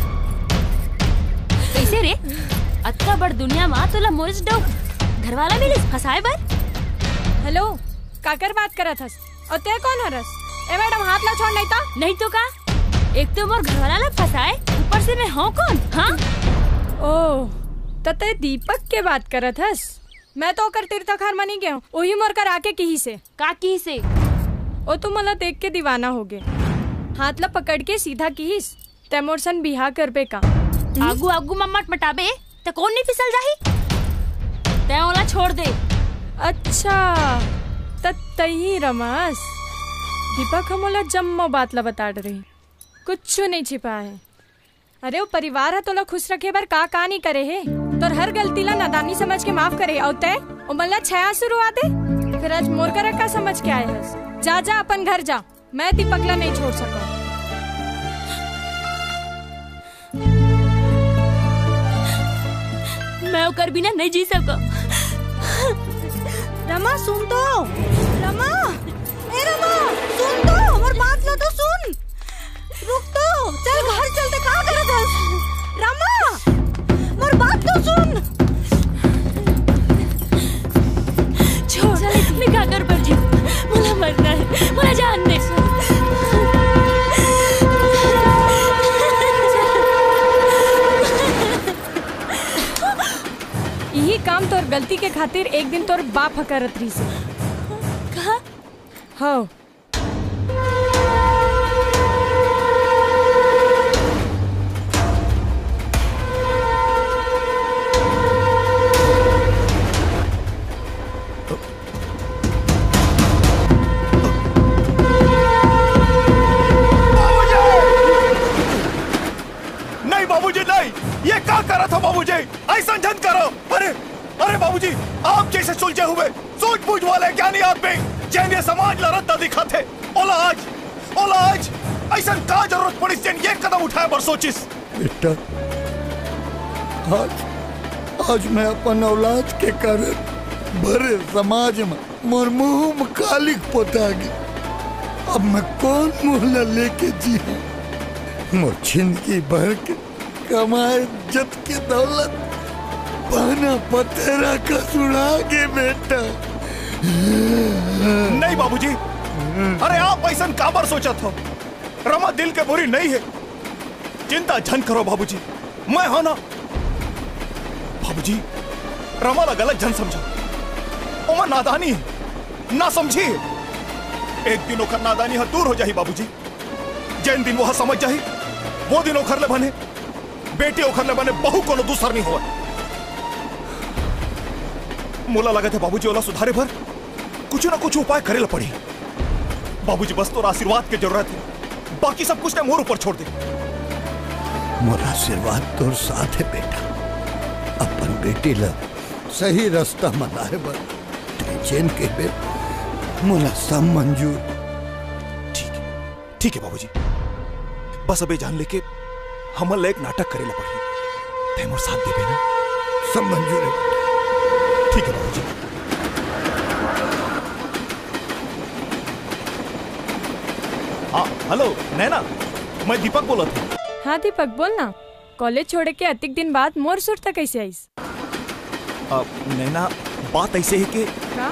हूँ। कैसे रे? अत्ता बड़ दुनिया में तोला मोरिस डो घरवाला मिलिस फसाए बर। हेलो काकर बात करा थस और ते कौन हरस? ए मैडम हाथ ला छोड़ नहीं तो नहीं तो का एक तो मोर घरवाला ला फसाए ऊपर से मैं हूँ कौन? हाँ ओ तते दीपक के बात करत हस। मैं तो ओकर तीर्थ खार मनी गया हूँ वही मोर कर आके की से का की से ओ तू मला देख के दीवाना हो गए। हाथ ला पकड़ के सीधा कीस तैमोर सन बिहा कर पे का आगू आगू मम्मट मटाबे तो कौन नहीं फिसल जाही? तै ओला छोड़ दे। अच्छा तही रमास दीपक हमोला जम्मो बात ला बता रही कुछ नहीं छिपा है। अरे वो परिवार है तोला खुश रखे बर का का नहीं करे है तोर हर गलती ला नादानी समझ के माफ करे और तय ओ मल्ला छया शुरुआत है फिर आज मोर कर का समझ के आए हस। जा जा अपन घर जा मैं दीपक ला नहीं छोड़ सका। मैं ओकर बिना नहीं जी सका। रमा सुन तो रमा ए रमा सुन तो हमार बात ला तो सुन रुक तो चल घर चलते कहाँ करत हस रमा मोर बात तो सुन छोड़ चल मैं क्या कर पर जी मुला मरना है मुला जान दे। यही काम तोर गलती के खातिर एक दिन तोर बाप करत रही से कहा हाँ बाबूजी नहीं, ये क्या करा था बाबूजी? ऐसा जन करो। अरे अरे बाबूजी आप जैसे सुलझे हुए सूझबूझ वाले ज्ञानी आदमी जैन समाज ला रद्दा दिखाते ओला आज ओला आज ऐसा का जरूरत पड़ी जैन ये कदम उठाए बर सोचिस। बेटा आज आज मैं अपन औलाद के कारण भरे समाज में मोर मुंह में कालिक पोता गई। अब मैं कौन मुहला लेके जी मोर जिंदगी भर के कमाए इज्जत की दौलत पाना पतेरा का सुना के बेटा। नहीं बाबूजी, अरे आप ऐसा काबर सोचा था? रमा दिल के बुरी नहीं है, चिंता झन करो बाबूजी, मैं हाँ ना। बाबूजी रमा ला गलत झन समझा, ओमा नादानी है, ना समझी। एक दिन ओखर नादानी हा दूर हो जाही बाबूजी। जैन दिन वो समझ जाही वो दिन ओखर ले बने बेटी ओखर ले बने बहु कोनो दूसर नहीं हुआ। मोला लगा था बाबूजी ओला सुधारे भर कुछ ना कुछ उपाय करे ला पड़ी। बाबूजी बस तो आशीर्वाद की जरूरत है, बाकी सब कुछ ने मोर ऊपर छोड़ दे। मोरा आशीर्वाद तोर साथ है बेटा। अपन बेटी ला सही रास्ता में लाए बर चैन के बे मोला सब मंजूर। ठीक है ठीक है बाबूजी, बस अबे जान लेके हमल एक नाटक करे ला पड़ी। तैमूर साथ देबे ना? सब मंजूर है। ठीक है बाबूजी। हाँ हेलो नैना, मैं दीपक बोला था। हाँ दीपक बोल ना। कॉलेज छोड़े के अतिक दिन बाद मोर सुर तक कैसे आईस? नैना बात ऐसे है कि का?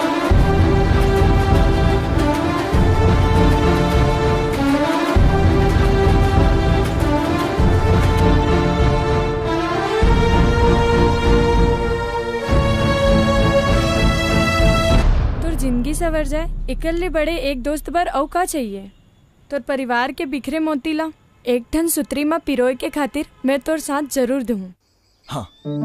जिंदगी सवर जाए इकल्ले बड़े एक दोस्त बर औ का चाहिए। तोर परिवार के बिखरे मोतीला एक ठन सुतरी में पिरोए के खातिर मैं तोर साथ जरूर दूँ। हाँ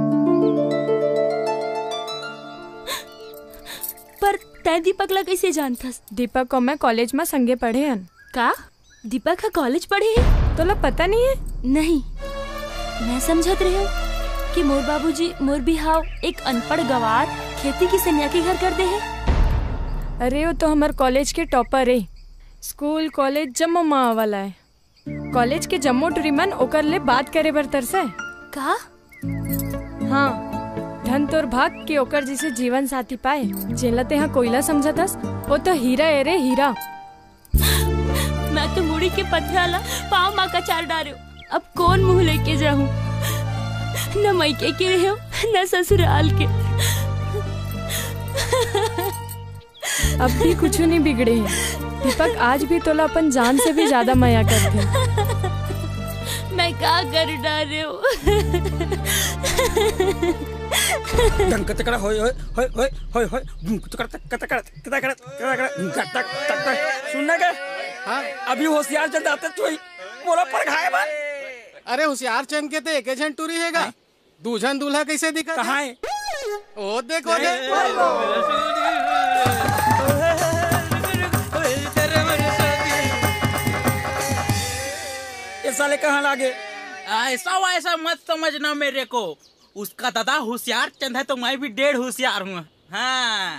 पर तै दीपक ला कैसे जानथस? दीपक को मैं कॉलेज में संगे पढ़े हन। का दीपक का कॉलेज पढ़े है? तोला पता नहीं है? नहीं, मैं समझत रही हूँ कि मोर बाबूजी मोर बिहाव एक अनपढ़ गवार खेती की सन्या के घर कर दे है। अरे वो तो हमारे कॉलेज के टॉपर है। स्कूल कॉलेज जम्मो माँ वाला है। कॉलेज के जम्मो टूरीमन ओकर ले बात करे बर तरसे। का? हाँ, धन तोर भाग के ओकर जैसे जीवन साथी पाए जेलते यहाँ कोयला समझतस वो तो हीरा है रे हीरा। मैं तो मुड़ी के पथराला पाँव माँ का चार डारे। अब कौन मुँह लेके जाऊँ? न मैके के रहे हो न ससुराल के। अब भी कुछ नहीं बिगड़े हैं। दीपक आज भी तोला अपन जान से भी ज्यादा माया करते। मैं क्या कर डाले हूँ? डंक तकड़ा होय होय होय होय होय होय डंक तकड़ा तकड़ा तकड़ा तकड़ा तकड़ा तक तक तक सुनना के हां अभी होशियार चंद आते तो मोरा पर खाए बा। अरे होशियार चंद के तो एक जन टूरी हैगा, दूजन दूल्हा कैसे दिखा? कहां है? ओ देखो दे ये साले कहां लागे? ऐसा वैसा मत समझना मेरे को, उसका दादा होशियार चंद है तो मैं भी डेढ़ होशियार हूँ। हाँ।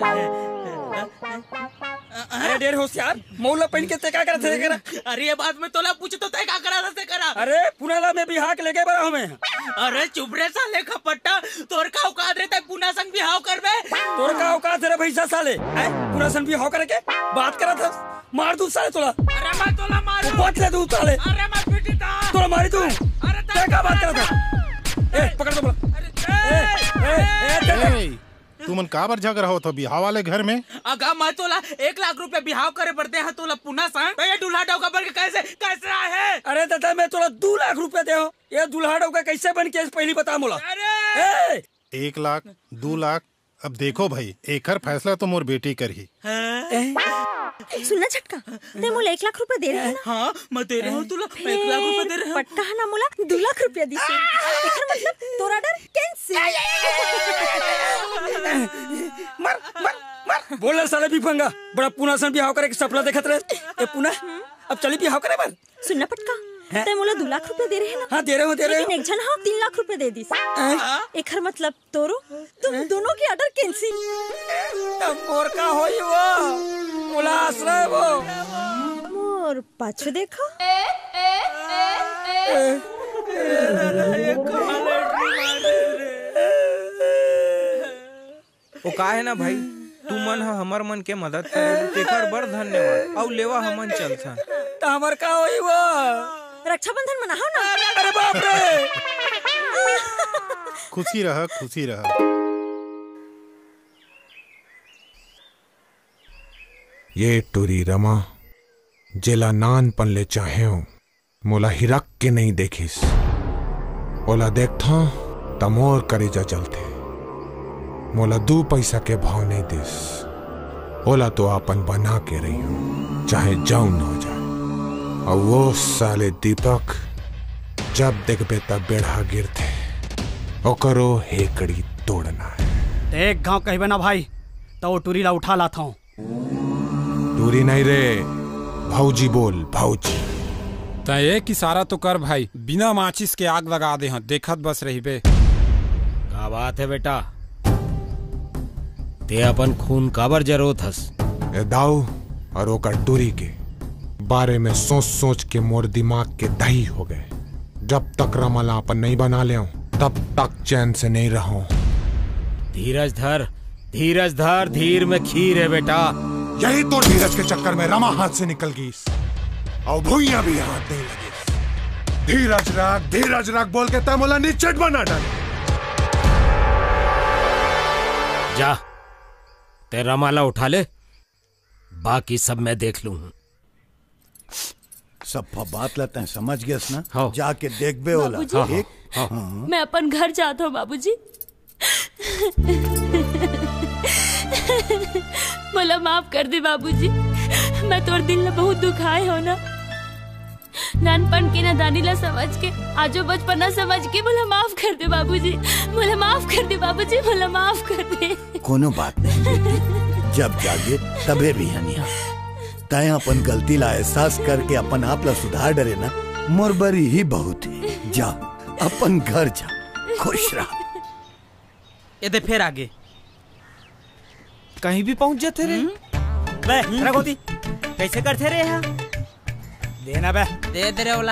अरे डेढ़ होशियार मौला पहन के ते क्या करत थे करा? अरे ये बात में तोला पूछ तो तय क्या करा रहा करा? अरे पुनाला में बिहार के लेके बड़ा हमें। अरे चुप रे साले खपट्टा, तोर का औकात रे तय पुना संग बिहाव करबे? तोर का औकात रे भैसा साले, हैं पुना संग बिहाव करे के बात करा था? मार दूं साले तोला। अरे मैं तोला मारू। बात ले दूं साले। अरे मैं पिटी ता। तोला मारी दूं। अरे क्या बात कर रहा था? ए पकड़ दो बोला। ए ए ए तू मन काबर झग रहा हो तो बिहाव वाले घर में? अगा मैं तोला एक लाख रुपए बिहाव करे पड़ते हैं तोला पुना संग तो ये दूल्हा डौका बन के कैसे कैसे आए है? अरे दादा मैं तोला दो लाख रुपए दे हो, ये दूल्हा डौका कैसे बन के पहली बता मोला। अरे एक लाख दो लाख अब देखो भाई एकर फैसला तो मोर बेटी कर ही। सुनना झटका, ते मोला एक लाख रुपए दे रहे हैं ना? हाँ मैं दे रहा हूँ तुला एक लाख रुपए दे रहा हूँ। पटका है ना मोला दो लाख रुपया दी से। एकर मतलब तोरा डर कैंसिल। मर मर मर बोल साले भी पंगा बड़ा पुना सन बिहाव करे के सपना देखत रहे। ए पुना अब चली बिहाव करे बर। सुनना पटका, ते मोला दो लाख रुपए दे रहे हैं ना? हाँ दे रहे हो दे रहे हो। लेकिन एक जन हाँ तीन लाख रुपए दे दी। एकर मतलब तोरो तुम दोनों की ऑर्डर कैंसिल। तब मोर का होई वो मोला आश्रय वो मोर पाछू देखो। वो का है ना भाई, तू मन है हमर मन के मदद करे तेकर बड़ धन्यवाद। और लेवा हमन चलता तो हमर का होई वो रक्षाबंधन मनाओ ना। अरे बाप रे खुशी रह खुशी रह। ये टूरी रमा जेला नान पन ले चाहे हो मोला हिरक के नहीं देखिस, ओला देखता तमोर करेजा चलते, मोला दो पैसा के भाव नहीं दिस, ओला तो अपन बना के रही हूं चाहे जाऊन हो जाए। और वो साले दीपक जब देखबे तब बेढ़ा गिरते, ओकरो हेकड़ी तोड़ना है। एक गांव कहबे ना भाई तो वो टूरी ला उठा लाता हूँ। टूरी नहीं रे भौजी बोल भौजी। तो एक इशारा तो कर भाई, बिना माचिस के आग लगा दे हाँ, देखत बस रही बे। क्या बात है बेटा, ते अपन खून काबर जरूरत हस? ए दाऊ और ओकर टूरी के बारे में सोच सोच के मोर दिमाग के दही हो गए। जब तक रमला अपन नहीं बना ले तब तक चैन से नहीं रहो। धीरज धर धीरज धर, धीर में खीर है बेटा। यही तो धीरज के चक्कर में रमा हाथ से निकल गई और भूइयां भी हाथ नहीं लगी। धीरज रख धीरज रख बोल के तमोला निचट बना डाले। जा ते रमाला उठा ले, बाकी सब मैं देख लूं। सब बात लेते हैं समझ गए ना? हाँ। जाके देख बे होला। बाबूजी, हाँ, हाँ। हाँ। मैं अपन घर जाता हूँ बाबूजी। बोला माफ कर दे बाबूजी, मैं तोर दिल में बहुत दुखाए हो ना, नानपन की नादानी ला समझ के आजो बचपना समझ के बोला माफ कर दे बाबूजी, बोला माफ कर दे बाबूजी, बोला माफ कर दे। कोनो बात नहीं बेटी, जब जागे तबे भी हनिया। तय अपन गलती ला एहसास करके अपन आप ला सुधार डरे ना, मोरबरी ही बहुत है। जा अपन घर जा, खुश रह। ये दे फिर आगे कहीं भी पहुंच जाते रे। बे तेरा गोती कैसे करते रे यहाँ? देना बे दे दे रे वाला।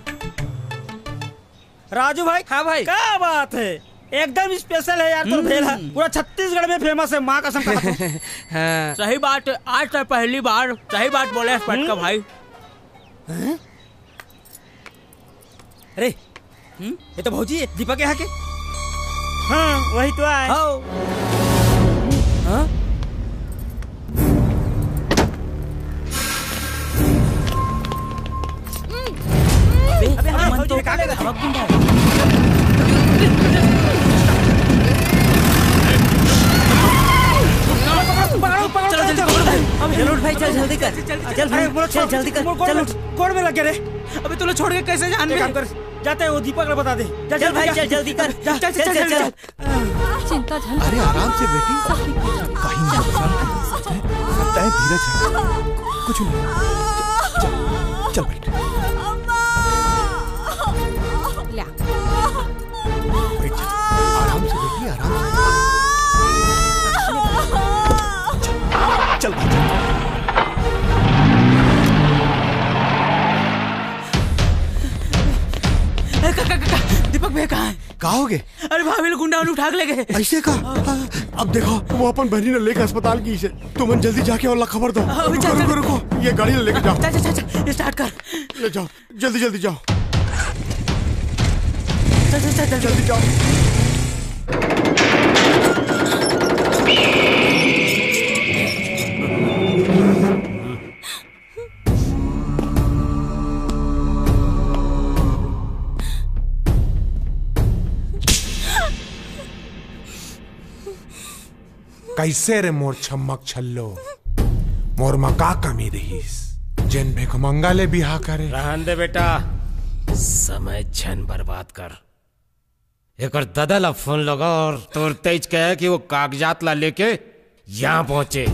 राजू भाई। हाँ भाई। क्या बात है, एकदम स्पेशल है यार। तो भेला पूरा छत्तीसगढ़ में फेमस है, माँ कसम खाता हूँ। हाँ। सही बात, आज तो पहली बार सही बात बोले पटका भाई। अरे ये तो भौजी है दीपक यहाँ के। हाँ वही तो आए। हाँ? फेंका के हवा गुंडा चलो जल्दी पकड़ो भाई। चल उठ भाई, चल जल्दी कर, चल भाई चल जल्दी कर, चल उठ। कोड में लग गया रे। अबे तू लोग छोड़ के कैसे जान काम कर, जाते हैं वो दीपक ने बता दे। चल भाई चल जल्दी कर, चल चल चल चल। चिंता झन। अरे आराम से बेटी, कहीं नुकसान सकता है, धीरज है, कुछ नहीं। चल चल बेटी, आराम से बेटी, आराम से। चल चल दीपक भैया कहाँ है? कहाँ हो गए? अरे भाभी लोग गुंडा उन्हें उठा के ले गए। ऐसे का? अब देखो वो अपन बहनी ने लेकर अस्पताल की से, तुम जल्दी जाके और खबर दो। रुको रुको रुको, ये गाड़ी लेके जाओ। चल चल चल स्टार्ट कर, ले जाओ जल्दी जल्दी जाओ। चल चल चल जल्दी जाओ। कैसे रे मोर छम्मक छल्लो, मोर मका कमी रहीस, जिन भिखमंगा ले बिहा करे। रहन दे बेटा, समय झन बर्बाद कर। एक और दादा ला फोन लगा और तोर तेज कहे कि वो कागजात ला लेके यहाँ पहुंचे।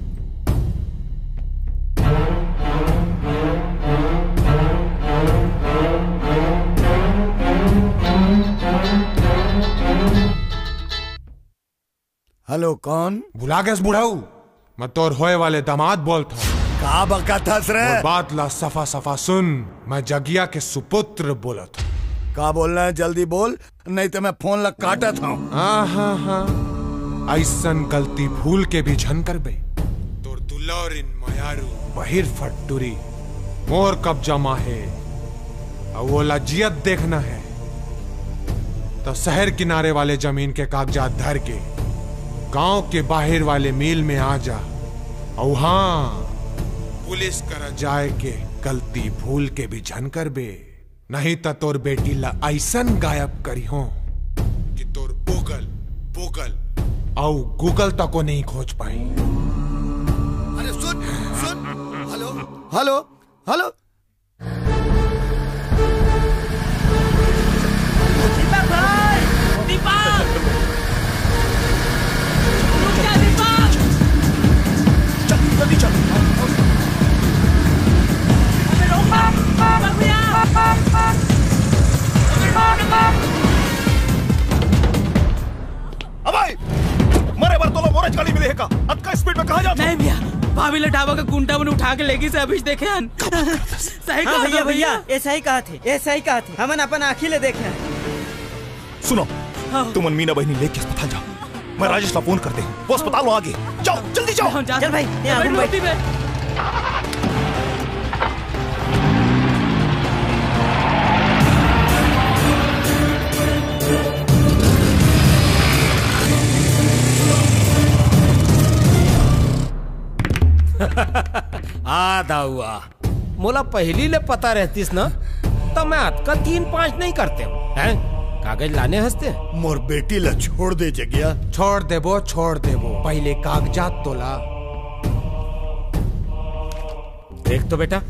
हेलो कौन? भुला गया बुढ़ाऊ, मैं तोर होए वाले दामाद बोलता हूँ। का बका था रे? बात ला सफा सफा सुन, मैं जगिया के सुपुत्र बोला था। का बोलना है जल्दी बोल, नहीं तो मैं फोन लग काटा था। हाँ हाँ हाँ, ऐसन गलती भूल के भी झन कर बे। तोर दुल्लोरिन मयारू बहिर फटुरी मोर कब्जा मा है, और वो लजियत देखना है तो शहर किनारे वाले जमीन के कागजात धर के गांव के बाहर वाले मील में आ जा, और हाँ पुलिस कर जाए के गलती भूल के भी झन कर बे, नहीं तो तोर बेटी ला ऐसन गायब करी हो कि तोर गूगल गूगल और गूगल तक को नहीं खोज पाई। अरे सुन सुन, हेलो हेलो हेलो, दीपक भाई, दीपक रुक जा, दीपक चल जल्दी चल। अबे रोक दीपक भैया। अबे मरे बार तो मोरज गाड़ी में रहेगा, अटका स्पीड में कहाँ जाता? नहीं भैया, भाभी लटावा का गुंडा बने उठा के लेगी से अभी देखे हन। सही कहा भैया भैया, ऐसा ही कहा थे, ऐसा ही कहा थे, हमन अपन आँखी ले देखे। सुनो, तुम मीना बहनी लेके अस्पताल जाओ, मैं राजेश ला फोन करते हैं, वो अस्पताल में आगे। जाओ जल्दी जाओ। चल भाई, यहाँ बैठ बैठ। आधा हुआ, मोला पहली ले पता रहतीस ना तो मैं अतका तीन पाँच नहीं करते हूँ। हैं? कागज लाने हंसते हैं। मोर बेटी ला छोड़ दे जगिया। छोड़ देबो छोड़ देबो, पहले कागजात तो ला। देख तो बेटा,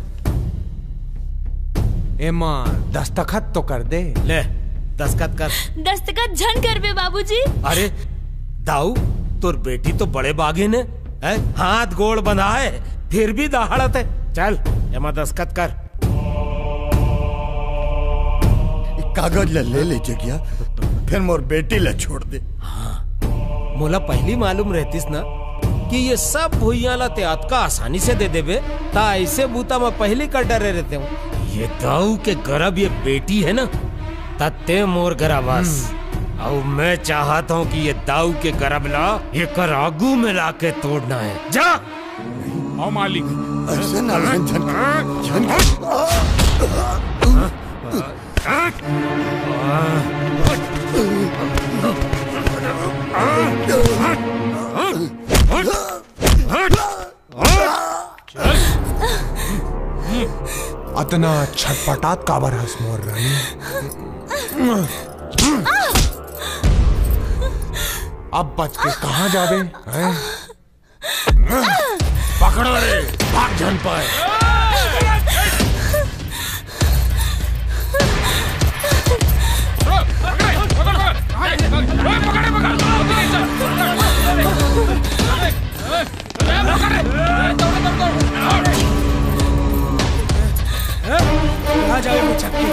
एमा दस्तखत तो कर दे। ले दस्तखत कर। दस्तखत झन कर बे बाबूजी। अरे दाऊ, तोर बेटी तो बड़े बागी ने है, हाथ गोड़ बंधा है, फिर भी दहाड़त है। चल एमा दस्तखत कर। कागज ला ले ले जगिया, फिर मोर बेटी ला छोड़ दे। हाँ, मोला पहली मालूम रहतीस ना कि ये सब भुइया ला ते अतका आसानी से दे देबे, ता ऐसे बूता में पहले कर डरे रहते हूँ। ये दाऊ के गरब ये बेटी है ना, तत्ते मोर गराबास। और मैं चाहता हूँ कि ये दाऊ के गरब ला ये कर आगू में लाके तोड़ना है। जा आओ मालिक। ऐसे ना झन झन अतना छटपटात काबर हंस मोर रानी। अब बच के कहाँ जाबे हैं? पकड़ो रे, भाग जन पाए। कहाँ जाओ चक्की?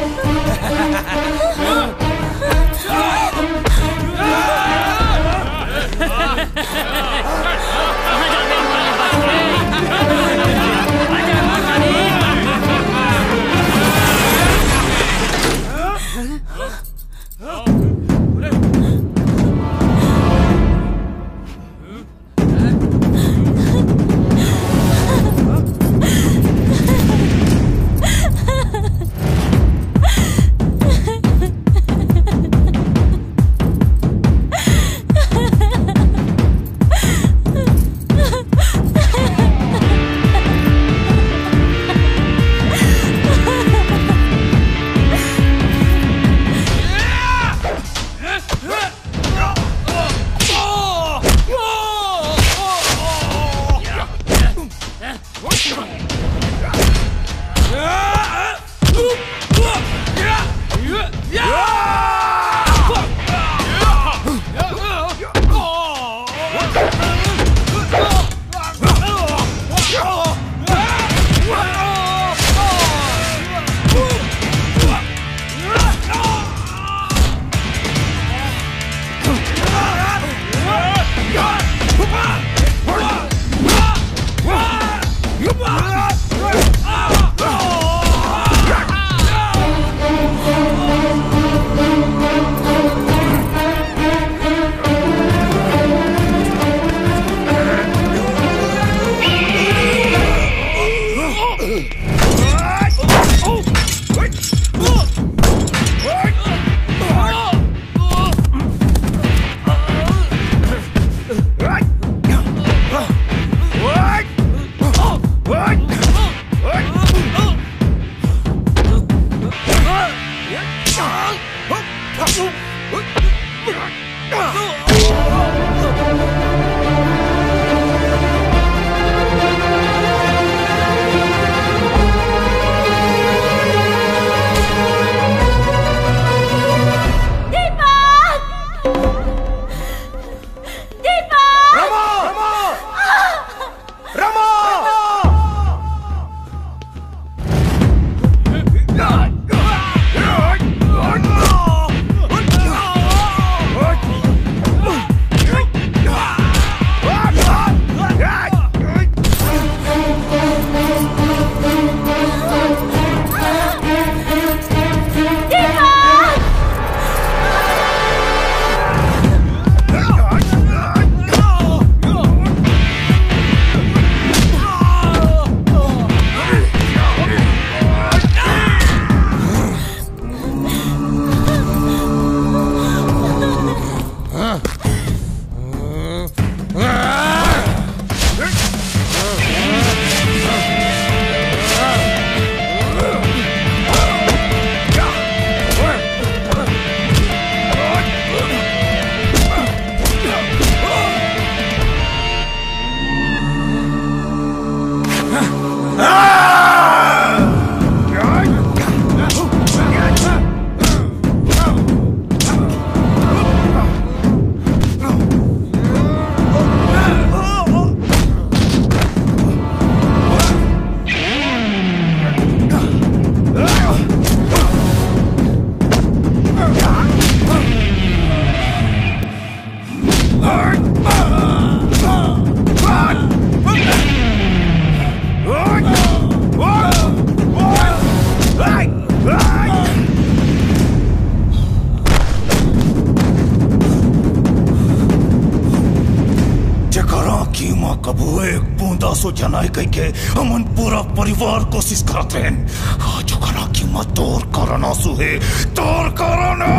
सो जनाई कह के हमन पूरा परिवार कोशिश करते हैं आज ओकरा कीमत तोर करना सुहे तोर करना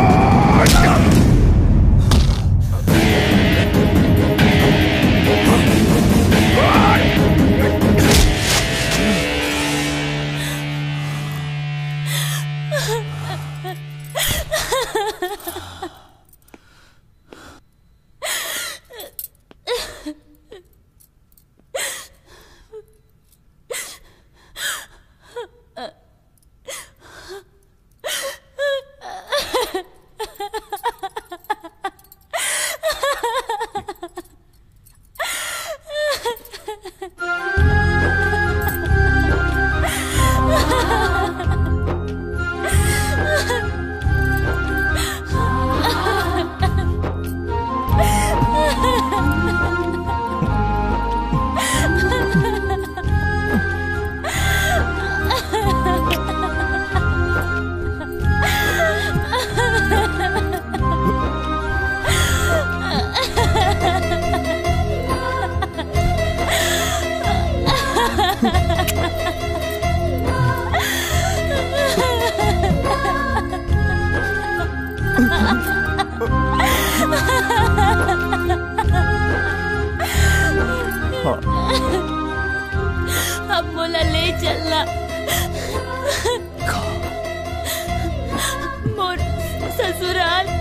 मोला ले चलना। मोर ससुराल।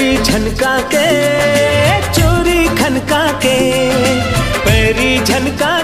झनका के चोरी खनका के पैरी झनका